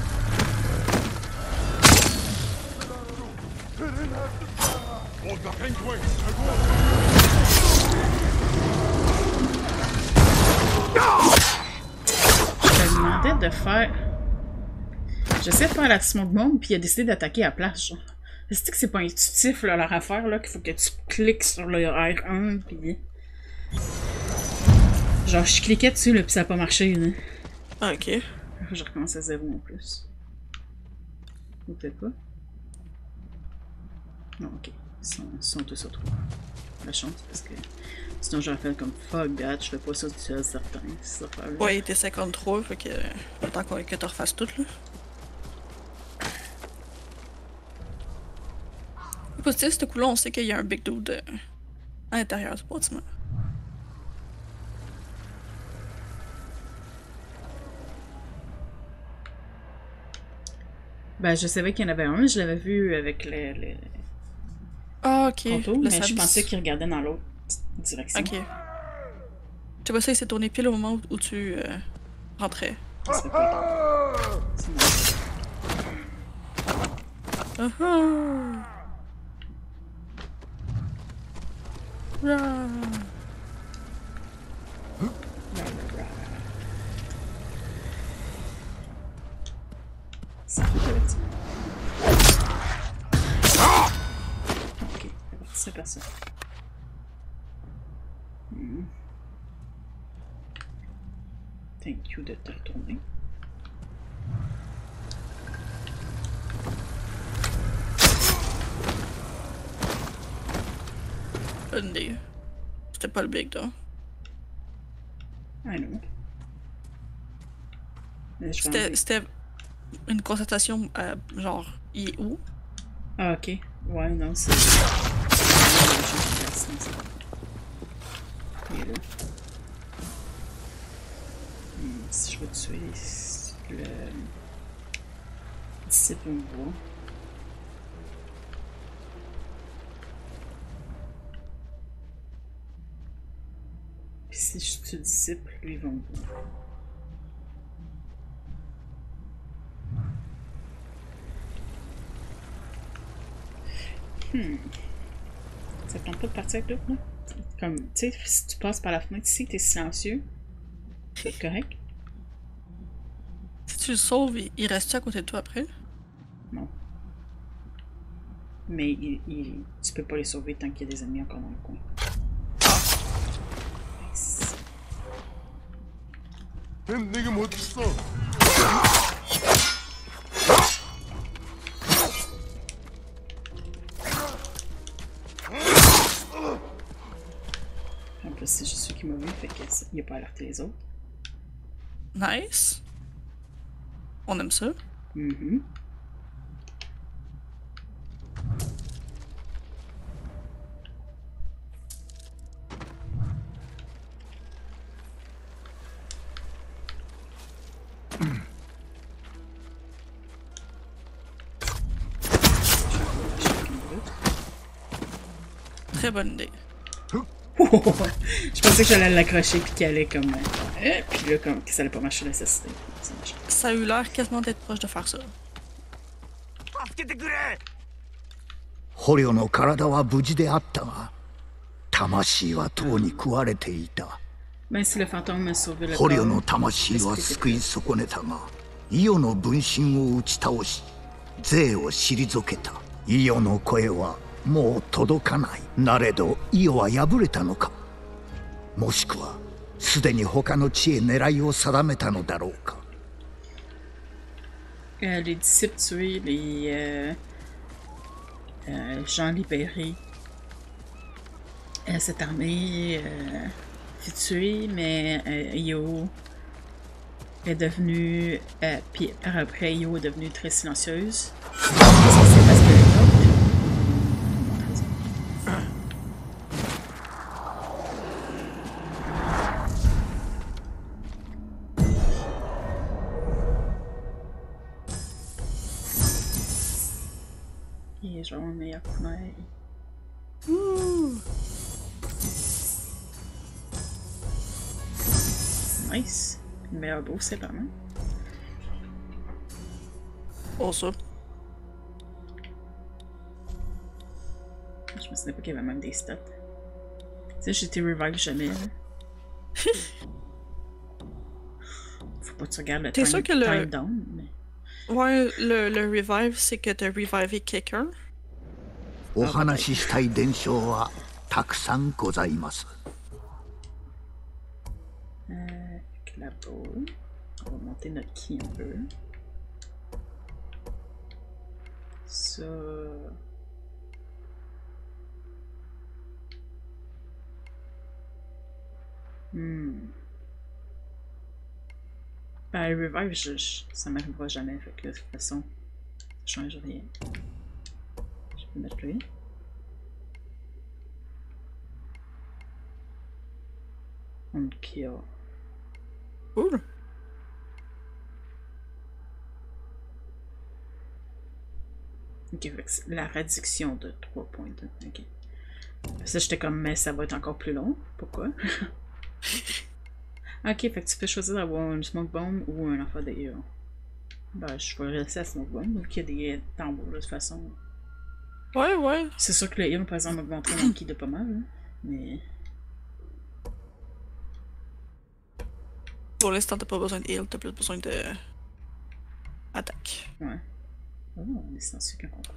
Je me demandais de faire... J'essaie de faire la smoke bomb, puis il a décidé d'attaquer à la place, genre. C'est que c'est pas intuitif, là, leur affaire, là, qu'il faut que tu cliques sur le R un, puis... Genre, je cliquais dessus, là, puis ça a pas marché, là. Ah, ok. Je recommence à zéro en plus. Ou peut-être pas. Non, ok. Ils sont, ils sont tous autour. La chance, parce que sinon j'aurais fait comme fuck that, je fais pas ça du seul certain. Ouais, il était cinquante-trois, fait que. Attends que tu refasses tout, là. Positif, ce coup-là, on sait qu'il y a un big dude euh, à l'intérieur du bâtiment. Ben, je savais qu'il y en avait un, je l'avais vu avec le, le Ah, ok. contour, Le mais Sams. je pensais qu'il regardait dans l'autre direction. Ok. Tu vois ça, il s'est tourné pile au moment où, où tu euh, rentrais. Ça serait pas grave. Sinon, Ah ah! Ah. ça fait le petit. Ok, c'est personne. Hmm. Thank you de te retourner. Bonne idée. C'était pas le big, là. I know. Mais je vais C'était enlever. c'était une constatation, euh, genre, il est où? Ah, ok. Ouais, non, c'est. Il est là. Hmm, si je veux tuer le disciple, on voit. Puis si je tue le disciple, lui, il va me voir. Hmm. Ça tente pas de partir avec l'autre, non? Comme, tu sais, si tu passes par la fenêtre ici, t'es silencieux. C'est correct? Si tu le sauves, il, il reste-tu à côté de toi après? Non. Mais il, il, tu peux pas les sauver tant qu'il y a des ennemis encore dans le coin. Nice. En plus, c'est juste celui qui m'a vu, fait qu'il a pas alerté les autres. Nice. On aime ça. Mhm. Très bonne idée. Je pensais que j'allais l'accrocher puis qu'elle allait comme. Euh, puis là, comme que ça allait pas marcher l'assassin. Ça marche. Ça a eu l'air quasiment d'être proche de faire ça. 捕虜の体は無事であったが魂はとうに食われていた。 Ben, si le fantôme a sauvé le 捕虜の corps, 魂は救い損ねたがイオの分身を打ち倒し税を退けた。イオの声はもう届かない。なれどイオは敗れたのか、もしくはすでに他の地へ狙いを定めたのだろうか。 euh, les disciples tués, les euh, euh, gens libérés. Euh, cette armée euh, fut tuée, mais euh, Io est devenue. Euh, puis par après, Io est devenue très silencieuse. Est-ce que c'est parce que les autres. Il est genre un meilleur couleur. Nice. Une meilleure bouffe, c'est pas mal. Oh, ça. Je me souvenais pas qu'il y avait même des stats. Tu sais, j'étais revive jamais. Là. Faut pas que tu regardes le T'es time, sûr que le- time down. Mais... Ouais, le, le revive, c'est que t'as revivé quelqu'un. お話ししたい伝承はたくさんございます。 Euh, là-bas. On va monter notre ki un peu. Ça. Hmm. Ben, le revive, je, je, ça m'arrivera jamais. Fait que de toute façon, ça change rien. Je peux mettre lui. On kill. Cool. Ok, fait que c'est la réduction de trois points. De... Ok. Ça, j'étais comme, mais ça va être encore plus long. Pourquoi? Ok, fait que tu peux choisir d'avoir une smoke bomb ou un enfant de heal. Ben, je vais laisser la smoke bomb, donc il y a des tambours de toute façon. Ouais, ouais. C'est sûr que le heal, par exemple, augmenterait mon ki de pas mal, hein, mais. Pour l'instant, t'as pas besoin de heal, t'as plus besoin de. Attaque. Ouais. Oh, on est censé qu'un concours.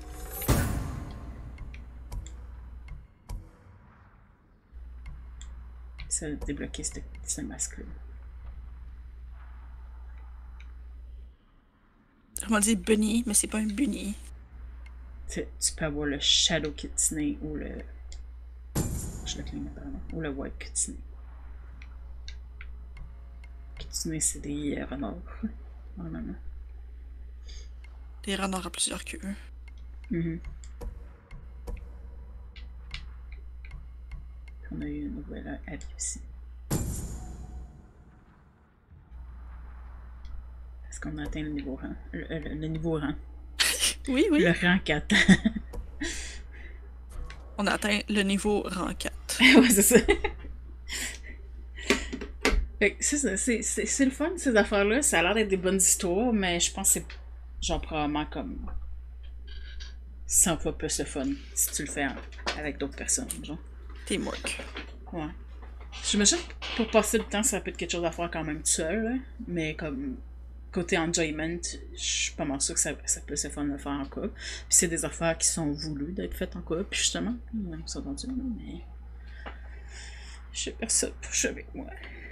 Ça a débloqué ce, ce masque-là. On dit bunny, mais c'est pas un bunny. Tu, tu peux avoir le Shadow Kitsune ou le. Je le cligne apparemment. Ou le White Kitsune. Kitsune, c'est des euh, renards. Normalement. Des renards à plusieurs queues. Mm-hmm. On a eu une nouvelle avis aussi. Est-ce qu'on a atteint le niveau rang? Le, le, le niveau rang. Oui, oui. Le rang quatre. On a atteint le niveau rang quatre. Ouais, c'est ça. C'est le fun, ces affaires-là. Ça a l'air d'être des bonnes histoires, mais je pense que c'est genre probablement comme cent fois plus le fun si tu le fais avec d'autres personnes, genre. Teamwork. Ouais. J'imagine que pour passer le temps, ça peut être quelque chose à faire quand même tout seul, là. Mais comme côté enjoyment, je suis pas mal sûre que ça, ça peut être fun de le faire en couple. Puis c'est des affaires qui sont voulues d'être faites en couple, puis justement, on s'est entendu, mais j'ai personne pour jouer avec moi.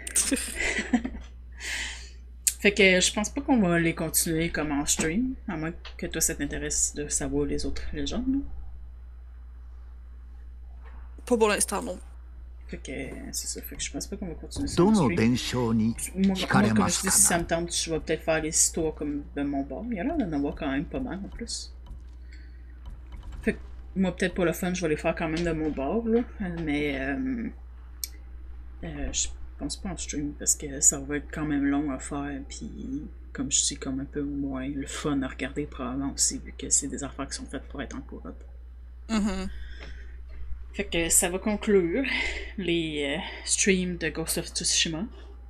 Fait que je pense pas qu'on va les continuer comme en stream, à moins que toi ça t'intéresse de savoir les autres légendes. Pas pour l'instant, non. Fait que c'est ça, fait que je pense pas qu'on va continuer ça. ど en の stream. 伝承に Moi, 惹かれ moi, comme ま je す dis, か si ça な me tente, je vais peut-être faire les histoires comme de mon bord. Il y a l'air d'en avoir quand même pas mal en plus. Fait que moi, peut-être pour le fun, je vais les faire quand même de mon bord, là. Mais euh, euh, je pense pas en stream parce que ça va être quand même long à faire. Puis, comme je suis comme un peu moins le fun à regarder, probablement aussi, vu que c'est des affaires qui sont faites pour être en coop. Mm-hmm. Fait que ça va conclure les euh, streams de Ghost of Tsushima.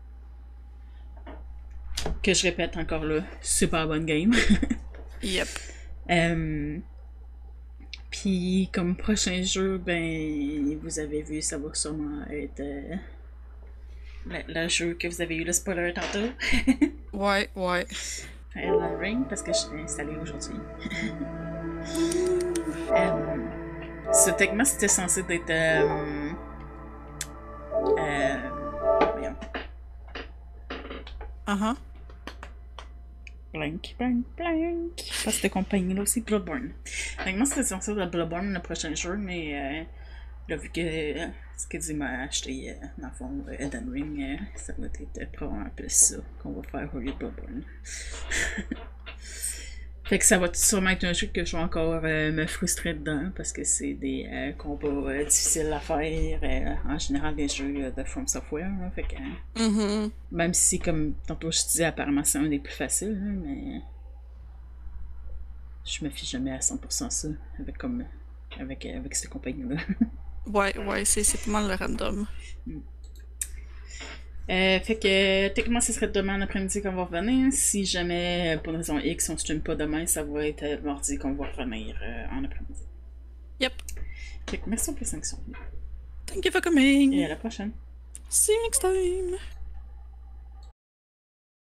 Que je répète encore là, super bonne game. Yep. euh, Puis comme prochain jeu, ben vous avez vu, ça va sûrement être euh, le, le jeu que vous avez eu le spoiler tantôt. Ouais, ouais. Elden Ring, parce que je l'ai installé aujourd'hui. euh, Ce techniquement, c'était censé être. Euh, euh, voyons. Uh-huh. Blank, blank, blank. Pas cette compagnie-là aussi, Bloodborne. Techniquement, c'était censé être Bloodborne le prochain jeu, mais euh, là, vu que euh, ce que dit m'a acheté, euh, dans le fond, euh, Elden Ring, euh, ça va être euh, probablement plus ça qu'on va faire au lieu de Bloodborne. Fait que ça va sûrement être un jeu que je vais encore euh, me frustrer dedans parce que c'est des euh, combats euh, difficiles à faire, euh, en général des jeux euh, de From Software. Là, fait que, Mm-hmm. même si, comme tantôt je disais, apparemment c'est un des plus faciles, là, mais je me fie jamais à cent pour cent ça avec, comme, avec, euh, avec cette compagnie-là. Ouais, ouais, c'est pas mal le random. Euh, fait que techniquement ce serait demain en après-midi qu'on va revenir. Si jamais pour une raison X on stream pas demain, ça va être euh, mardi qu'on va revenir euh, en après-midi. Yep. Fait que merci pour les cinq cents. Thank you for coming. Et à la prochaine. See you next time.